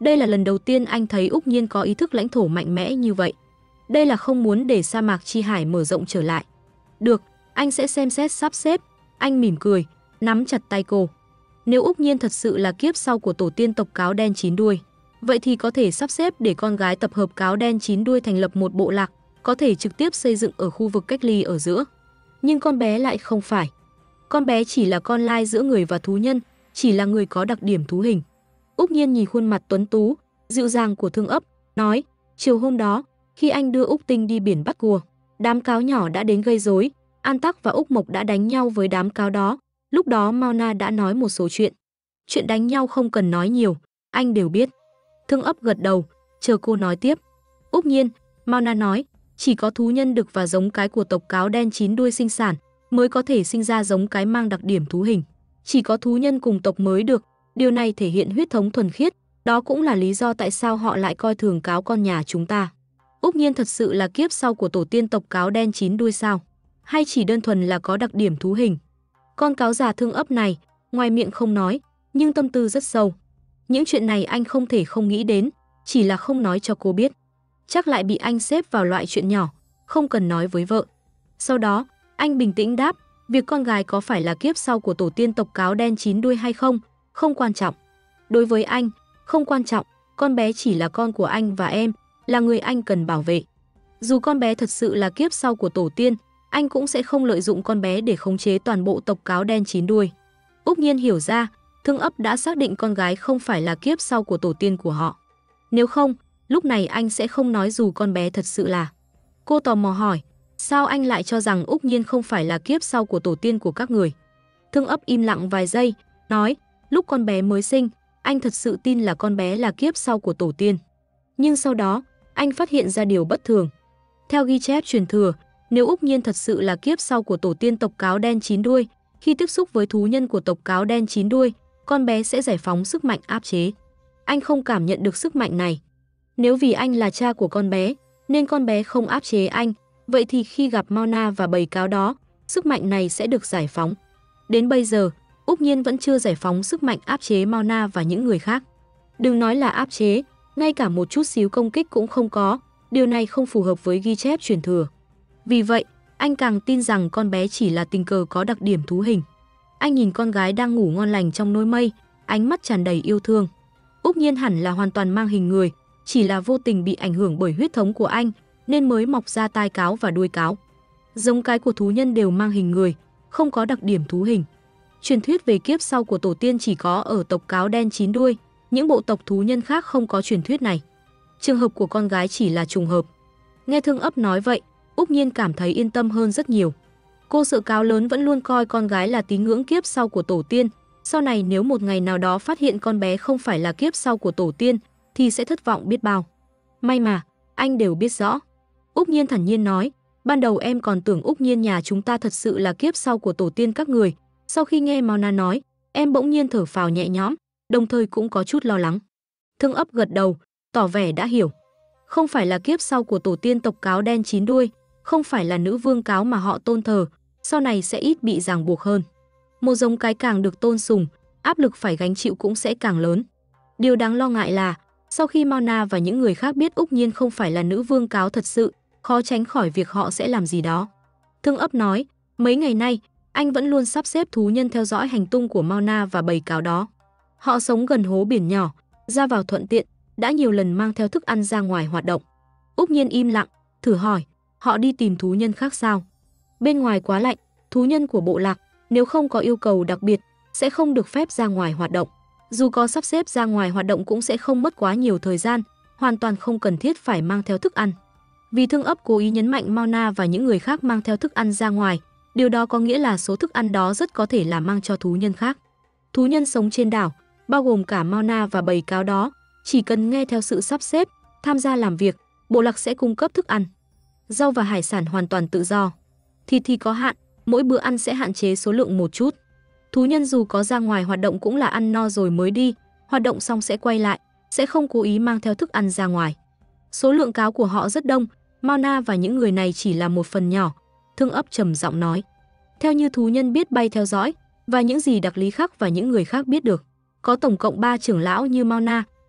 Đây là lần đầu tiên anh thấy Úc Nhiên có ý thức lãnh thổ mạnh mẽ như vậy. Đây là không muốn để sa mạc Chi Hải mở rộng trở lại. Được, anh sẽ xem xét sắp xếp. Anh mỉm cười, nắm chặt tay cô. Nếu Úc Nhiên thật sự là kiếp sau của tổ tiên tộc cáo đen chín đuôi, vậy thì có thể sắp xếp để con gái tập hợp cáo đen chín đuôi thành lập một bộ lạc, có thể trực tiếp xây dựng ở khu vực cách ly ở giữa. Nhưng con bé lại không phải. Con bé chỉ là con lai giữa người và thú nhân, chỉ là người có đặc điểm thú hình. Úc Nhiên nhìn khuôn mặt tuấn tú, dịu dàng của Thương Ấp, nói, chiều hôm đó, khi anh đưa Úc Tinh đi biển bắt cua, đám cáo nhỏ đã đến gây rối, An Tắc và Úc Mộc đã đánh nhau với đám cáo đó. Lúc đó Mao Na đã nói một số chuyện. Chuyện đánh nhau không cần nói nhiều, anh đều biết. Thương Ấp gật đầu, chờ cô nói tiếp. Úc Nhiên, Mao Na nói, chỉ có thú nhân đực và giống cái của tộc cáo đen chín đuôi sinh sản mới có thể sinh ra giống cái mang đặc điểm thú hình. Chỉ có thú nhân cùng tộc mới được, điều này thể hiện huyết thống thuần khiết, đó cũng là lý do tại sao họ lại coi thường cáo con nhà chúng ta. Úc Nhiên thật sự là kiếp sau của tổ tiên tộc cáo đen chín đuôi sao? Hay chỉ đơn thuần là có đặc điểm thú hình? Con cáo già Thương Ấp này, ngoài miệng không nói, nhưng tâm tư rất sâu. Những chuyện này anh không thể không nghĩ đến, chỉ là không nói cho cô biết. Chắc lại bị anh xếp vào loại chuyện nhỏ, không cần nói với vợ. Sau đó, anh bình tĩnh đáp, việc con gái có phải là kiếp sau của tổ tiên tộc cáo đen chín đuôi hay không, không quan trọng. Đối với anh, không quan trọng, con bé chỉ là con của anh và em, là người anh cần bảo vệ. Dù con bé thật sự là kiếp sau của tổ tiên, anh cũng sẽ không lợi dụng con bé để khống chế toàn bộ tộc cáo đen chín đuôi. Úc Nhiên hiểu ra, Thương Ấp đã xác định con gái không phải là kiếp sau của tổ tiên của họ. Nếu không, lúc này anh sẽ không nói dù con bé thật sự là. Cô tò mò hỏi, sao anh lại cho rằng Úc Nhiên không phải là kiếp sau của tổ tiên của các người? Thương Ấp im lặng vài giây, nói, lúc con bé mới sinh, anh thật sự tin là con bé là kiếp sau của tổ tiên. Nhưng sau đó, anh phát hiện ra điều bất thường. Theo ghi chép truyền thừa, nếu Úc Nhiên thật sự là kiếp sau của tổ tiên tộc cáo đen chín đuôi, khi tiếp xúc với thú nhân của tộc cáo đen chín đuôi, con bé sẽ giải phóng sức mạnh áp chế. Anh không cảm nhận được sức mạnh này. Nếu vì anh là cha của con bé, nên con bé không áp chế anh, vậy thì khi gặp Mao Na và bầy cáo đó, sức mạnh này sẽ được giải phóng. Đến bây giờ, Úc Nhiên vẫn chưa giải phóng sức mạnh áp chế Mao Na và những người khác. Đừng nói là áp chế, ngay cả một chút xíu công kích cũng không có, điều này không phù hợp với ghi chép truyền thừa. Vì vậy, anh càng tin rằng con bé chỉ là tình cờ có đặc điểm thú hình. Anh nhìn con gái đang ngủ ngon lành trong nôi mây, ánh mắt tràn đầy yêu thương. Úc Nhiên hẳn là hoàn toàn mang hình người, chỉ là vô tình bị ảnh hưởng bởi huyết thống của anh, nên mới mọc ra tai cáo và đuôi cáo. Giống cái của thú nhân đều mang hình người, không có đặc điểm thú hình. Truyền thuyết về kiếp sau của tổ tiên chỉ có ở tộc cáo đen chín đuôi, những bộ tộc thú nhân khác không có truyền thuyết này. Trường hợp của con gái chỉ là trùng hợp. Nghe Thương Ấp nói vậy, Úc Nhiên cảm thấy yên tâm hơn rất nhiều. Cô sợ cáo lớn vẫn luôn coi con gái là tín ngưỡng kiếp sau của tổ tiên, sau này nếu một ngày nào đó phát hiện con bé không phải là kiếp sau của tổ tiên, thì sẽ thất vọng biết bao. May mà, anh đều biết rõ. Úc Nhiên thản nhiên nói, ban đầu em còn tưởng Úc Nhiên nhà chúng ta thật sự là kiếp sau của tổ tiên các người. Sau khi nghe Mao Na nói, em bỗng nhiên thở phào nhẹ nhõm, đồng thời cũng có chút lo lắng. Thương Ấp gật đầu, tỏ vẻ đã hiểu. Không phải là kiếp sau của tổ tiên tộc cáo đen chín đuôi, không phải là nữ vương cáo mà họ tôn thờ, sau này sẽ ít bị ràng buộc hơn. Một giống cái càng được tôn sùng, áp lực phải gánh chịu cũng sẽ càng lớn. Điều đáng lo ngại là, sau khi Mao Na và những người khác biết Úc Nhiên không phải là nữ vương cáo thật sự, khó tránh khỏi việc họ sẽ làm gì đó. Thương Ấp nói, mấy ngày nay, anh vẫn luôn sắp xếp thú nhân theo dõi hành tung của Mao Na và bầy cáo đó. Họ sống gần hố biển nhỏ, ra vào thuận tiện, đã nhiều lần mang theo thức ăn ra ngoài hoạt động. Úc Nhiên im lặng, thử hỏi, họ đi tìm thú nhân khác sao? Bên ngoài quá lạnh, thú nhân của bộ lạc, nếu không có yêu cầu đặc biệt, sẽ không được phép ra ngoài hoạt động. Dù có sắp xếp ra ngoài hoạt động cũng sẽ không mất quá nhiều thời gian, hoàn toàn không cần thiết phải mang theo thức ăn. Vì Thương Ấp cố ý nhấn mạnh Mao Na và những người khác mang theo thức ăn ra ngoài, điều đó có nghĩa là số thức ăn đó rất có thể là mang cho thú nhân khác. Thú nhân sống trên đảo, bao gồm cả Mao Na và bầy cáo đó, chỉ cần nghe theo sự sắp xếp, tham gia làm việc, bộ lạc sẽ cung cấp thức ăn. Rau và hải sản hoàn toàn tự do. Thịt thì có hạn, mỗi bữa ăn sẽ hạn chế số lượng một chút. Thú nhân dù có ra ngoài hoạt động cũng là ăn no rồi mới đi, hoạt động xong sẽ quay lại, sẽ không cố ý mang theo thức ăn ra ngoài. Số lượng cáo của họ rất đông, Mao Na và những người này chỉ là một phần nhỏ. Thương Ấp trầm giọng nói. Theo như thú nhân biết bay theo dõi, và những gì đặc lý khác và những người khác biết được, có tổng cộng ba trưởng lão như Mao Na,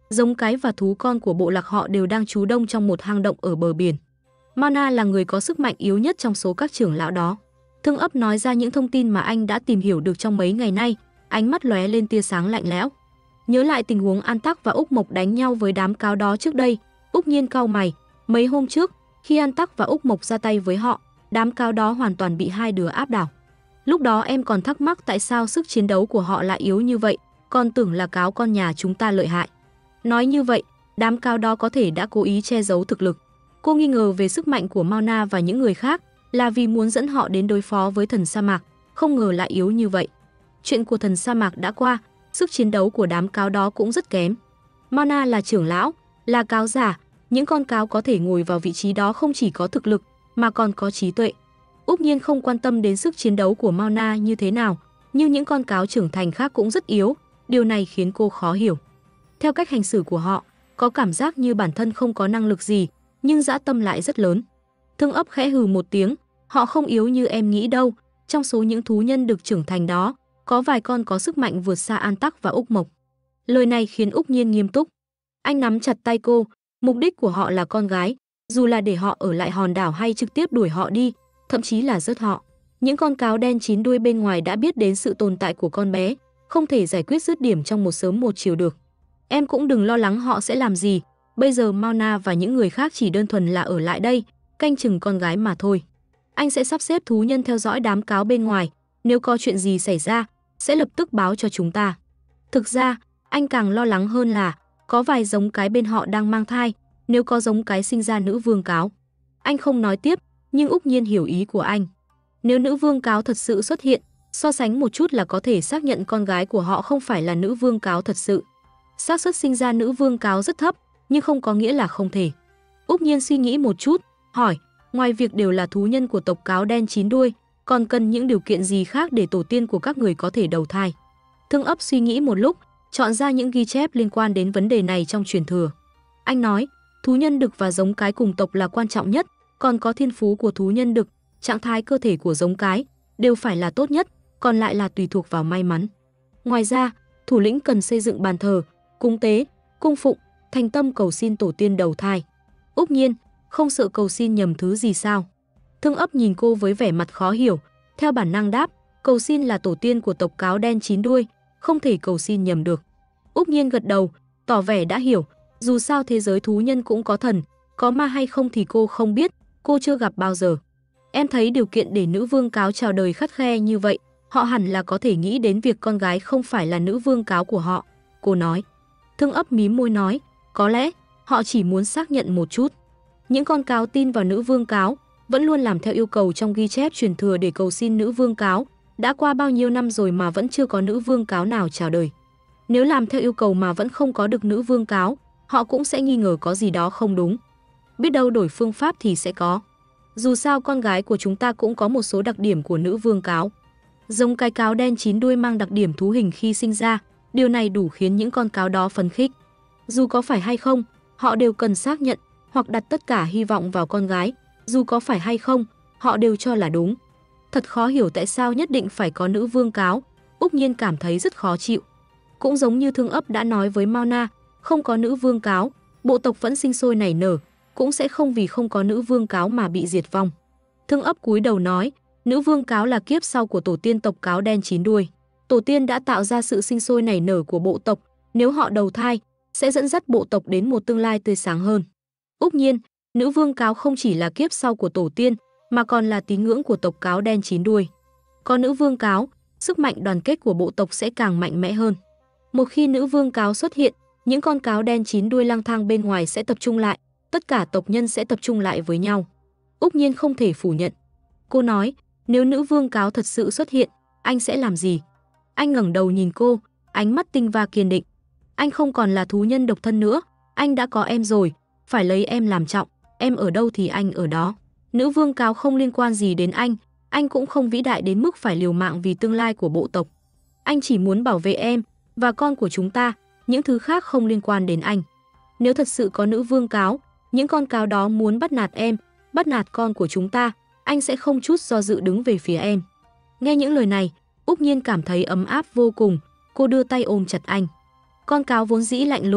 Giống cái và thú con của bộ lạc họ đều đang trú đông trong một hang động ở bờ biển. Mana là người có sức mạnh yếu nhất trong số các trưởng lão đó. Thương Ấp nói ra những thông tin mà anh đã tìm hiểu được trong mấy ngày nay, ánh mắt lóe lên tia sáng lạnh lẽo. Nhớ lại tình huống An Tắc và Úc Mộc đánh nhau với đám cáo đó trước đây, Úc Nhiên cau mày. Mấy hôm trước, khi An Tắc và Úc Mộc ra tay với họ, đám cáo đó hoàn toàn bị hai đứa áp đảo. Lúc đó em còn thắc mắc tại sao sức chiến đấu của họ lại yếu như vậy, còn tưởng là cáo con nhà chúng ta lợi hại. Nói như vậy, đám cáo đó có thể đã cố ý che giấu thực lực. Cô nghi ngờ về sức mạnh của Mauna và những người khác là vì muốn dẫn họ đến đối phó với thần sa mạc, không ngờ lại yếu như vậy. Chuyện của thần sa mạc đã qua, sức chiến đấu của đám cáo đó cũng rất kém. Mauna là trưởng lão, là cáo giả, những con cáo có thể ngồi vào vị trí đó không chỉ có thực lực mà còn có trí tuệ. Úc Nhiên không quan tâm đến sức chiến đấu của Mauna như thế nào, nhưng những con cáo trưởng thành khác cũng rất yếu, điều này khiến cô khó hiểu. Theo cách hành xử của họ, có cảm giác như bản thân không có năng lực gì, nhưng dã tâm lại rất lớn. Thương Ấp khẽ hừ một tiếng, họ không yếu như em nghĩ đâu, trong số những thú nhân được trưởng thành đó, có vài con có sức mạnh vượt xa An Tắc và Úc Mộc. Lời này khiến Úc Nhiên nghiêm túc. Anh nắm chặt tay cô, mục đích của họ là con gái, dù là để họ ở lại hòn đảo hay trực tiếp đuổi họ đi, thậm chí là giết họ. Những con cáo đen chín đuôi bên ngoài đã biết đến sự tồn tại của con bé, không thể giải quyết dứt điểm trong một sớm một chiều được. Em cũng đừng lo lắng họ sẽ làm gì, bây giờ Mauna và những người khác chỉ đơn thuần là ở lại đây, canh chừng con gái mà thôi. Anh sẽ sắp xếp thú nhân theo dõi đám cáo bên ngoài, nếu có chuyện gì xảy ra, sẽ lập tức báo cho chúng ta. Thực ra, anh càng lo lắng hơn là có vài giống cái bên họ đang mang thai, nếu có giống cái sinh ra nữ vương cáo. Anh không nói tiếp, nhưng Úc Nhiên hiểu ý của anh. Nếu nữ vương cáo thật sự xuất hiện, so sánh một chút là có thể xác nhận con gái của họ không phải là nữ vương cáo thật sự. Xác suất sinh ra nữ vương cáo rất thấp, nhưng không có nghĩa là không thể. Úc Nhiên suy nghĩ một chút, hỏi, ngoài việc đều là thú nhân của tộc cáo đen chín đuôi, còn cần những điều kiện gì khác để tổ tiên của các người có thể đầu thai? Thương Ấp suy nghĩ một lúc, chọn ra những ghi chép liên quan đến vấn đề này trong truyền thừa. Anh nói, thú nhân đực và giống cái cùng tộc là quan trọng nhất, còn có thiên phú của thú nhân đực, trạng thái cơ thể của giống cái đều phải là tốt nhất, còn lại là tùy thuộc vào may mắn. Ngoài ra, thủ lĩnh cần xây dựng bàn thờ, cúng tế, cung phụng, thành tâm cầu xin tổ tiên đầu thai. Úc Nhiên, không sợ cầu xin nhầm thứ gì sao? Thương Ấp nhìn cô với vẻ mặt khó hiểu, theo bản năng đáp, cầu xin là tổ tiên của tộc cáo đen chín đuôi, không thể cầu xin nhầm được. Úc Nhiên gật đầu, tỏ vẻ đã hiểu, dù sao thế giới thú nhân cũng có thần, có ma hay không thì cô không biết, cô chưa gặp bao giờ. Em thấy điều kiện để nữ vương cáo chào đời khắt khe như vậy, họ hẳn là có thể nghĩ đến việc con gái không phải là nữ vương cáo của họ, cô nói. Thương Ấp mím môi nói, có lẽ họ chỉ muốn xác nhận một chút. Những con cáo tin vào nữ vương cáo, vẫn luôn làm theo yêu cầu trong ghi chép truyền thừa để cầu xin nữ vương cáo, đã qua bao nhiêu năm rồi mà vẫn chưa có nữ vương cáo nào chào đời. Nếu làm theo yêu cầu mà vẫn không có được nữ vương cáo, họ cũng sẽ nghi ngờ có gì đó không đúng. Biết đâu đổi phương pháp thì sẽ có. Dù sao con gái của chúng ta cũng có một số đặc điểm của nữ vương cáo. Giống cái cáo đen chín đuôi mang đặc điểm thú hình khi sinh ra, điều này đủ khiến những con cáo đó phấn khích. Dù có phải hay không, họ đều cần xác nhận hoặc đặt tất cả hy vọng vào con gái, dù có phải hay không, họ đều cho là đúng. Thật khó hiểu tại sao nhất định phải có nữ vương cáo, Úc Nhiên cảm thấy rất khó chịu. Cũng giống như Thương Ấp đã nói với Mauna, không có nữ vương cáo, bộ tộc vẫn sinh sôi nảy nở, cũng sẽ không vì không có nữ vương cáo mà bị diệt vong. Thương Ấp cúi đầu nói, nữ vương cáo là kiếp sau của tổ tiên tộc cáo đen chín đuôi. Tổ tiên đã tạo ra sự sinh sôi nảy nở của bộ tộc, nếu họ đầu thai, sẽ dẫn dắt bộ tộc đến một tương lai tươi sáng hơn. Úc Nhiên, nữ vương cáo không chỉ là kiếp sau của tổ tiên, mà còn là tín ngưỡng của tộc cáo đen chín đuôi. Có nữ vương cáo, sức mạnh đoàn kết của bộ tộc sẽ càng mạnh mẽ hơn. Một khi nữ vương cáo xuất hiện, những con cáo đen chín đuôi lang thang bên ngoài sẽ tập trung lại, tất cả tộc nhân sẽ tập trung lại với nhau. Úc Nhiên không thể phủ nhận. Cô nói, nếu nữ vương cáo thật sự xuất hiện, anh sẽ làm gì? Anh ngẩng đầu nhìn cô, ánh mắt tinh va kiên định. Anh không còn là thú nhân độc thân nữa, anh đã có em rồi, phải lấy em làm trọng, em ở đâu thì anh ở đó. Nữ vương cáo không liên quan gì đến anh, anh cũng không vĩ đại đến mức phải liều mạng vì tương lai của bộ tộc. Anh chỉ muốn bảo vệ em và con của chúng ta, những thứ khác không liên quan đến anh. Nếu thật sự có nữ vương cáo, những con cáo đó muốn bắt nạt em, bắt nạt con của chúng ta, anh sẽ không chút do dự đứng về phía em. Nghe những lời này, Úc Nhiên cảm thấy ấm áp vô cùng, cô đưa tay ôm chặt anh. Con cáo vốn dĩ lạnh lùng,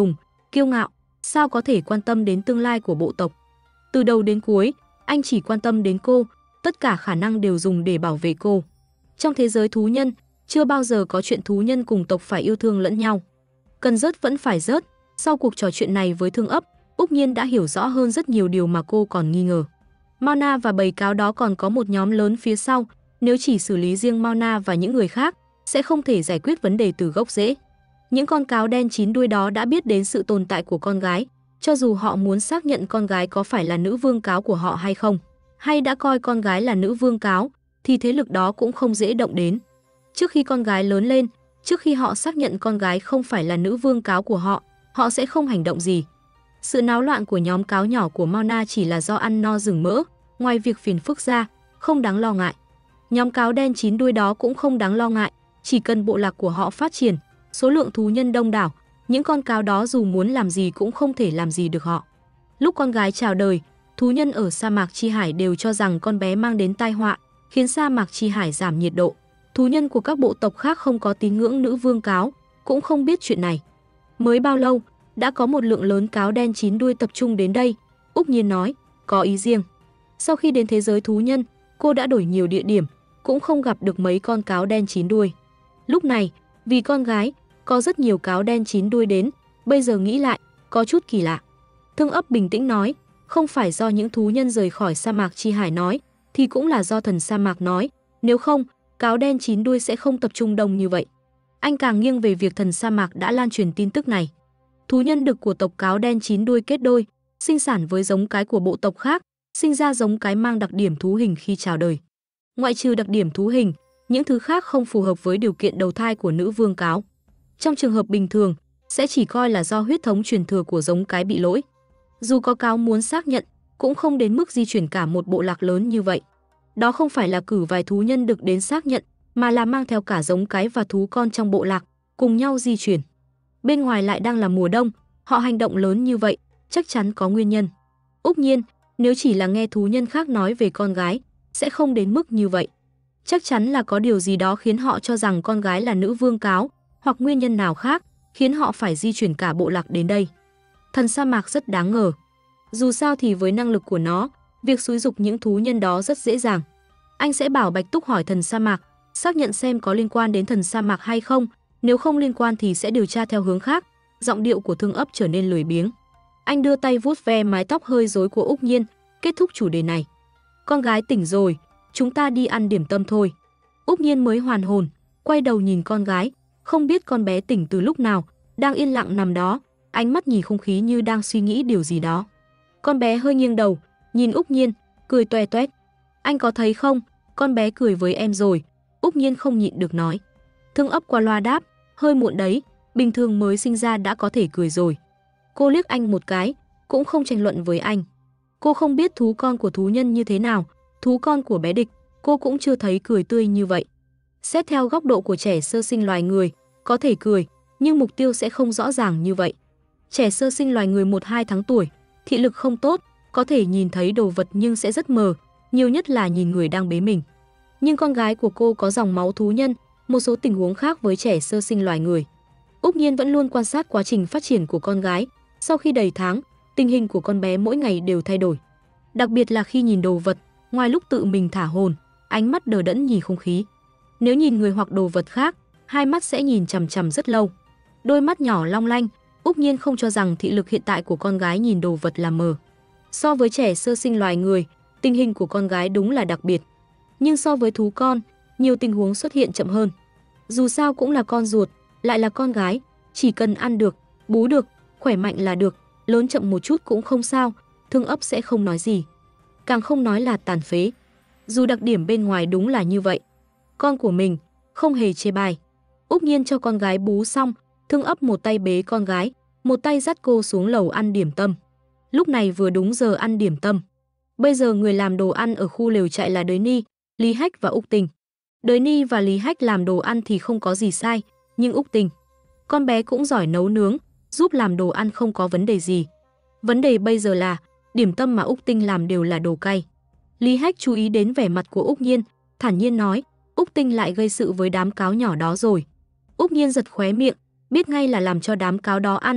kiêu ngạo, sao có thể quan tâm đến tương lai của bộ tộc. Từ đầu đến cuối, anh chỉ quan tâm đến cô, tất cả khả năng đều dùng để bảo vệ cô. Trong thế giới thú nhân, chưa bao giờ có chuyện thú nhân cùng tộc phải yêu thương lẫn nhau. Cần rớt vẫn phải rớt. Sau cuộc trò chuyện này với Thương Ấp, Úc Nhiên đã hiểu rõ hơn rất nhiều điều mà cô còn nghi ngờ. Mao Na và bầy cáo đó còn có một nhóm lớn phía sau, nếu chỉ xử lý riêng Mao Na và những người khác, sẽ không thể giải quyết vấn đề từ gốc rễ. Những con cáo đen chín đuôi đó đã biết đến sự tồn tại của con gái, cho dù họ muốn xác nhận con gái có phải là nữ vương cáo của họ hay không, hay đã coi con gái là nữ vương cáo, thì thế lực đó cũng không dễ động đến. Trước khi con gái lớn lên, trước khi họ xác nhận con gái không phải là nữ vương cáo của họ, họ sẽ không hành động gì. Sự náo loạn của nhóm cáo nhỏ của Mao Na chỉ là do ăn no rừng mỡ, ngoài việc phiền phức ra, không đáng lo ngại. Nhóm cáo đen chín đuôi đó cũng không đáng lo ngại, chỉ cần bộ lạc của họ phát triển, số lượng thú nhân đông đảo, những con cáo đó dù muốn làm gì cũng không thể làm gì được họ. Lúc con gái chào đời, thú nhân ở sa mạc Chi Hải đều cho rằng con bé mang đến tai họa, khiến sa mạc Chi Hải giảm nhiệt độ. Thú nhân của các bộ tộc khác không có tín ngưỡng nữ vương cáo, cũng không biết chuyện này. Mới bao lâu, đã có một lượng lớn cáo đen chín đuôi tập trung đến đây, Úc Nhiên nói, có ý riêng. Sau khi đến thế giới thú nhân, cô đã đổi nhiều địa điểm, cũng không gặp được mấy con cáo đen chín đuôi. Lúc này, vì con gái, có rất nhiều cáo đen chín đuôi đến, bây giờ nghĩ lại, có chút kỳ lạ. Thương Ấp bình tĩnh nói, không phải do những thú nhân rời khỏi sa mạc Chi Hải nói, thì cũng là do thần sa mạc nói, nếu không, cáo đen chín đuôi sẽ không tập trung đông như vậy. Anh càng nghiêng về việc thần sa mạc đã lan truyền tin tức này. Thú nhân đực của tộc cáo đen chín đuôi kết đôi, sinh sản với giống cái của bộ tộc khác, sinh ra giống cái mang đặc điểm thú hình khi chào đời. Ngoại trừ đặc điểm thú hình, những thứ khác không phù hợp với điều kiện đầu thai của nữ vương cáo. Trong trường hợp bình thường, sẽ chỉ coi là do huyết thống truyền thừa của giống cái bị lỗi. Dù có cáo muốn xác nhận, cũng không đến mức di chuyển cả một bộ lạc lớn như vậy. Đó không phải là cử vài thú nhân đực đến xác nhận, mà là mang theo cả giống cái và thú con trong bộ lạc, cùng nhau di chuyển. Bên ngoài lại đang là mùa đông, họ hành động lớn như vậy, chắc chắn có nguyên nhân. Úc Nhiên, nếu chỉ là nghe thú nhân khác nói về con gái, sẽ không đến mức như vậy. Chắc chắn là có điều gì đó khiến họ cho rằng con gái là nữ vương cáo, hoặc nguyên nhân nào khác, khiến họ phải di chuyển cả bộ lạc đến đây. Thần sa mạc rất đáng ngờ. Dù sao thì với năng lực của nó, việc xúi giục những thú nhân đó rất dễ dàng. Anh sẽ bảo Bạch Túc hỏi thần sa mạc, xác nhận xem có liên quan đến thần sa mạc hay không, nếu không liên quan thì sẽ điều tra theo hướng khác. Giọng điệu của Thương Ấp trở nên lười biếng. Anh đưa tay vuốt ve mái tóc hơi rối của Úc Nhiên, kết thúc chủ đề này. Con gái tỉnh rồi, chúng ta đi ăn điểm tâm thôi. Úc Nhiên mới hoàn hồn, quay đầu nhìn con gái, không biết con bé tỉnh từ lúc nào, đang yên lặng nằm đó, ánh mắt nhìn không khí như đang suy nghĩ điều gì đó. Con bé hơi nghiêng đầu, nhìn Úc Nhiên, cười toe toét. Anh có thấy không, con bé cười với em rồi. Úc Nhiên không nhịn được nói. Thương Ấp qua loa đáp, hơi muộn đấy, bình thường mới sinh ra đã có thể cười rồi. Cô liếc anh một cái, cũng không tranh luận với anh. Cô không biết thú con của thú nhân như thế nào, thú con của bé địch, cô cũng chưa thấy cười tươi như vậy. Xét theo góc độ của trẻ sơ sinh loài người, có thể cười, nhưng mục tiêu sẽ không rõ ràng như vậy. Trẻ sơ sinh loài người một hai tháng tuổi, thị lực không tốt, có thể nhìn thấy đồ vật nhưng sẽ rất mờ, nhiều nhất là nhìn người đang bế mình. Nhưng con gái của cô có dòng máu thú nhân, một số tình huống khác với trẻ sơ sinh loài người. Úc Nhiên vẫn luôn quan sát quá trình phát triển của con gái, sau khi đầy tháng, tình hình của con bé mỗi ngày đều thay đổi. Đặc biệt là khi nhìn đồ vật, ngoài lúc tự mình thả hồn, ánh mắt đờ đẫn nhìn không khí. Nếu nhìn người hoặc đồ vật khác, hai mắt sẽ nhìn chằm chằm rất lâu. Đôi mắt nhỏ long lanh, Úc Nhiên không cho rằng thị lực hiện tại của con gái nhìn đồ vật là mờ. So với trẻ sơ sinh loài người, tình hình của con gái đúng là đặc biệt. Nhưng so với thú con, nhiều tình huống xuất hiện chậm hơn. Dù sao cũng là con ruột, lại là con gái, chỉ cần ăn được, bú được, khỏe mạnh là được, lớn chậm một chút cũng không sao, Thương Ấp sẽ không nói gì. Càng không nói là tàn phế. Dù đặc điểm bên ngoài đúng là như vậy. Con của mình, không hề chê bai. Úc Nhiên cho con gái bú xong, Thương Ấp một tay bế con gái, một tay dắt cô xuống lầu ăn điểm tâm. Lúc này vừa đúng giờ ăn điểm tâm. Bây giờ người làm đồ ăn ở khu lều trại là Đới Ni, Lý Hách và Úc Tình. Đới Ni và Lý Hách làm đồ ăn thì không có gì sai, nhưng Úc Tình, con bé cũng giỏi nấu nướng, giúp làm đồ ăn không có vấn đề gì. Vấn đề bây giờ là, điểm tâm mà Úc Tinh làm đều là đồ cay. Lý Hách chú ý đến vẻ mặt của Úc Nhiên, thản nhiên nói, Úc Tinh lại gây sự với đám cáo nhỏ đó rồi. Úc Nhiên giật khóe miệng, biết ngay là làm cho đám cáo đó ăn,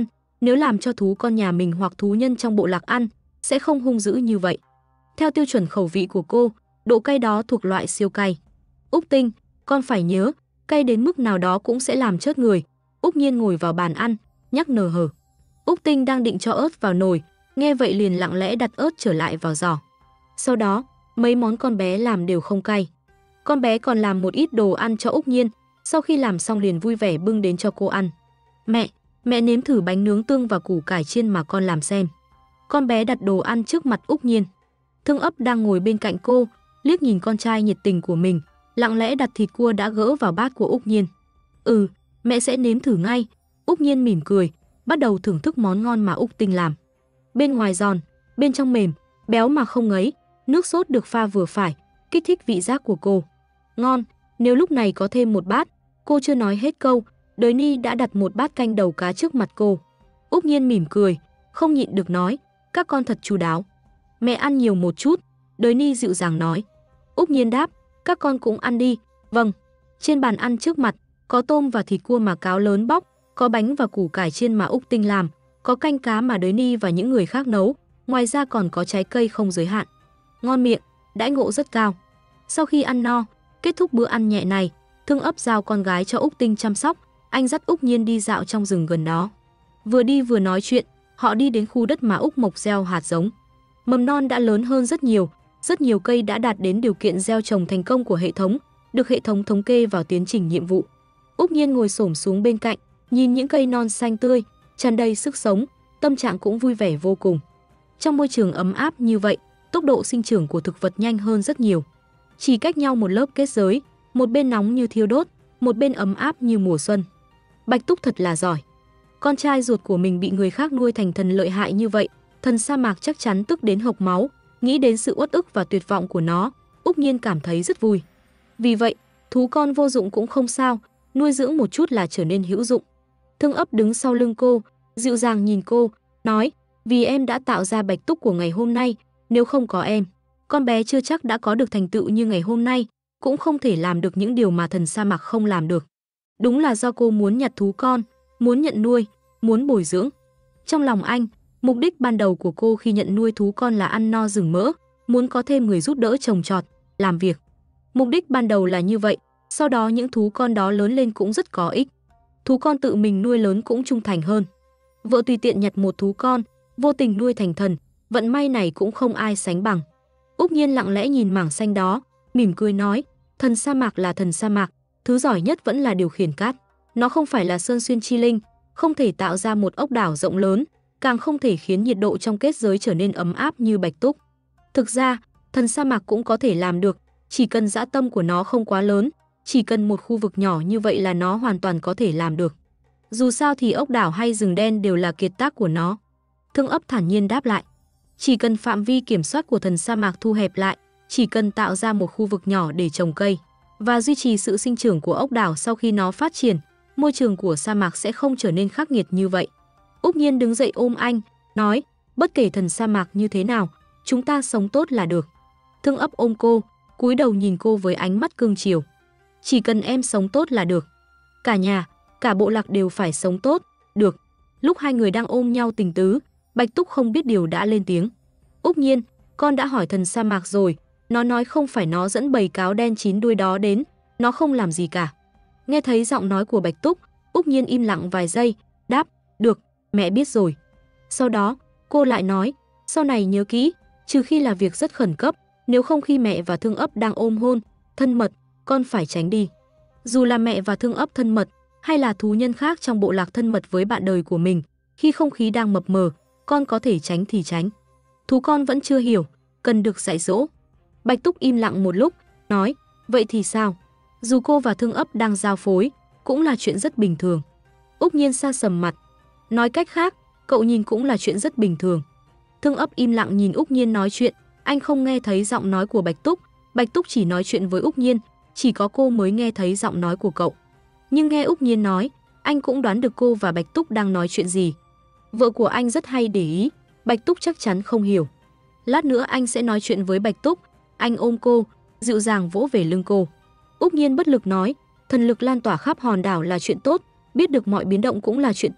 nếu làm cho thú con nhà mình hoặc thú nhân trong bộ lạc ăn, sẽ không hung dữ như vậy. Theo tiêu chuẩn khẩu vị của cô, độ cay đó thuộc loại siêu cay. Úc Tinh, con phải nhớ, cay đến mức nào đó cũng sẽ làm chớt người. Úc Nhiên ngồi vào bàn ăn, nhắc nhở hờ. Úc Tinh đang định cho ớt vào nồi, nghe vậy liền lặng lẽ đặt ớt trở lại vào giỏ. Sau đó, mấy món con bé làm đều không cay. Con bé còn làm một ít đồ ăn cho Úc Nhiên, sau khi làm xong liền vui vẻ bưng đến cho cô ăn. Mẹ, mẹ nếm thử bánh nướng tương và củ cải chiên mà con làm xem. Con bé đặt đồ ăn trước mặt Úc Nhiên. Thương Ấp đang ngồi bên cạnh cô, liếc nhìn con trai nhiệt tình của mình, lặng lẽ đặt thịt cua đã gỡ vào bát của Úc Nhiên. Ừ, mẹ sẽ nếm thử ngay. Úc Nhiên mỉm cười, bắt đầu thưởng thức món ngon mà Úc Tinh làm. Bên ngoài giòn, bên trong mềm, béo mà không ngấy, nước sốt được pha vừa phải, kích thích vị giác của cô. Ngon, nếu lúc này có thêm một bát. Cô chưa nói hết câu, Đới Ni đã đặt một bát canh đầu cá trước mặt cô. Úc Nhiên mỉm cười, không nhịn được nói, các con thật chu đáo. Mẹ ăn nhiều một chút, Đới Ni dịu dàng nói. Úc Nhiên đáp, các con cũng ăn đi. Vâng. Trên bàn ăn trước mặt, có tôm và thịt cua mà cáo lớn bóc, có bánh và củ cải chiên mà Úc Tinh làm, có canh cá mà Đới Ni và những người khác nấu, ngoài ra còn có trái cây không giới hạn. Ngon miệng, đãi ngộ rất cao. Sau khi ăn no, kết thúc bữa ăn nhẹ này, Thương Ấp giao con gái cho Úc Tinh chăm sóc, anh dắt Úc Nhiên đi dạo trong rừng gần đó. Vừa đi vừa nói chuyện, họ đi đến khu đất mà Úc Mộc gieo hạt giống. Mầm non đã lớn hơn rất nhiều, rất nhiều cây đã đạt đến điều kiện gieo trồng thành công của hệ thống, được hệ thống thống kê vào tiến trình nhiệm vụ. Úc Nhiên ngồi xổm xuống bên cạnh, nhìn những cây non xanh tươi, tràn đầy sức sống, tâm trạng cũng vui vẻ vô cùng. Trong môi trường ấm áp như vậy, tốc độ sinh trưởng của thực vật nhanh hơn rất nhiều. Chỉ cách nhau một lớp kết giới, một bên nóng như thiêu đốt, một bên ấm áp như mùa xuân. Bạch Túc thật là giỏi. Con trai ruột của mình bị người khác nuôi thành thần lợi hại như vậy, thần sa mạc chắc chắn tức đến hộc máu, nghĩ đến sự uất ức và tuyệt vọng của nó, Úc Nhiên cảm thấy rất vui. Vì vậy, thú con vô dụng cũng không sao, nuôi dưỡng một chút là trở nên hữu dụng. Thương Ấp đứng sau lưng cô, dịu dàng nhìn cô, nói, vì em đã tạo ra Bạch Túc của ngày hôm nay, nếu không có em, con bé chưa chắc đã có được thành tựu như ngày hôm nay, cũng không thể làm được những điều mà thần sa mạc không làm được. Đúng là do cô muốn nhặt thú con, muốn nhận nuôi, muốn bồi dưỡng. Trong lòng anh, mục đích ban đầu của cô khi nhận nuôi thú con là ăn no rừng mỡ, muốn có thêm người giúp đỡ trồng trọt, làm việc. Mục đích ban đầu là như vậy, sau đó những thú con đó lớn lên cũng rất có ích. Thú con tự mình nuôi lớn cũng trung thành hơn. Vợ tùy tiện nhặt một thú con, vô tình nuôi thành thần, vận may này cũng không ai sánh bằng. Úc Nhiên lặng lẽ nhìn mảng xanh đó, mỉm cười nói, thần sa mạc là thần sa mạc, thứ giỏi nhất vẫn là điều khiển cát. Nó không phải là sơn xuyên chi linh, không thể tạo ra một ốc đảo rộng lớn, càng không thể khiến nhiệt độ trong kết giới trở nên ấm áp như Bạch Túc. Thực ra, thần sa mạc cũng có thể làm được, chỉ cần dã tâm của nó không quá lớn, chỉ cần một khu vực nhỏ như vậy là nó hoàn toàn có thể làm được. Dù sao thì ốc đảo hay rừng đen đều là kiệt tác của nó. Thương Ấp thản nhiên đáp lại. Chỉ cần phạm vi kiểm soát của thần sa mạc thu hẹp lại, chỉ cần tạo ra một khu vực nhỏ để trồng cây và duy trì sự sinh trưởng của ốc đảo sau khi nó phát triển, môi trường của sa mạc sẽ không trở nên khắc nghiệt như vậy. Úc Nhiên đứng dậy ôm anh, nói, bất kể thần sa mạc như thế nào, chúng ta sống tốt là được. Thương Ấp ôm cô, cúi đầu nhìn cô với ánh mắt cương chiều. Chỉ cần em sống tốt là được. Cả nhà, cả bộ lạc đều phải sống tốt, được. Lúc hai người đang ôm nhau tình tứ, Bạch Túc không biết điều đã lên tiếng. Úc Nhiên, con đã hỏi thần sa mạc rồi, nó nói không phải nó dẫn bầy cáo đen chín đuôi đó đến, nó không làm gì cả. Nghe thấy giọng nói của Bạch Túc, Úc Nhiên im lặng vài giây, đáp, được, mẹ biết rồi. Sau đó, cô lại nói, sau này nhớ kỹ, trừ khi là việc rất khẩn cấp, nếu không khi mẹ và Thương Ấp đang ôm hôn, thân mật, con phải tránh đi. Dù là mẹ và Thương Ấp thân mật, hay là thú nhân khác trong bộ lạc thân mật với bạn đời của mình, khi không khí đang mập mờ, con có thể tránh thì tránh. Thú con vẫn chưa hiểu, cần được dạy dỗ. Bạch Túc im lặng một lúc, nói, vậy thì sao? Dù cô và Thương Ấp đang giao phối, cũng là chuyện rất bình thường. Úc Nhiên sa sầm mặt. Nói cách khác, cậu nhìn cũng là chuyện rất bình thường. Thương Ấp im lặng nhìn Úc Nhiên nói chuyện, anh không nghe thấy giọng nói của Bạch Túc. Bạch Túc chỉ nói chuyện với Úc Nhiên, chỉ có cô mới nghe thấy giọng nói của cậu. Nhưng nghe Úc Nhiên nói, anh cũng đoán được cô và Bạch Túc đang nói chuyện gì. Vợ của anh rất hay để ý, Bạch Túc chắc chắn không hiểu. Lát nữa anh sẽ nói chuyện với Bạch Túc. Anh ôm cô, dịu dàng vỗ về lưng cô. Úc Nhiên bất lực nói, thần lực lan tỏa khắp hòn đảo là chuyện tốt, biết được mọi biến động cũng là chuyện tốt,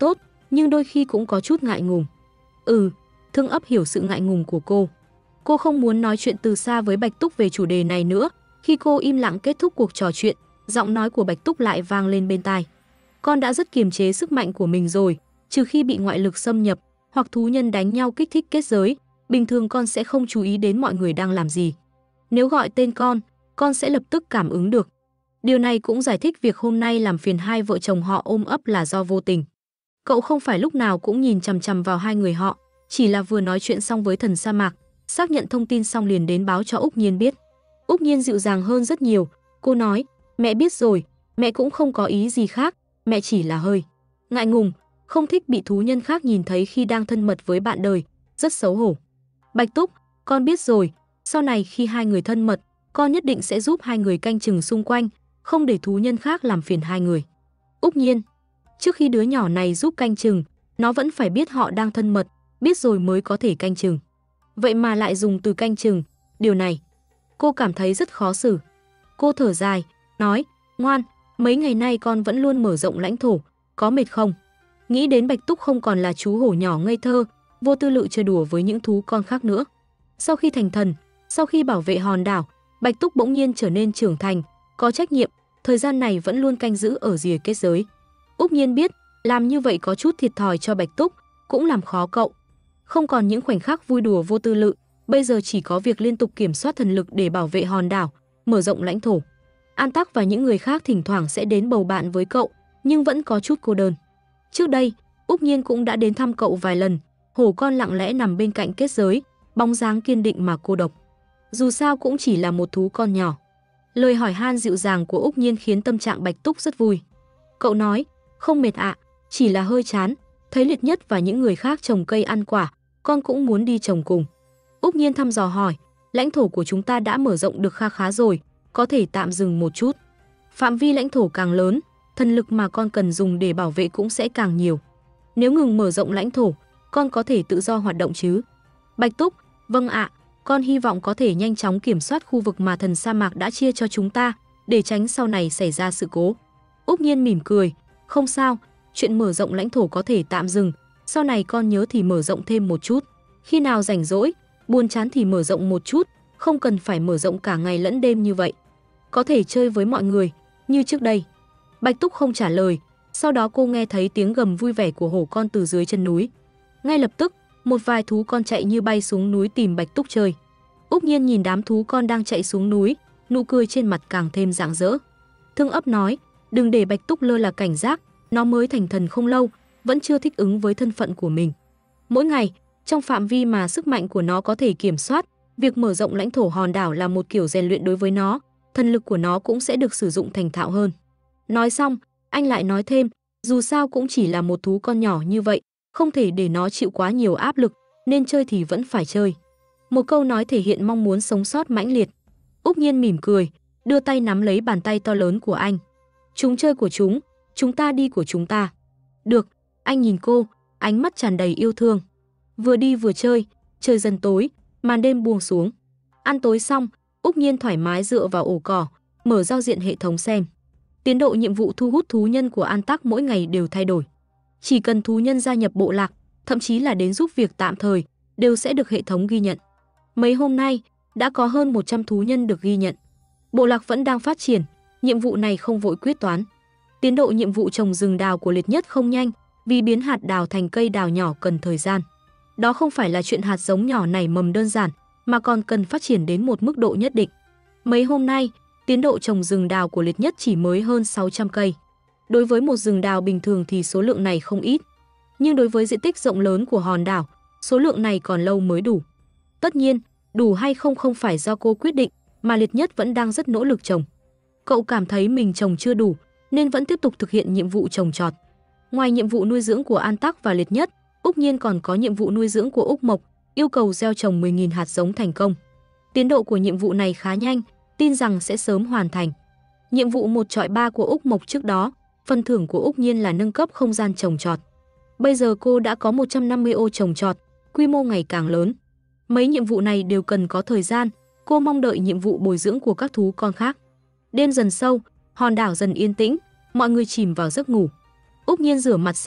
nhưng đôi khi cũng có chút ngại ngùng. Ừ, Thương Ấp hiểu sự ngại ngùng của cô. Cô không muốn nói chuyện từ xa với Bạch Túc về chủ đề này nữa. Khi cô im lặng kết thúc cuộc trò chuyện, giọng nói của Bạch Túc lại vang lên bên tai. Con đã rất kiềm chế sức mạnh của mình rồi, trừ khi bị ngoại lực xâm nhập hoặc thú nhân đánh nhau kích thích kết giới, bình thường con sẽ không chú ý đến mọi người đang làm gì. Nếu gọi tên con, con sẽ lập tức cảm ứng được. Điều này cũng giải thích việc hôm nay làm phiền hai vợ chồng họ ôm ấp là do vô tình. Cậu không phải lúc nào cũng nhìn chằm chằm vào hai người họ, chỉ là vừa nói chuyện xong với thần sa mạc, xác nhận thông tin xong liền đến báo cho Úc Nhiên biết. Úc Nhiên dịu dàng hơn rất nhiều, cô nói, mẹ biết rồi, mẹ cũng không có ý gì khác, mẹ chỉ là hơi ngại ngùng, không thích bị thú nhân khác nhìn thấy khi đang thân mật với bạn đời, rất xấu hổ. Bạch Túc, con biết rồi, sau này khi hai người thân mật, con nhất định sẽ giúp hai người canh chừng xung quanh, không để thú nhân khác làm phiền hai người. Úc Nhiên, trước khi đứa nhỏ này giúp canh chừng, nó vẫn phải biết họ đang thân mật, biết rồi mới có thể canh chừng. Vậy mà lại dùng từ canh chừng, điều này cô cảm thấy rất khó xử. Cô thở dài, nói, ngoan, mấy ngày nay con vẫn luôn mở rộng lãnh thổ, có mệt không? Nghĩ đến Bạch Túc không còn là chú hổ nhỏ ngây thơ, vô tư lự chơi đùa với những thú con khác nữa. Sau khi thành thần, sau khi bảo vệ hòn đảo, Bạch Túc bỗng nhiên trở nên trưởng thành, có trách nhiệm, thời gian này vẫn luôn canh giữ ở rìa kết giới. Úc Nhiên biết, làm như vậy có chút thiệt thòi cho Bạch Túc, cũng làm khó cậu. Không còn những khoảnh khắc vui đùa vô tư lự, bây giờ chỉ có việc liên tục kiểm soát thần lực để bảo vệ hòn đảo, mở rộng lãnh thổ. An Tắc và những người khác thỉnh thoảng sẽ đến bầu bạn với cậu, nhưng vẫn có chút cô đơn. Trước đây, Úc Nhiên cũng đã đến thăm cậu vài lần, hổ con lặng lẽ nằm bên cạnh kết giới, bóng dáng kiên định mà cô độc. Dù sao cũng chỉ là một thú con nhỏ. Lời hỏi han dịu dàng của Úc Nhiên khiến tâm trạng Bạch Túc rất vui. Cậu nói, không mệt ạ, chỉ là hơi chán, thấy Liệt Nhất và những người khác trồng cây ăn quả, con cũng muốn đi trồng cùng. Úc Nhiên thăm dò hỏi, lãnh thổ của chúng ta đã mở rộng được kha khá rồi, có thể tạm dừng một chút. Phạm vi lãnh thổ càng lớn, thần lực mà con cần dùng để bảo vệ cũng sẽ càng nhiều. Nếu ngừng mở rộng lãnh thổ, con có thể tự do hoạt động chứ? Bạch Túc, vâng ạ, con hy vọng có thể nhanh chóng kiểm soát khu vực mà thần sa mạc đã chia cho chúng ta, để tránh sau này xảy ra sự cố. Úc Nhiên mỉm cười, không sao, chuyện mở rộng lãnh thổ có thể tạm dừng, sau này con nhớ thì mở rộng thêm một chút. Khi nào rảnh rỗi, buồn chán thì mở rộng một chút, không cần phải mở rộng cả ngày lẫn đêm như vậy. Có thể chơi với mọi người, như trước đây. Bạch Túc không trả lời, sau đó cô nghe thấy tiếng gầm vui vẻ của hổ con từ dưới chân núi. Ngay lập tức, một vài thú con chạy như bay xuống núi tìm Bạch Túc chơi. Úc Nhiên nhìn đám thú con đang chạy xuống núi, nụ cười trên mặt càng thêm rạng rỡ. Thương Ấp nói, đừng để Bạch Túc lơ là cảnh giác, nó mới thành thần không lâu, vẫn chưa thích ứng với thân phận của mình. Mỗi ngày, trong phạm vi mà sức mạnh của nó có thể kiểm soát, việc mở rộng lãnh thổ hòn đảo là một kiểu rèn luyện đối với nó, thần lực của nó cũng sẽ được sử dụng thành thạo hơn. Nói xong, anh lại nói thêm, dù sao cũng chỉ là một thú con nhỏ như vậy, không thể để nó chịu quá nhiều áp lực, nên chơi thì vẫn phải chơi. Một câu nói thể hiện mong muốn sống sót mãnh liệt. Úc Nhiên mỉm cười, đưa tay nắm lấy bàn tay to lớn của anh. Chúng chơi của chúng, chúng ta đi của chúng ta. Được, anh nhìn cô, ánh mắt tràn đầy yêu thương. Vừa đi vừa chơi, trời dần tối, màn đêm buông xuống. Ăn tối xong, Úc Nhiên thoải mái dựa vào ổ cỏ, mở giao diện hệ thống xem. Tiến độ nhiệm vụ thu hút thú nhân của An Tắc mỗi ngày đều thay đổi. Chỉ cần thú nhân gia nhập bộ lạc, thậm chí là đến giúp việc tạm thời, đều sẽ được hệ thống ghi nhận. Mấy hôm nay, đã có hơn một trăm thú nhân được ghi nhận. Bộ lạc vẫn đang phát triển, nhiệm vụ này không vội quyết toán. Tiến độ nhiệm vụ trồng rừng đào của Liệt Nhất không nhanh, vì biến hạt đào thành cây đào nhỏ cần thời gian. Đó không phải là chuyện hạt giống nhỏ nảy mầm đơn giản, mà còn cần phát triển đến một mức độ nhất định. Mấy hôm nay, tiến độ trồng rừng đào của Liệt Nhất chỉ mới hơn sáu trăm cây. Đối với một rừng đào bình thường thì số lượng này không ít. Nhưng đối với diện tích rộng lớn của hòn đảo, số lượng này còn lâu mới đủ. Tất nhiên, đủ hay không không phải do cô quyết định, mà Liệt Nhất vẫn đang rất nỗ lực trồng. Cậu cảm thấy mình trồng chưa đủ, nên vẫn tiếp tục thực hiện nhiệm vụ trồng trọt. Ngoài nhiệm vụ nuôi dưỡng của An Tắc và Liệt Nhất, Úc Nhiên còn có nhiệm vụ nuôi dưỡng của Úc Mộc, yêu cầu gieo trồng mười nghìn hạt giống thành công. Tiến độ của nhiệm vụ này khá nhanh, tin rằng sẽ sớm hoàn thành. Nhiệm vụ một chọi ba của Úc Mộc trước đó, phần thưởng của Úc Nhiên là nâng cấp không gian trồng trọt. Bây giờ cô đã có một trăm năm mươi ô trồng trọt, quy mô ngày càng lớn. Mấy nhiệm vụ này đều cần có thời gian, cô mong đợi nhiệm vụ bồi dưỡng của các thú con khác. Đêm dần sâu, hòn đảo dần yên tĩnh, mọi người chìm vào giấc ngủ. Úc Nhiên rửa mặt xong,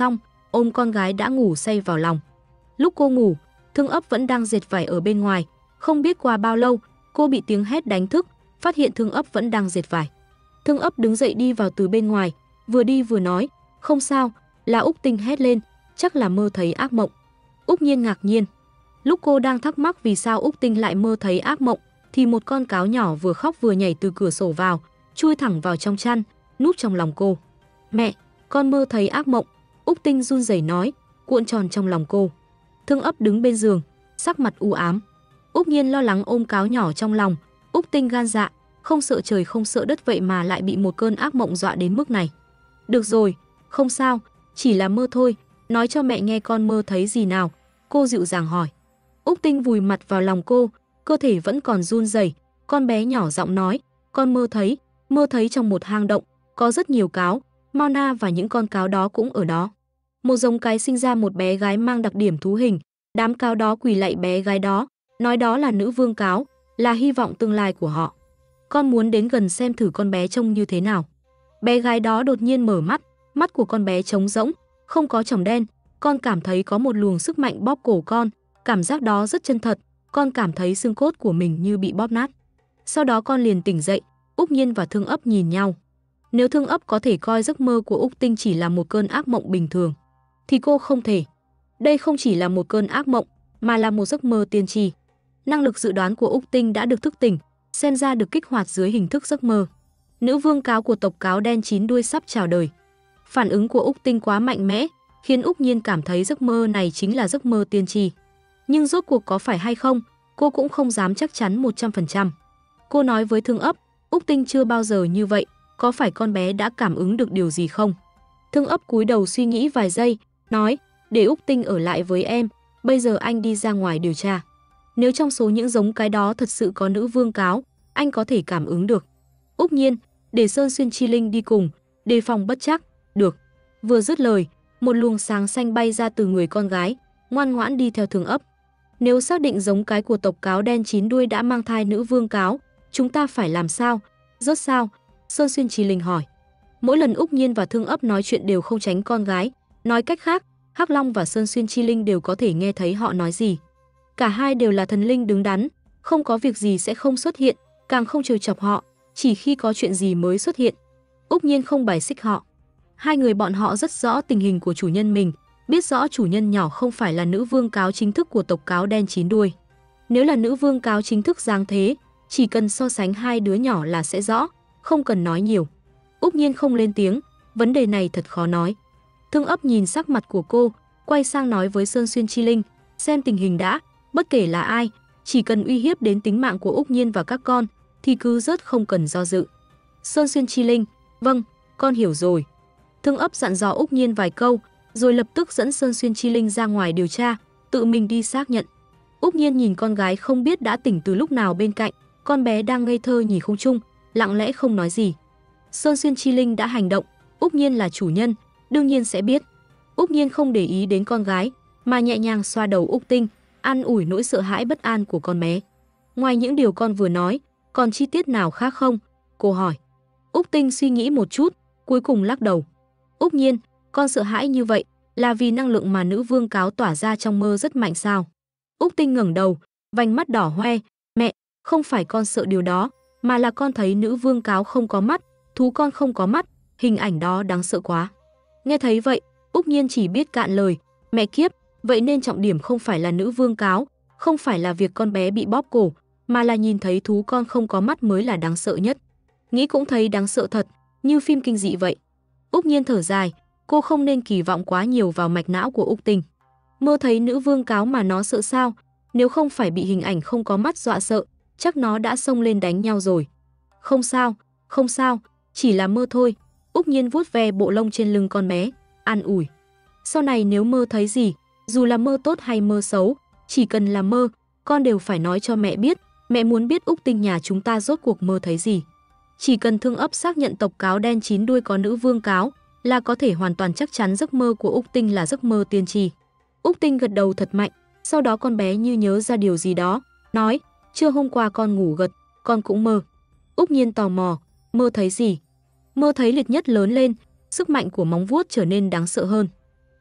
ôm con gái đã ngủ say vào lòng. Lúc cô ngủ, Thương Ấp vẫn đang dệt vải ở bên ngoài. Không biết qua bao lâu, cô bị tiếng hét đánh thức, phát hiện Thương Ấp vẫn đang dệt vải. Thương Ấp đứng dậy đi vào từ bên ngoài, vừa đi vừa nói, không sao, là Úc Tinh hét lên, chắc là mơ thấy ác mộng. Úc Nhiên ngạc nhiên. Lúc cô đang thắc mắc vì sao Úc Tinh lại mơ thấy ác mộng, thì một con cáo nhỏ vừa khóc vừa nhảy từ cửa sổ vào, chui thẳng vào trong chăn, núp trong lòng cô. Mẹ, con mơ thấy ác mộng, Úc Tinh run rẩy nói, cuộn tròn trong lòng cô. Thương Ấp đứng bên giường, sắc mặt u ám. Úc Nhiên lo lắng ôm cáo nhỏ trong lòng. Úc Tinh gan dạ, không sợ trời không sợ đất vậy mà lại bị một cơn ác mộng dọa đến mức này. Được rồi, không sao, chỉ là mơ thôi, nói cho mẹ nghe con mơ thấy gì nào, cô dịu dàng hỏi. Úc Tinh vùi mặt vào lòng cô, cơ thể vẫn còn run rẩy. Con bé nhỏ giọng nói, con mơ thấy, mơ thấy trong một hang động, có rất nhiều cáo, Mao Na và những con cáo đó cũng ở đó. Một giống cái sinh ra một bé gái mang đặc điểm thú hình, đám cáo đó quỳ lạy bé gái đó, nói đó là nữ vương cáo, là hy vọng tương lai của họ. Con muốn đến gần xem thử con bé trông như thế nào. Bé gái đó đột nhiên mở mắt, mắt của con bé trống rỗng, không có tròng đen, con cảm thấy có một luồng sức mạnh bóp cổ con, cảm giác đó rất chân thật, con cảm thấy xương cốt của mình như bị bóp nát. Sau đó con liền tỉnh dậy, Úc Nhiên và Thương Ấp nhìn nhau. Nếu Thương Ấp có thể coi giấc mơ của Úc Tinh chỉ là một cơn ác mộng bình thường, thì cô không thể. Đây không chỉ là một cơn ác mộng, mà là một giấc mơ tiên tri. Năng lực dự đoán của Úc Tinh đã được thức tỉnh, xem ra được kích hoạt dưới hình thức giấc mơ. Nữ vương cáo của tộc cáo đen chín đuôi sắp chào đời. Phản ứng của Úc Tinh quá mạnh mẽ, khiến Úc Nhiên cảm thấy giấc mơ này chính là giấc mơ tiên tri. Nhưng rốt cuộc có phải hay không, cô cũng không dám chắc chắn một trăm phần trăm. Cô nói với Thương Ấp, Úc Tinh chưa bao giờ như vậy, có phải con bé đã cảm ứng được điều gì không? Thương Ấp cúi đầu suy nghĩ vài giây, nói, để Úc Tinh ở lại với em, bây giờ anh đi ra ngoài điều tra. Nếu trong số những giống cái đó thật sự có nữ vương cáo, anh có thể cảm ứng được. Úc Nhiên, để Sơn Xuyên Chi Linh đi cùng, đề phòng bất trắc, được. Vừa dứt lời, một luồng sáng xanh bay ra từ người con gái, ngoan ngoãn đi theo Thương Ấp. Nếu xác định giống cái của tộc cáo đen chín đuôi đã mang thai nữ vương cáo, chúng ta phải làm sao? Rốt sao? Sơn Xuyên Chi Linh hỏi. Mỗi lần Úc Nhiên và Thương Ấp nói chuyện đều không tránh con gái, nói cách khác, Hắc Long và Sơn Xuyên Chi Linh đều có thể nghe thấy họ nói gì. Cả hai đều là thần linh đứng đắn, không có việc gì sẽ không xuất hiện, càng không trêu chọc họ, chỉ khi có chuyện gì mới xuất hiện. Úc Nhiên không bài xích họ. Hai người bọn họ rất rõ tình hình của chủ nhân mình, biết rõ chủ nhân nhỏ không phải là nữ vương cáo chính thức của tộc cáo đen chín đuôi. Nếu là nữ vương cáo chính thức giáng thế, chỉ cần so sánh hai đứa nhỏ là sẽ rõ, không cần nói nhiều. Úc Nhiên không lên tiếng, vấn đề này thật khó nói. Thương Ấp nhìn sắc mặt của cô, quay sang nói với Sơn Xuyên Chi Linh, xem tình hình đã, bất kể là ai, chỉ cần uy hiếp đến tính mạng của Úc Nhiên và các con, thì cứ rớt không cần do dự. Sơn Xuyên Chi Linh, vâng, con hiểu rồi. Thương Ấp dặn dò Úc Nhiên vài câu, rồi lập tức dẫn Sơn Xuyên Chi Linh ra ngoài điều tra, tự mình đi xác nhận. Úc Nhiên nhìn con gái không biết đã tỉnh từ lúc nào bên cạnh, con bé đang ngây thơ nhìn không trung, lặng lẽ không nói gì. Sơn Xuyên Chi Linh đã hành động, Úc Nhiên là chủ nhân, đương nhiên sẽ biết. Úc Nhiên không để ý đến con gái, mà nhẹ nhàng xoa đầu Úc Tinh, an ủi nỗi sợ hãi bất an của con bé. Ngoài những điều con vừa nói, còn chi tiết nào khác không? Cô hỏi. Úc Tinh suy nghĩ một chút, cuối cùng lắc đầu. Úc Nhiên, con sợ hãi như vậy là vì năng lượng mà nữ vương cáo tỏa ra trong mơ rất mạnh sao? Úc Tinh ngẩng đầu, vành mắt đỏ hoe, mẹ, không phải con sợ điều đó, mà là con thấy nữ vương cáo không có mắt, thú con không có mắt, hình ảnh đó đáng sợ quá. Nghe thấy vậy, Úc Nhiên chỉ biết cạn lời, mẹ kiếp, vậy nên trọng điểm không phải là nữ vương cáo, không phải là việc con bé bị bóp cổ, mà là nhìn thấy thú con không có mắt mới là đáng sợ nhất. Nghĩ cũng thấy đáng sợ thật, như phim kinh dị vậy. Úc Nhiên thở dài, cô không nên kỳ vọng quá nhiều vào mạch não của Úc Tinh. Mơ thấy nữ vương cáo mà nó sợ sao, nếu không phải bị hình ảnh không có mắt dọa sợ, chắc nó đã xông lên đánh nhau rồi. Không sao, không sao, chỉ là mơ thôi. Úc Nhiên vuốt ve bộ lông trên lưng con bé, an ủi. Sau này nếu mơ thấy gì, dù là mơ tốt hay mơ xấu, chỉ cần là mơ, con đều phải nói cho mẹ biết. Mẹ muốn biết Úc Tinh nhà chúng ta rốt cuộc mơ thấy gì. Chỉ cần Thương Ấp xác nhận tộc cáo đen chín đuôi có nữ vương cáo, là có thể hoàn toàn chắc chắn giấc mơ của Úc Tinh là giấc mơ tiên tri. Úc Tinh gật đầu thật mạnh, sau đó con bé như nhớ ra điều gì đó, nói, trưa hôm qua con ngủ gật, con cũng mơ. Úc Nhiên tò mò, mơ thấy gì? Mơ thấy liệt nhất lớn lên, sức mạnh của móng vuốt trở nên đáng sợ hơn.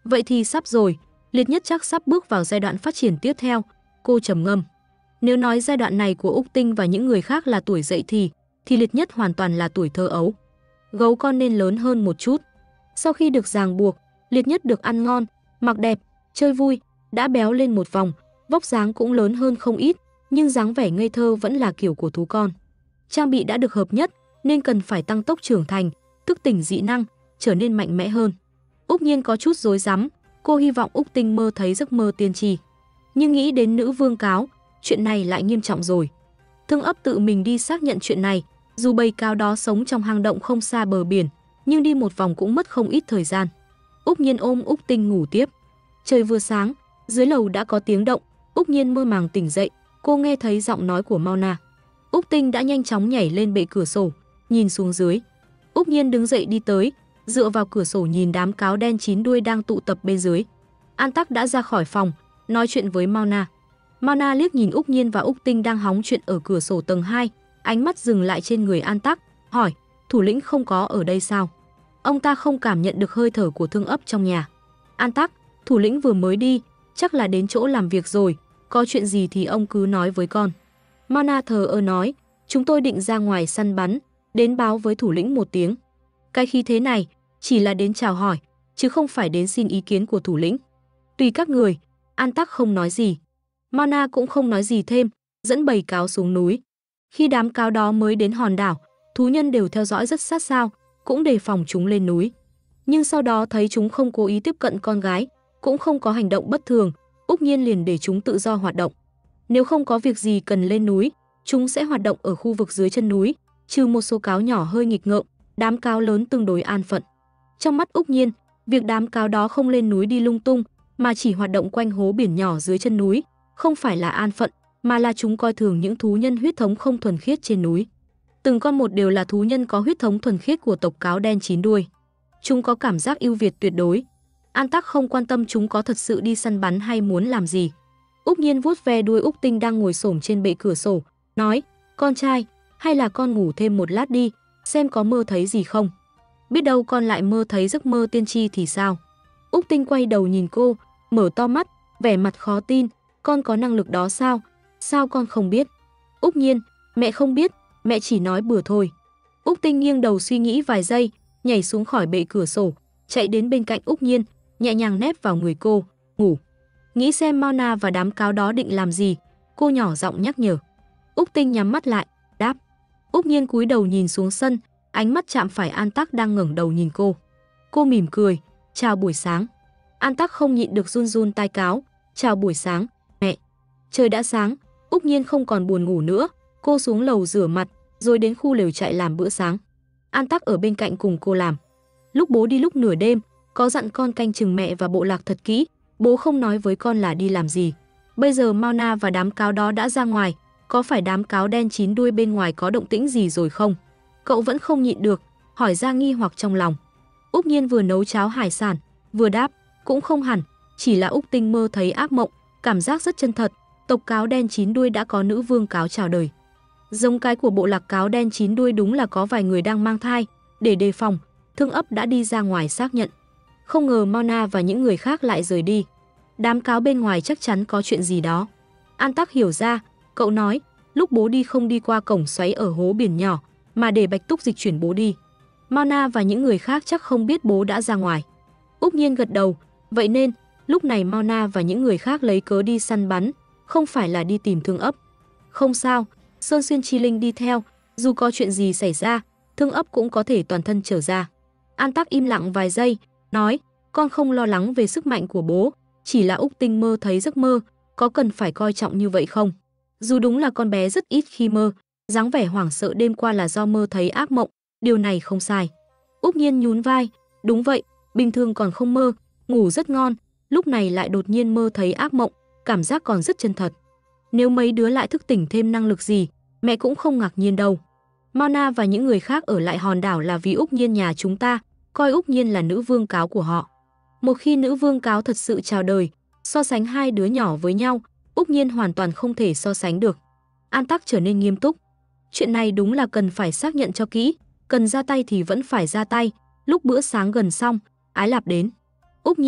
Vậy thì sắp rồi, Liệt Nhất chắc sắp bước vào giai đoạn phát triển tiếp theo, cô trầm ngâm. Nếu nói giai đoạn này của Úc Tinh và những người khác là tuổi dậy thì, thì Liệt Nhất hoàn toàn là tuổi thơ ấu. Gấu con nên lớn hơn một chút. Sau khi được ràng buộc, Liệt Nhất được ăn ngon, mặc đẹp, chơi vui, đã béo lên một vòng, vóc dáng cũng lớn hơn không ít, nhưng dáng vẻ ngây thơ vẫn là kiểu của thú con. Trang bị đã được hợp nhất, nên cần phải tăng tốc trưởng thành, thức tỉnh dị năng, trở nên mạnh mẽ hơn. Úc Nhiên có chút rối rắm, cô hy vọng Úc Tinh mơ thấy giấc mơ tiên tri. Nhưng nghĩ đến nữ vương cáo, chuyện này lại nghiêm trọng rồi. Thương Ấp tự mình đi xác nhận chuyện này, dù bầy cáo đó sống trong hang động không xa bờ biển, nhưng đi một vòng cũng mất không ít thời gian. Úc Nhiên ôm Úc Tinh ngủ tiếp. Trời vừa sáng, dưới lầu đã có tiếng động, Úc Nhiên mơ màng tỉnh dậy, cô nghe thấy giọng nói của Mauna. Úc Tinh đã nhanh chóng nhảy lên bệ cửa sổ, nhìn xuống dưới. Úc Nhiên đứng dậy đi tới, dựa vào cửa sổ nhìn đám cáo đen chín đuôi đang tụ tập bên dưới. An Tắc đã ra khỏi phòng, nói chuyện với Mauna. Mauna liếc nhìn Úc Nhiên và Úc Tinh đang hóng chuyện ở cửa sổ tầng hai, ánh mắt dừng lại trên người An Tắc, hỏi, thủ lĩnh không có ở đây sao? Ông ta không cảm nhận được hơi thở của Thương Ấp trong nhà. An Tắc, thủ lĩnh vừa mới đi, chắc là đến chỗ làm việc rồi, có chuyện gì thì ông cứ nói với con. Mauna thờ ơ nói, chúng tôi định ra ngoài săn bắn, đến báo với thủ lĩnh một tiếng. Cái khí thế này, chỉ là đến chào hỏi, chứ không phải đến xin ý kiến của thủ lĩnh. Tùy các người, An Tắc không nói gì. Mauna cũng không nói gì thêm, dẫn bầy cáo xuống núi. Khi đám cáo đó mới đến hòn đảo, thú nhân đều theo dõi rất sát sao, cũng đề phòng chúng lên núi. Nhưng sau đó thấy chúng không cố ý tiếp cận con gái, cũng không có hành động bất thường, Úc Nhiên liền để chúng tự do hoạt động. Nếu không có việc gì cần lên núi, chúng sẽ hoạt động ở khu vực dưới chân núi, trừ một số cáo nhỏ hơi nghịch ngợm, đám cáo lớn tương đối an phận. Trong mắt Úc Nhiên, việc đám cáo đó không lên núi đi lung tung, mà chỉ hoạt động quanh hố biển nhỏ dưới chân núi, không phải là an phận, mà là chúng coi thường những thú nhân huyết thống không thuần khiết trên núi. Từng con một đều là thú nhân có huyết thống thuần khiết của tộc cáo đen chín đuôi. Chúng có cảm giác ưu việt tuyệt đối. An Tắc không quan tâm chúng có thật sự đi săn bắn hay muốn làm gì. Úc Nhiên vuốt ve đuôi Úc Tinh đang ngồi xổm trên bệ cửa sổ, nói, con trai, hay là con ngủ thêm một lát đi, xem có mơ thấy gì không. Biết đâu con lại mơ thấy giấc mơ tiên tri thì sao. Úc Tinh quay đầu nhìn cô, mở to mắt, vẻ mặt khó tin, con có năng lực đó sao, sao con không biết. Úc Nhiên, mẹ không biết, mẹ chỉ nói bừa thôi. Úc Tinh nghiêng đầu suy nghĩ vài giây, nhảy xuống khỏi bệ cửa sổ, chạy đến bên cạnh Úc Nhiên, nhẹ nhàng nép vào người cô, ngủ. Nghĩ xem Mauna và đám cáo đó định làm gì, cô nhỏ giọng nhắc nhở. Úc Tinh nhắm mắt lại, đáp. Úc Nhiên cúi đầu nhìn xuống sân, ánh mắt chạm phải An Tắc đang ngẩng đầu nhìn cô. Cô mỉm cười, chào buổi sáng. An Tắc không nhịn được run run tai cáo, chào buổi sáng, mẹ. Trời đã sáng, Úc Nhiên không còn buồn ngủ nữa, cô xuống lầu rửa mặt, rồi đến khu lều trại làm bữa sáng. An Tắc ở bên cạnh cùng cô làm. Lúc bố đi lúc nửa đêm, có dặn con canh chừng mẹ và bộ lạc thật kỹ, bố không nói với con là đi làm gì. Bây giờ Mauna và đám cáo đó đã ra ngoài, có phải đám cáo đen chín đuôi bên ngoài có động tĩnh gì rồi không? Cậu vẫn không nhịn được, hỏi ra nghi hoặc trong lòng. Úc Nhiên vừa nấu cháo hải sản, vừa đáp, cũng không hẳn, chỉ là Úc Tinh mơ thấy ác mộng, cảm giác rất chân thật, tộc cáo đen chín đuôi đã có nữ vương cáo chào đời. Giống cái của bộ lạc cáo đen chín đuôi đúng là có vài người đang mang thai, để đề phòng, Thương Ấp đã đi ra ngoài xác nhận. Không ngờ Mauna và những người khác lại rời đi. Đám cáo bên ngoài chắc chắn có chuyện gì đó. An Tắc hiểu ra, cậu nói, lúc bố đi không đi qua cổng xoáy ở hố biển nhỏ, mà để Bạch Túc dịch chuyển bố đi. Mauna và những người khác chắc không biết bố đã ra ngoài. Úc Nhiên gật đầu, vậy nên, lúc này Mauna và những người khác lấy cớ đi săn bắn, không phải là đi tìm Thương Ấp. Không sao, Sơn Xuyên Chi Linh đi theo, dù có chuyện gì xảy ra, Thương Ấp cũng có thể toàn thân trở ra. An Tắc im lặng vài giây, nói, con không lo lắng về sức mạnh của bố, chỉ là Úc Tinh mơ thấy giấc mơ, có cần phải coi trọng như vậy không? Dù đúng là con bé rất ít khi mơ, dáng vẻ hoảng sợ đêm qua là do mơ thấy ác mộng, điều này không sai. Úc Nhiên nhún vai, đúng vậy, bình thường còn không mơ, ngủ rất ngon, lúc này lại đột nhiên mơ thấy ác mộng, cảm giác còn rất chân thật. Nếu mấy đứa lại thức tỉnh thêm năng lực gì, mẹ cũng không ngạc nhiên đâu. Mauna và những người khác ở lại hòn đảo là vì Úc Nhiên nhà chúng ta, coi Úc Nhiên là nữ vương cáo của họ. Một khi nữ vương cáo thật sự chào đời, so sánh hai đứa nhỏ với nhau, Úc Nhiên hoàn toàn không thể so sánh được. An Tắc trở nên nghiêm túc. Chuyện này đúng là cần phải xác nhận cho kỹ, cần ra tay thì vẫn phải ra tay. Lúc bữa sáng gần xong, Ái Lạp đến. Úc Nhiên,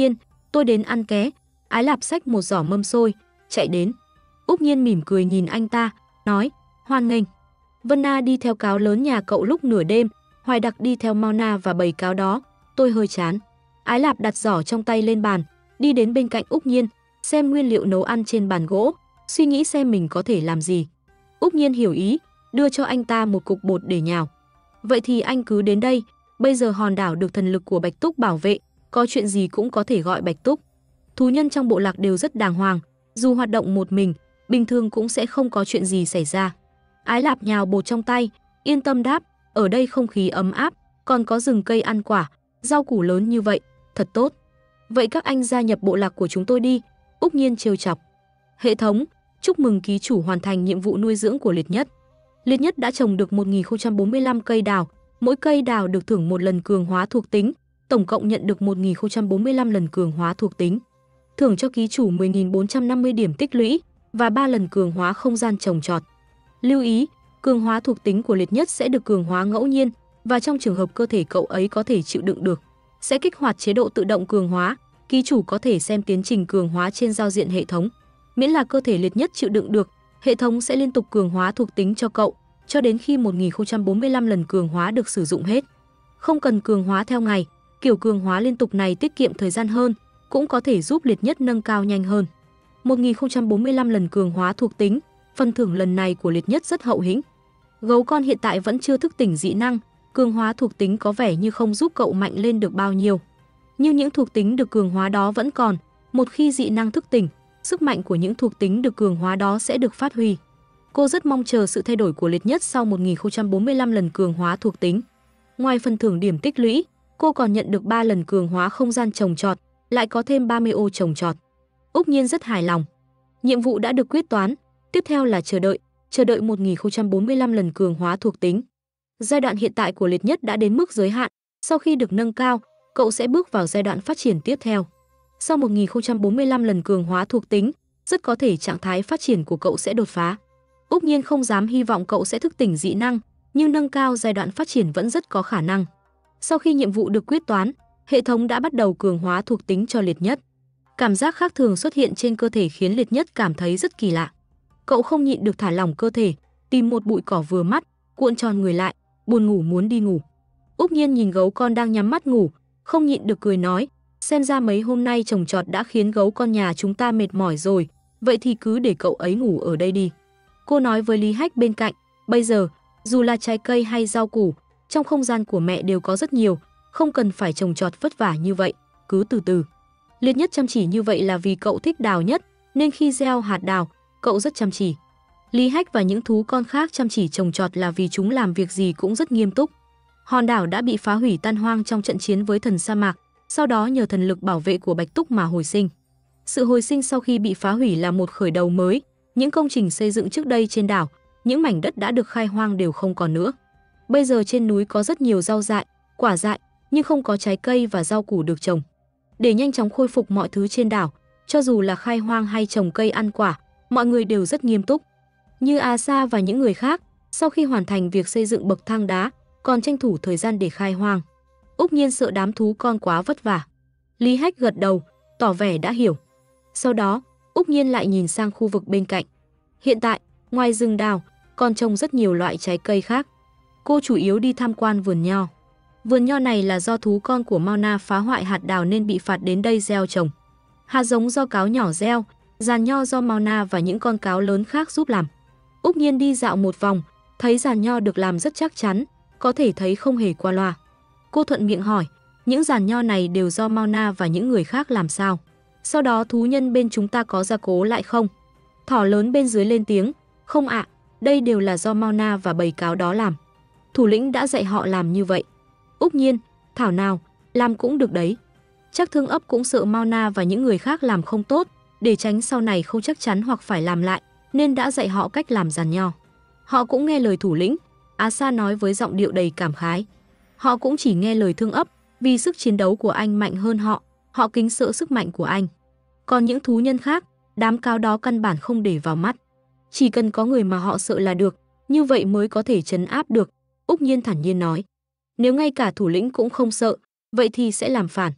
tôi đến ăn ké. Ái Lạp xách một giỏ mâm xôi, chạy đến. Úc Nhiên mỉm cười nhìn anh ta, nói, hoan nghênh. Vân Na đi theo cáo lớn nhà cậu lúc nửa đêm, Hoài Đặc đi theo Mao Na và bầy cáo đó, tôi hơi chán. Ái Lạp đặt giỏ trong tay lên bàn, đi đến bên cạnh Úc Nhiên, xem nguyên liệu nấu ăn trên bàn gỗ, suy nghĩ xem mình có thể làm gì. Úc Nhiên hiểu ý, đưa cho anh ta một cục bột để nhào. Vậy thì anh cứ đến đây, bây giờ hòn đảo được thần lực của Bạch Túc bảo vệ, có chuyện gì cũng có thể gọi Bạch Túc. Thú nhân trong bộ lạc đều rất đàng hoàng, dù hoạt động một mình, bình thường cũng sẽ không có chuyện gì xảy ra. Ái Lạp nhào bột trong tay, yên tâm đáp, ở đây không khí ấm áp, còn có rừng cây ăn quả, rau củ lớn như vậy, thật tốt. Vậy các anh gia nhập bộ lạc của chúng tôi đi, Úc Nhiên trêu chọc. Hệ thống, chúc mừng ký chủ hoàn thành nhiệm vụ nuôi dưỡng của Liệt Nhất. Liệt Nhất đã trồng được một nghìn không trăm bốn mươi lăm cây đào, mỗi cây đào được thưởng một lần cường hóa thuộc tính, tổng cộng nhận được một nghìn không trăm bốn mươi lăm lần cường hóa thuộc tính. Thưởng cho ký chủ mười nghìn bốn trăm năm mươi điểm tích lũy và ba lần cường hóa không gian trồng trọt. Lưu ý, cường hóa thuộc tính của Liệt Nhất sẽ được cường hóa ngẫu nhiên và trong trường hợp cơ thể cậu ấy có thể chịu đựng được, sẽ kích hoạt chế độ tự động cường hóa. Ký chủ có thể xem tiến trình cường hóa trên giao diện hệ thống. Miễn là cơ thể Liệt Nhất chịu đựng được, hệ thống sẽ liên tục cường hóa thuộc tính cho cậu cho đến khi một nghìn không trăm bốn mươi lăm lần cường hóa được sử dụng hết. Không cần cường hóa theo ngày, kiểu cường hóa liên tục này tiết kiệm thời gian hơn, cũng có thể giúp Liệt Nhất nâng cao nhanh hơn. một nghìn không trăm bốn mươi lăm lần cường hóa thuộc tính, phần thưởng lần này của Liệt Nhất rất hậu hĩnh. Gấu con hiện tại vẫn chưa thức tỉnh dị năng, cường hóa thuộc tính có vẻ như không giúp cậu mạnh lên được bao nhiêu. Nhưng những thuộc tính được cường hóa đó vẫn còn, một khi dị năng thức tỉnh, sức mạnh của những thuộc tính được cường hóa đó sẽ được phát huy. Cô rất mong chờ sự thay đổi của Liệt Nhất sau một nghìn không trăm bốn mươi lăm lần cường hóa thuộc tính. Ngoài phần thưởng điểm tích lũy, cô còn nhận được ba lần cường hóa không gian trồng trọt, lại có thêm ba mươi ô trồng trọt. Úc Nhiên rất hài lòng. Nhiệm vụ đã được quyết toán, tiếp theo là chờ đợi, chờ đợi một nghìn không trăm bốn mươi lăm lần cường hóa thuộc tính. Giai đoạn hiện tại của Liệt Nhất đã đến mức giới hạn, sau khi được nâng cao, cậu sẽ bước vào giai đoạn phát triển tiếp theo. Sau một nghìn không trăm bốn mươi lăm lần cường hóa thuộc tính, rất có thể trạng thái phát triển của cậu sẽ đột phá. Úc Nhiên không dám hy vọng cậu sẽ thức tỉnh dị năng, nhưng nâng cao giai đoạn phát triển vẫn rất có khả năng. Sau khi nhiệm vụ được quyết toán, hệ thống đã bắt đầu cường hóa thuộc tính cho Liệt Nhất. Cảm giác khác thường xuất hiện trên cơ thể khiến Liệt Nhất cảm thấy rất kỳ lạ. Cậu không nhịn được thả lỏng cơ thể, tìm một bụi cỏ vừa mắt, cuộn tròn người lại, buồn ngủ muốn đi ngủ. Úc Nhiên nhìn gấu con đang nhắm mắt ngủ, không nhịn được cười nói, xem ra mấy hôm nay trồng trọt đã khiến gấu con nhà chúng ta mệt mỏi rồi, vậy thì cứ để cậu ấy ngủ ở đây đi. Cô nói với Lý Hách bên cạnh, bây giờ, dù là trái cây hay rau củ, trong không gian của mẹ đều có rất nhiều, không cần phải trồng trọt vất vả như vậy, cứ từ từ. Liệt Nhất chăm chỉ như vậy là vì cậu thích đào nhất, nên khi gieo hạt đào, cậu rất chăm chỉ. Lý Hách và những thú con khác chăm chỉ trồng trọt là vì chúng làm việc gì cũng rất nghiêm túc. Hòn đảo đã bị phá hủy tan hoang trong trận chiến với thần sa mạc, sau đó nhờ thần lực bảo vệ của Bạch Túc mà hồi sinh. Sự hồi sinh sau khi bị phá hủy là một khởi đầu mới, những công trình xây dựng trước đây trên đảo, những mảnh đất đã được khai hoang đều không còn nữa. Bây giờ trên núi có rất nhiều rau dại, quả dại, nhưng không có trái cây và rau củ được trồng. Để nhanh chóng khôi phục mọi thứ trên đảo, cho dù là khai hoang hay trồng cây ăn quả, mọi người đều rất nghiêm túc. Như Asa và những người khác, sau khi hoàn thành việc xây dựng bậc thang đá, còn tranh thủ thời gian để khai hoang. Úc Nhiên sợ đám thú con quá vất vả. Lý Hách gật đầu, tỏ vẻ đã hiểu. Sau đó, Úc Nhiên lại nhìn sang khu vực bên cạnh. Hiện tại, ngoài rừng đào, còn trồng rất nhiều loại trái cây khác. Cô chủ yếu đi tham quan vườn nho. Vườn nho này là do thú con của Mao Na phá hoại hạt đào nên bị phạt đến đây gieo trồng. Hạt giống do cáo nhỏ gieo, giàn nho do Mao Na và những con cáo lớn khác giúp làm. Úc Nhiên đi dạo một vòng, thấy giàn nho được làm rất chắc chắn, có thể thấy không hề qua loa. Cô thuận miệng hỏi, những giàn nho này đều do Mao Na và những người khác làm sao? Sau đó thú nhân bên chúng ta có gia cố lại không? Thỏ lớn bên dưới lên tiếng, không ạ, đây đều là do Mao Na và bầy cáo đó làm. Thủ lĩnh đã dạy họ làm như vậy. Úc Nhiên, thảo nào, làm cũng được đấy. Chắc Thương Ấp cũng sợ Mao Na và những người khác làm không tốt, để tránh sau này không chắc chắn hoặc phải làm lại, nên đã dạy họ cách làm giàn nho. Họ cũng nghe lời thủ lĩnh, Asa nói với giọng điệu đầy cảm khái. Họ cũng chỉ nghe lời Thương Ấp, vì sức chiến đấu của anh mạnh hơn họ, họ kính sợ sức mạnh của anh. Còn những thú nhân khác, đám cáo đó căn bản không để vào mắt. Chỉ cần có người mà họ sợ là được, như vậy mới có thể trấn áp được, Úc Nhiên thản nhiên nói. Nếu ngay cả thủ lĩnh cũng không sợ, vậy thì sẽ làm phản.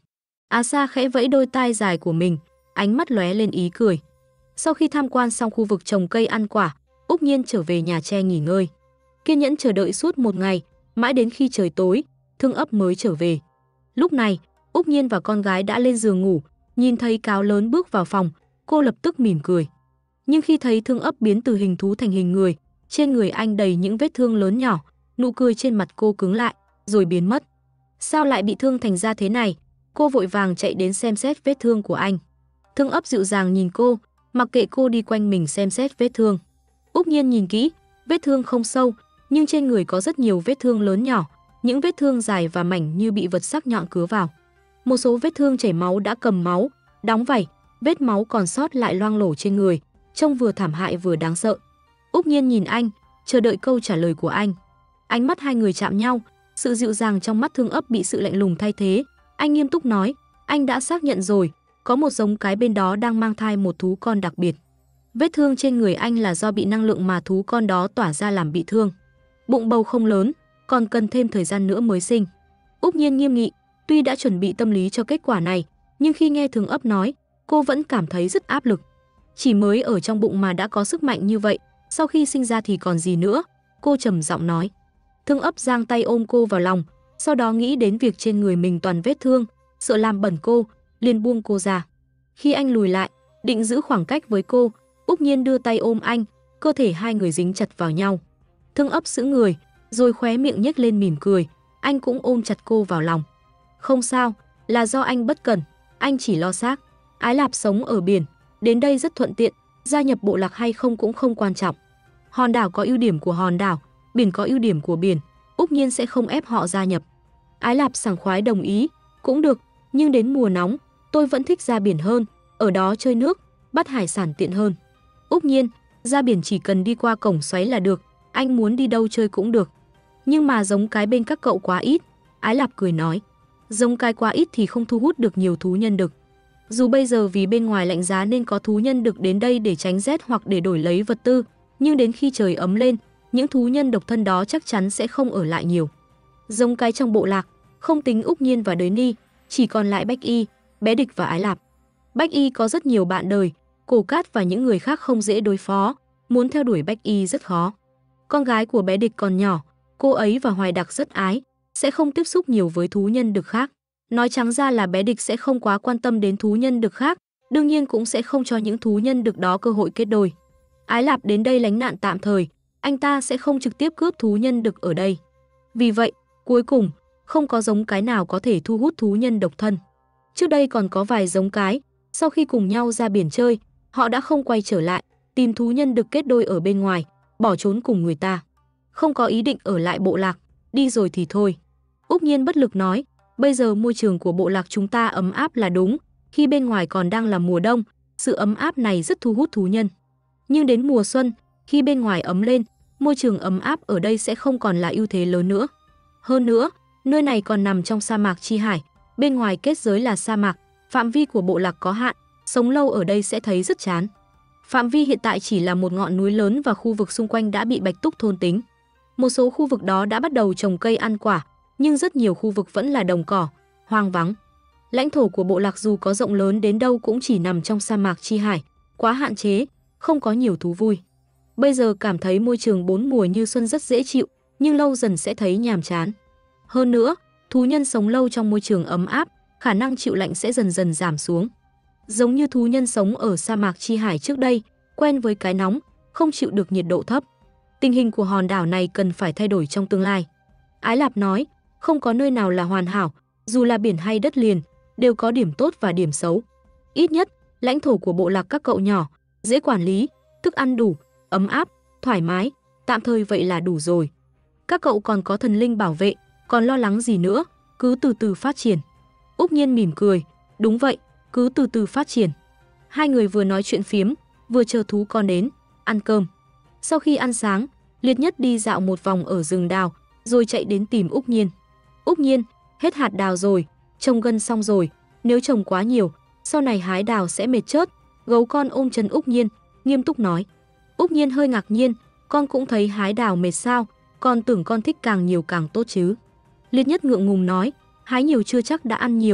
Á Sa khẽ vẫy đôi tai dài của mình, ánh mắt lóe lên ý cười. Sau khi tham quan xong khu vực trồng cây ăn quả, Úc Nhiên trở về nhà tre nghỉ ngơi. Kiên nhẫn chờ đợi suốt một ngày, mãi đến khi trời tối, Thương Ấp mới trở về. Lúc này, Úc Nhiên và con gái đã lên giường ngủ, nhìn thấy cáo lớn bước vào phòng, cô lập tức mỉm cười. Nhưng khi thấy Thương Ấp biến từ hình thú thành hình người, trên người anh đầy những vết thương lớn nhỏ, nụ cười trên mặt cô cứng lại, rồi biến mất. Sao lại bị thương thành ra thế này? Cô vội vàng chạy đến xem xét vết thương của anh. Thương Ấp dịu dàng nhìn cô, mặc kệ cô đi quanh mình xem xét vết thương. Úc Nhiên nhìn kỹ, vết thương không sâu, nhưng trên người có rất nhiều vết thương lớn nhỏ, những vết thương dài và mảnh như bị vật sắc nhọn cứa vào. Một số vết thương chảy máu đã cầm máu, đóng vảy, vết máu còn sót lại loang lổ trên người, trông vừa thảm hại vừa đáng sợ. Úc Nhiên nhìn anh, chờ đợi câu trả lời của anh. Ánh mắt hai người chạm nhau, sự dịu dàng trong mắt Thương Ấp bị sự lạnh lùng thay thế. Anh nghiêm túc nói, anh đã xác nhận rồi, có một giống cái bên đó đang mang thai một thú con đặc biệt. Vết thương trên người anh là do bị năng lượng mà thú con đó tỏa ra làm bị thương. Bụng bầu không lớn, còn cần thêm thời gian nữa mới sinh. Úc Nhiên nghiêm nghị, tuy đã chuẩn bị tâm lý cho kết quả này, nhưng khi nghe Thương Ấp nói, cô vẫn cảm thấy rất áp lực. Chỉ mới ở trong bụng mà đã có sức mạnh như vậy, sau khi sinh ra thì còn gì nữa, cô trầm giọng nói. Thương Ấp giang tay ôm cô vào lòng, sau đó nghĩ đến việc trên người mình toàn vết thương, sợ làm bẩn cô, liền buông cô ra. Khi anh lùi lại, định giữ khoảng cách với cô, Úc Nhiên đưa tay ôm anh, cơ thể hai người dính chặt vào nhau. Thương Ấp sững người, rồi khóe miệng nhếch lên mỉm cười, anh cũng ôm chặt cô vào lòng. Không sao, là do anh bất cẩn, anh chỉ lo xác. Ái Lạp sống ở biển, đến đây rất thuận tiện, gia nhập bộ lạc hay không cũng không quan trọng. Hòn đảo có ưu điểm của hòn đảo, biển có ưu điểm của biển, Úc Nhiên sẽ không ép họ gia nhập. Ái Lạp sảng khoái đồng ý, cũng được, nhưng đến mùa nóng, tôi vẫn thích ra biển hơn, ở đó chơi nước, bắt hải sản tiện hơn. Úc Nhiên, ra biển chỉ cần đi qua cổng xoáy là được, anh muốn đi đâu chơi cũng được. Nhưng mà giống cái bên các cậu quá ít, Ái Lạp cười nói. Giống cái quá ít thì không thu hút được nhiều thú nhân đực. Dù bây giờ vì bên ngoài lạnh giá nên có thú nhân đực đến đây để tránh rét hoặc để đổi lấy vật tư, nhưng đến khi trời ấm lên, những thú nhân độc thân đó chắc chắn sẽ không ở lại nhiều. Giống cái trong bộ lạc, không tính Úc Nhiên và Đới Ni, chỉ còn lại Bách Y, Bé Địch và Ái Lạp. Bách Y có rất nhiều bạn đời, Cổ Cát và những người khác không dễ đối phó, muốn theo đuổi Bách Y rất khó. Con gái của Bé Địch còn nhỏ, cô ấy và Hoài Đặc rất ái, sẽ không tiếp xúc nhiều với thú nhân đực khác. Nói trắng ra là Bé Địch sẽ không quá quan tâm đến thú nhân đực khác, đương nhiên cũng sẽ không cho những thú nhân đực đó cơ hội kết đôi. Ái Lạp đến đây lánh nạn tạm thời, anh ta sẽ không trực tiếp cướp thú nhân đực ở đây. Vì vậy, cuối cùng, không có giống cái nào có thể thu hút thú nhân độc thân. Trước đây còn có vài giống cái, sau khi cùng nhau ra biển chơi, họ đã không quay trở lại, tìm thú nhân đực kết đôi ở bên ngoài, bỏ trốn cùng người ta. Không có ý định ở lại bộ lạc, đi rồi thì thôi. Úc Nhiên bất lực nói, bây giờ môi trường của bộ lạc chúng ta ấm áp là đúng, khi bên ngoài còn đang là mùa đông, sự ấm áp này rất thu hút thú nhân. Nhưng đến mùa xuân, khi bên ngoài ấm lên, môi trường ấm áp ở đây sẽ không còn là ưu thế lớn nữa. Hơn nữa, nơi này còn nằm trong sa mạc Chi Hải, bên ngoài kết giới là sa mạc, phạm vi của bộ lạc có hạn, sống lâu ở đây sẽ thấy rất chán. Phạm vi hiện tại chỉ là một ngọn núi lớn và khu vực xung quanh đã bị bạch túc thôn tính. Một số khu vực đó đã bắt đầu trồng cây ăn quả, nhưng rất nhiều khu vực vẫn là đồng cỏ, hoang vắng. Lãnh thổ của bộ lạc dù có rộng lớn đến đâu cũng chỉ nằm trong sa mạc Chi Hải, quá hạn chế, không có nhiều thú vui. Bây giờ cảm thấy môi trường bốn mùa như xuân rất dễ chịu, nhưng lâu dần sẽ thấy nhàm chán. Hơn nữa, thú nhân sống lâu trong môi trường ấm áp, khả năng chịu lạnh sẽ dần dần giảm xuống. Giống như thú nhân sống ở sa mạc Chi Hải trước đây, quen với cái nóng, không chịu được nhiệt độ thấp. Tình hình của hòn đảo này cần phải thay đổi trong tương lai. Ái Lạp nói, không có nơi nào là hoàn hảo, dù là biển hay đất liền, đều có điểm tốt và điểm xấu. Ít nhất, lãnh thổ của bộ lạc các cậu nhỏ, dễ quản lý, thức ăn đủ, ấm áp, thoải mái, tạm thời vậy là đủ rồi. Các cậu còn có thần linh bảo vệ, còn lo lắng gì nữa, cứ từ từ phát triển. Úc Nhiên mỉm cười, đúng vậy, cứ từ từ phát triển. Hai người vừa nói chuyện phiếm, vừa chờ thú con đến, ăn cơm. Sau khi ăn sáng, Liệt Nhất đi dạo một vòng ở rừng đào, rồi chạy đến tìm Úc Nhiên. Úc Nhiên, hết hạt đào rồi, trồng gân xong rồi, nếu trồng quá nhiều, sau này hái đào sẽ mệt chớt. Gấu con ôm chân Úc Nhiên, nghiêm túc nói. Úc Nhiên hơi ngạc nhiên, con cũng thấy hái đào mệt sao, con tưởng con thích càng nhiều càng tốt chứ. Liệt Nhất ngượng ngùng nói, hái nhiều chưa chắc đã ăn nhiều,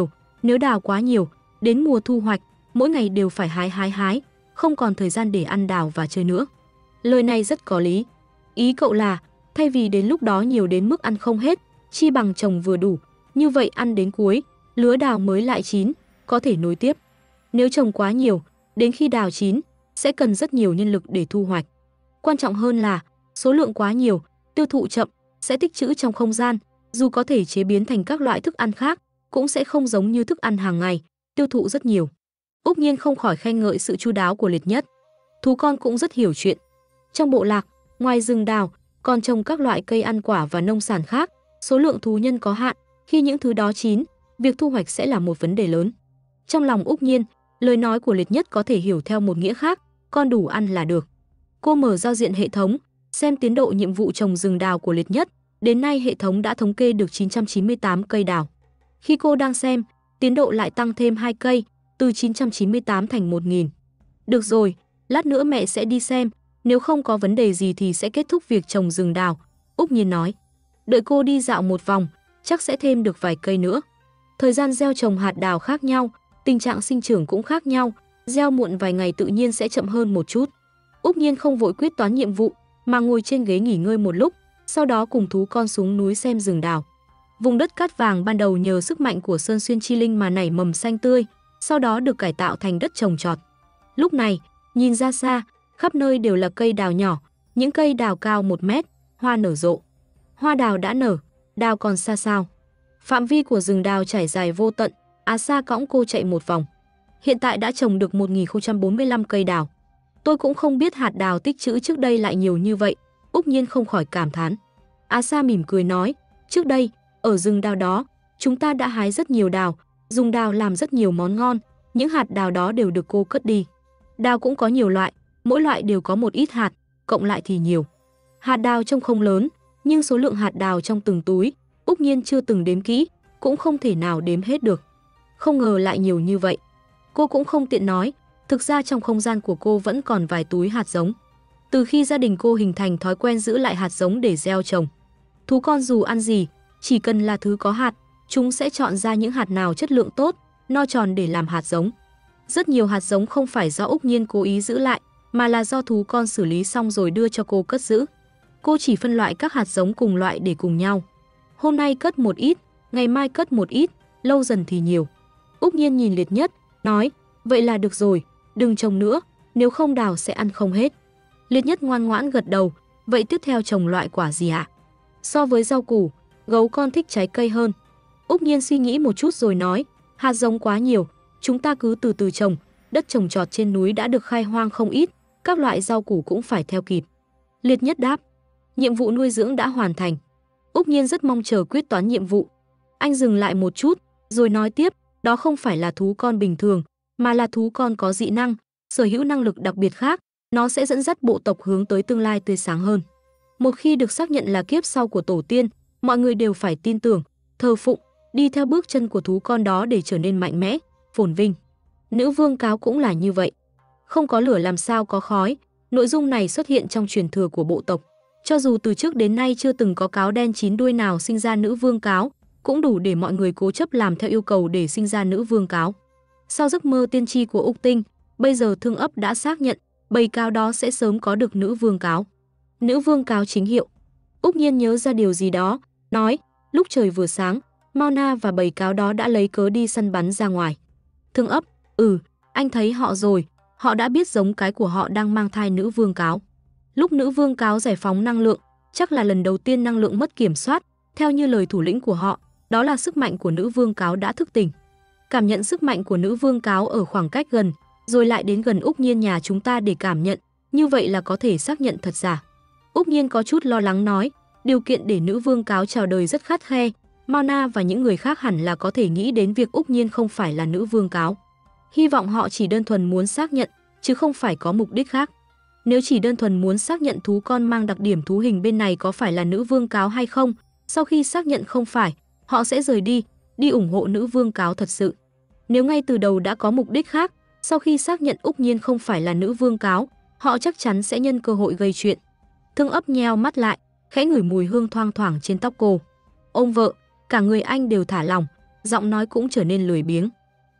Nếu đào quá nhiều, đến mùa thu hoạch, mỗi ngày đều phải hái hái hái, không còn thời gian để ăn đào và chơi nữa. Lời này rất có lý. Ý cậu là, thay vì đến lúc đó nhiều đến mức ăn không hết, chi bằng trồng vừa đủ, như vậy ăn đến cuối, lứa đào mới lại chín, có thể nối tiếp. Nếu trồng quá nhiều, đến khi đào chín, sẽ cần rất nhiều nhân lực để thu hoạch. Quan trọng hơn là, số lượng quá nhiều, tiêu thụ chậm, sẽ tích trữ trong không gian, dù có thể chế biến thành các loại thức ăn khác, cũng sẽ không giống như thức ăn hàng ngày, tiêu thụ rất nhiều. Úc Nhiên không khỏi khen ngợi sự chu đáo của Liệt Nhất. Thú con cũng rất hiểu chuyện. Trong bộ lạc, ngoài rừng đào, còn trồng các loại cây ăn quả và nông sản khác, số lượng thú nhân có hạn, khi những thứ đó chín, việc thu hoạch sẽ là một vấn đề lớn. Trong lòng Úc Nhiên, lời nói của Liệt Nhất có thể hiểu theo một nghĩa khác, con đủ ăn là được. Cô mở giao diện hệ thống, xem tiến độ nhiệm vụ trồng rừng đào của Liệt Nhất, đến nay hệ thống đã thống kê được chín trăm chín mươi tám cây đào. Khi cô đang xem, tiến độ lại tăng thêm hai cây, từ chín trăm chín mươi tám thành một nghìn. Được rồi, lát nữa mẹ sẽ đi xem, nếu không có vấn đề gì thì sẽ kết thúc việc trồng rừng đào, Úc Nhiên nói. Đợi cô đi dạo một vòng, chắc sẽ thêm được vài cây nữa. Thời gian gieo trồng hạt đào khác nhau, tình trạng sinh trưởng cũng khác nhau, gieo muộn vài ngày tự nhiên sẽ chậm hơn một chút. Úc Nhiên không vội quyết toán nhiệm vụ, mà ngồi trên ghế nghỉ ngơi một lúc, sau đó cùng thú con xuống núi xem rừng đào. Vùng đất cát vàng ban đầu nhờ sức mạnh của Sơn Xuyên Chi Linh mà nảy mầm xanh tươi, sau đó được cải tạo thành đất trồng trọt. Lúc này, nhìn ra xa, khắp nơi đều là cây đào nhỏ, những cây đào cao một mét, hoa nở rộ. Hoa đào đã nở, đào còn xa sao. Phạm vi của rừng đào trải dài vô tận, Á Sa cõng cô chạy một vòng. Hiện tại đã trồng được một nghìn không trăm bốn mươi lăm cây đào. Tôi cũng không biết hạt đào tích trữ trước đây lại nhiều như vậy, Úc Nhiên không khỏi cảm thán. Á Sa mỉm cười nói, trước đây, ở rừng đào đó, chúng ta đã hái rất nhiều đào, dùng đào làm rất nhiều món ngon, những hạt đào đó đều được cô cất đi. Đào cũng có nhiều loại, mỗi loại đều có một ít hạt, cộng lại thì nhiều. Hạt đào trông không lớn, nhưng số lượng hạt đào trong từng túi, Úc Nhiên chưa từng đếm kỹ, cũng không thể nào đếm hết được. Không ngờ lại nhiều như vậy. Cô cũng không tiện nói, thực ra trong không gian của cô vẫn còn vài túi hạt giống. Từ khi gia đình cô hình thành thói quen giữ lại hạt giống để gieo trồng. Thú con dù ăn gì, chỉ cần là thứ có hạt, chúng sẽ chọn ra những hạt nào chất lượng tốt, no tròn để làm hạt giống. Rất nhiều hạt giống không phải do Úc Nhiên cố ý giữ lại, mà là do thú con xử lý xong rồi đưa cho cô cất giữ. Cô chỉ phân loại các hạt giống cùng loại để cùng nhau. Hôm nay cất một ít, ngày mai cất một ít, lâu dần thì nhiều. Úc Nhiên nhìn Liệt Nhất, nói, vậy là được rồi, đừng trồng nữa, nếu không đào sẽ ăn không hết. Liệt Nhất ngoan ngoãn gật đầu, vậy tiếp theo trồng loại quả gì ạ? So với rau củ, gấu con thích trái cây hơn. Úc Nhiên suy nghĩ một chút rồi nói, hạt giống quá nhiều, chúng ta cứ từ từ trồng, đất trồng trọt trên núi đã được khai hoang không ít, các loại rau củ cũng phải theo kịp. Liệt Nhất đáp, nhiệm vụ nuôi dưỡng đã hoàn thành. Úc Nhiên rất mong chờ quyết toán nhiệm vụ. Anh dừng lại một chút, rồi nói tiếp, đó không phải là thú con bình thường, mà là thú con có dị năng, sở hữu năng lực đặc biệt khác, nó sẽ dẫn dắt bộ tộc hướng tới tương lai tươi sáng hơn. Một khi được xác nhận là kiếp sau của tổ tiên, mọi người đều phải tin tưởng, thờ phụng, đi theo bước chân của thú con đó để trở nên mạnh mẽ, phồn vinh. Nữ vương cáo cũng là như vậy. Không có lửa làm sao có khói, nội dung này xuất hiện trong truyền thừa của bộ tộc. Cho dù từ trước đến nay chưa từng có cáo đen chín đuôi nào sinh ra nữ vương cáo, cũng đủ để mọi người cố chấp làm theo yêu cầu để sinh ra nữ vương cáo. Sau giấc mơ tiên tri của Úc Tinh, bây giờ Thương Ấp đã xác nhận, bầy cáo đó sẽ sớm có được nữ vương cáo. Nữ vương cáo chính hiệu. Úc Nhiên nhớ ra điều gì đó, nói, lúc trời vừa sáng, Mao Na và bầy cáo đó đã lấy cớ đi săn bắn ra ngoài. Thương Ấp, ừ, anh thấy họ rồi, họ đã biết giống cái của họ đang mang thai nữ vương cáo. Lúc nữ vương cáo giải phóng năng lượng, chắc là lần đầu tiên năng lượng mất kiểm soát, theo như lời thủ lĩnh của họ, đó là sức mạnh của nữ vương cáo đã thức tỉnh. Cảm nhận sức mạnh của nữ vương cáo ở khoảng cách gần, rồi lại đến gần Úc Nhiên nhà chúng ta để cảm nhận, như vậy là có thể xác nhận thật giả. Úc Nhiên có chút lo lắng nói, điều kiện để nữ vương cáo chào đời rất khắt khe, Mao Na và những người khác hẳn là có thể nghĩ đến việc Úc Nhiên không phải là nữ vương cáo. Hy vọng họ chỉ đơn thuần muốn xác nhận, chứ không phải có mục đích khác. Nếu chỉ đơn thuần muốn xác nhận thú con mang đặc điểm thú hình bên này có phải là nữ vương cáo hay không, sau khi xác nhận không phải, họ sẽ rời đi, đi ủng hộ nữ vương cáo thật sự. Nếu ngay từ đầu đã có mục đích khác, sau khi xác nhận Úc Nhiên không phải là nữ vương cáo, họ chắc chắn sẽ nhân cơ hội gây chuyện. Thương Ấp nheo mắt lại, khẽ ngửi mùi hương thoang thoảng trên tóc cô. Ôm vợ, cả người anh đều thả lỏng, giọng nói cũng trở nên lười biếng.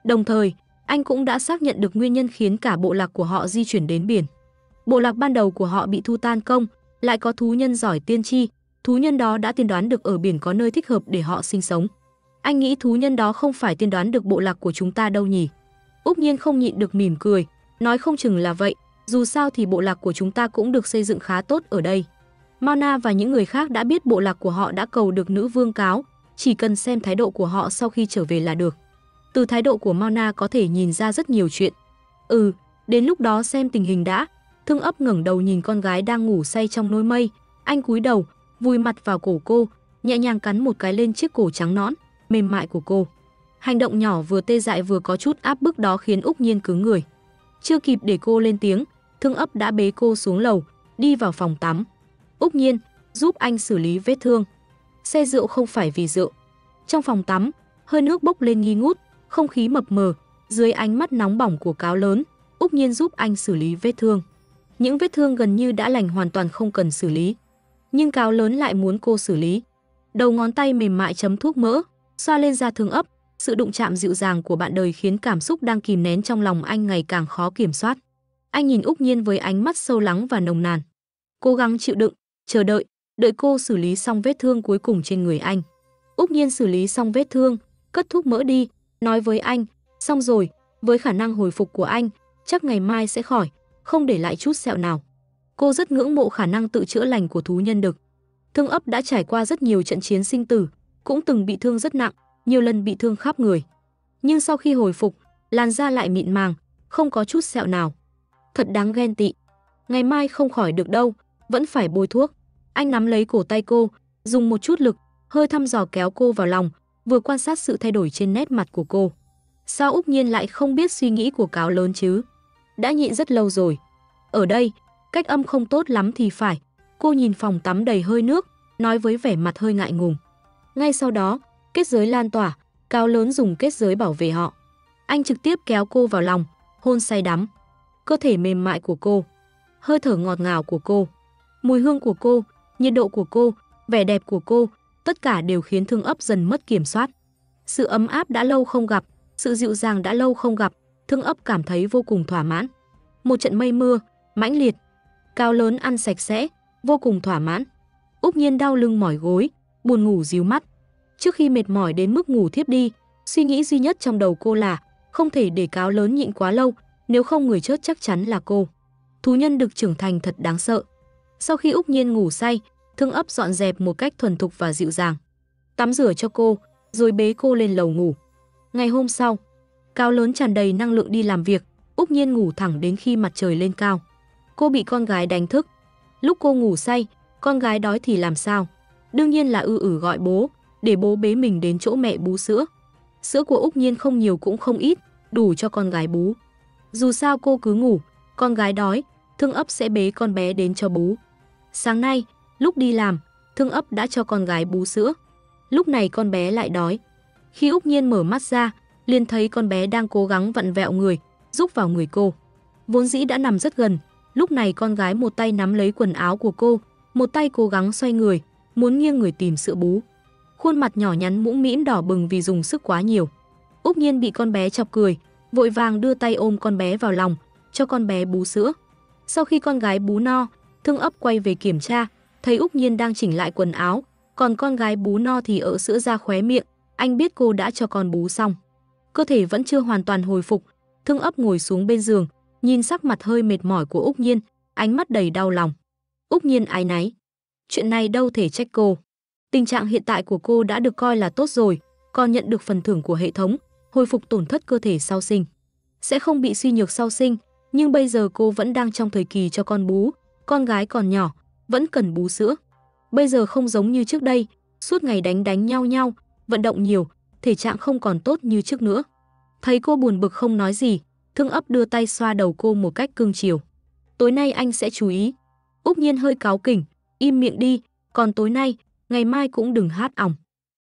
Đồng thời, anh cũng đã xác nhận được nguyên nhân khiến cả bộ lạc của họ di chuyển đến biển. Bộ lạc ban đầu của họ bị thu tan công, lại có thú nhân giỏi tiên tri, thú nhân đó đã tiên đoán được ở biển có nơi thích hợp để họ sinh sống. Anh nghĩ thú nhân đó không phải tiên đoán được bộ lạc của chúng ta đâu nhỉ? Úc Nhiên không nhịn được mỉm cười, nói không chừng là vậy, dù sao thì bộ lạc của chúng ta cũng được xây dựng khá tốt ở đây. Mana và những người khác đã biết bộ lạc của họ đã cầu được nữ vương cáo, chỉ cần xem thái độ của họ sau khi trở về là được. Từ thái độ của Mana có thể nhìn ra rất nhiều chuyện. Ừ, đến lúc đó xem tình hình đã. Thương Ấp ngẩng đầu nhìn con gái đang ngủ say trong nôi mây, anh cúi đầu, vùi mặt vào cổ cô, nhẹ nhàng cắn một cái lên chiếc cổ trắng nõn, mềm mại của cô. Hành động nhỏ vừa tê dại vừa có chút áp bức đó khiến Úc Nhiên cứng người. Chưa kịp để cô lên tiếng, Thương Ấp đã bế cô xuống lầu, đi vào phòng tắm. Úc Nhiên, giúp anh xử lý vết thương. Xe rượu không phải vì rượu. Trong phòng tắm, hơi nước bốc lên nghi ngút, không khí mập mờ, dưới ánh mắt nóng bỏng của cáo lớn, Úc Nhiên giúp anh xử lý vết thương. Những vết thương gần như đã lành hoàn toàn không cần xử lý. Nhưng cáo lớn lại muốn cô xử lý. Đầu ngón tay mềm mại chấm thuốc mỡ, xoa lên da Thương Ấp, sự đụng chạm dịu dàng của bạn đời khiến cảm xúc đang kìm nén trong lòng anh ngày càng khó kiểm soát. Anh nhìn Úc Nhiên với ánh mắt sâu lắng và nồng nàn. Cố gắng chịu đựng, chờ đợi, đợi cô xử lý xong vết thương cuối cùng trên người anh. Úc Nhiên xử lý xong vết thương, cất thuốc mỡ đi, nói với anh, xong rồi, với khả năng hồi phục của anh, chắc ngày mai sẽ khỏi, không để lại chút sẹo nào. Cô rất ngưỡng mộ khả năng tự chữa lành của thú nhân đực. Thương Ấp đã trải qua rất nhiều trận chiến sinh tử, cũng từng bị thương rất nặng, nhiều lần bị thương khắp người. Nhưng sau khi hồi phục, làn da lại mịn màng, không có chút sẹo nào. Thật đáng ghen tị. Ngày mai không khỏi được đâu, vẫn phải bôi thuốc. Anh nắm lấy cổ tay cô, dùng một chút lực, hơi thăm dò kéo cô vào lòng, vừa quan sát sự thay đổi trên nét mặt của cô. Sao Úc Nhiên lại không biết suy nghĩ của cáo lớn chứ? Đã nhịn rất lâu rồi. Ở đây, cách âm không tốt lắm thì phải. Cô nhìn phòng tắm đầy hơi nước, nói với vẻ mặt hơi ngại ngùng. Ngay sau đó, kết giới lan tỏa, cáo lớn dùng kết giới bảo vệ họ. Anh trực tiếp kéo cô vào lòng, hôn say đắm. Cơ thể mềm mại của cô, hơi thở ngọt ngào của cô, mùi hương của cô, nhiệt độ của cô, vẻ đẹp của cô, tất cả đều khiến Thương Ấp dần mất kiểm soát. Sự ấm áp đã lâu không gặp, sự dịu dàng đã lâu không gặp, Thương Ấp cảm thấy vô cùng thỏa mãn. Một trận mây mưa, mãnh liệt. Cáo lớn ăn sạch sẽ, vô cùng thỏa mãn. Úc Nhiên đau lưng mỏi gối, buồn ngủ ríu mắt. Trước khi mệt mỏi đến mức ngủ thiếp đi, suy nghĩ duy nhất trong đầu cô là không thể để cáo lớn nhịn quá lâu, nếu không người chết chắc chắn là cô. Thú nhân đực trưởng thành thật đáng sợ. Sau khi Úc Nhiên ngủ say, Thương Ấp dọn dẹp một cách thuần thục và dịu dàng. Tắm rửa cho cô, rồi bế cô lên lầu ngủ. Ngày hôm sau, cáo lớn tràn đầy năng lượng đi làm việc, Úc Nhiên ngủ thẳng đến khi mặt trời lên cao. Cô bị con gái đánh thức. Lúc cô ngủ say, con gái đói thì làm sao? Đương nhiên là ư ử gọi bố, để bố bế mình đến chỗ mẹ bú sữa. Sữa của Úc Nhiên không nhiều cũng không ít, đủ cho con gái bú. Dù sao cô cứ ngủ, con gái đói, Thương Ấp sẽ bế con bé đến cho bú. Sáng nay, lúc đi làm, Thương Ấp đã cho con gái bú sữa. Lúc này con bé lại đói. Khi Úc Nhiên mở mắt ra, liền thấy con bé đang cố gắng vặn vẹo người, rúc vào người cô. Vốn dĩ đã nằm rất gần, lúc này con gái một tay nắm lấy quần áo của cô, một tay cố gắng xoay người, muốn nghiêng người tìm sữa bú. Khuôn mặt nhỏ nhắn mũm mĩm đỏ bừng vì dùng sức quá nhiều. Úc Nhiên bị con bé chọc cười, vội vàng đưa tay ôm con bé vào lòng, cho con bé bú sữa. Sau khi con gái bú no, Thương Ấp quay về kiểm tra, thấy Úc Nhiên đang chỉnh lại quần áo, còn con gái bú no thì ợ sữa ra khóe miệng, anh biết cô đã cho con bú xong. Cơ thể vẫn chưa hoàn toàn hồi phục, Thương Ấp ngồi xuống bên giường, nhìn sắc mặt hơi mệt mỏi của Úc Nhiên, ánh mắt đầy đau lòng. Úc Nhiên áy náy. Chuyện này đâu thể trách cô. Tình trạng hiện tại của cô đã được coi là tốt rồi, còn nhận được phần thưởng của hệ thống, hồi phục tổn thất cơ thể sau sinh. Sẽ không bị suy nhược sau sinh, nhưng bây giờ cô vẫn đang trong thời kỳ cho con bú, con gái còn nhỏ, vẫn cần bú sữa. Bây giờ không giống như trước đây, suốt ngày đánh đánh nhau nhau, vận động nhiều, thể trạng không còn tốt như trước nữa. Thấy cô buồn bực không nói gì, Thương Ấp đưa tay xoa đầu cô một cách cưng chiều. Tối nay anh sẽ chú ý. Úc Nhiên hơi cáu kỉnh, im miệng đi, còn tối nay, ngày mai cũng đừng hát ỏng.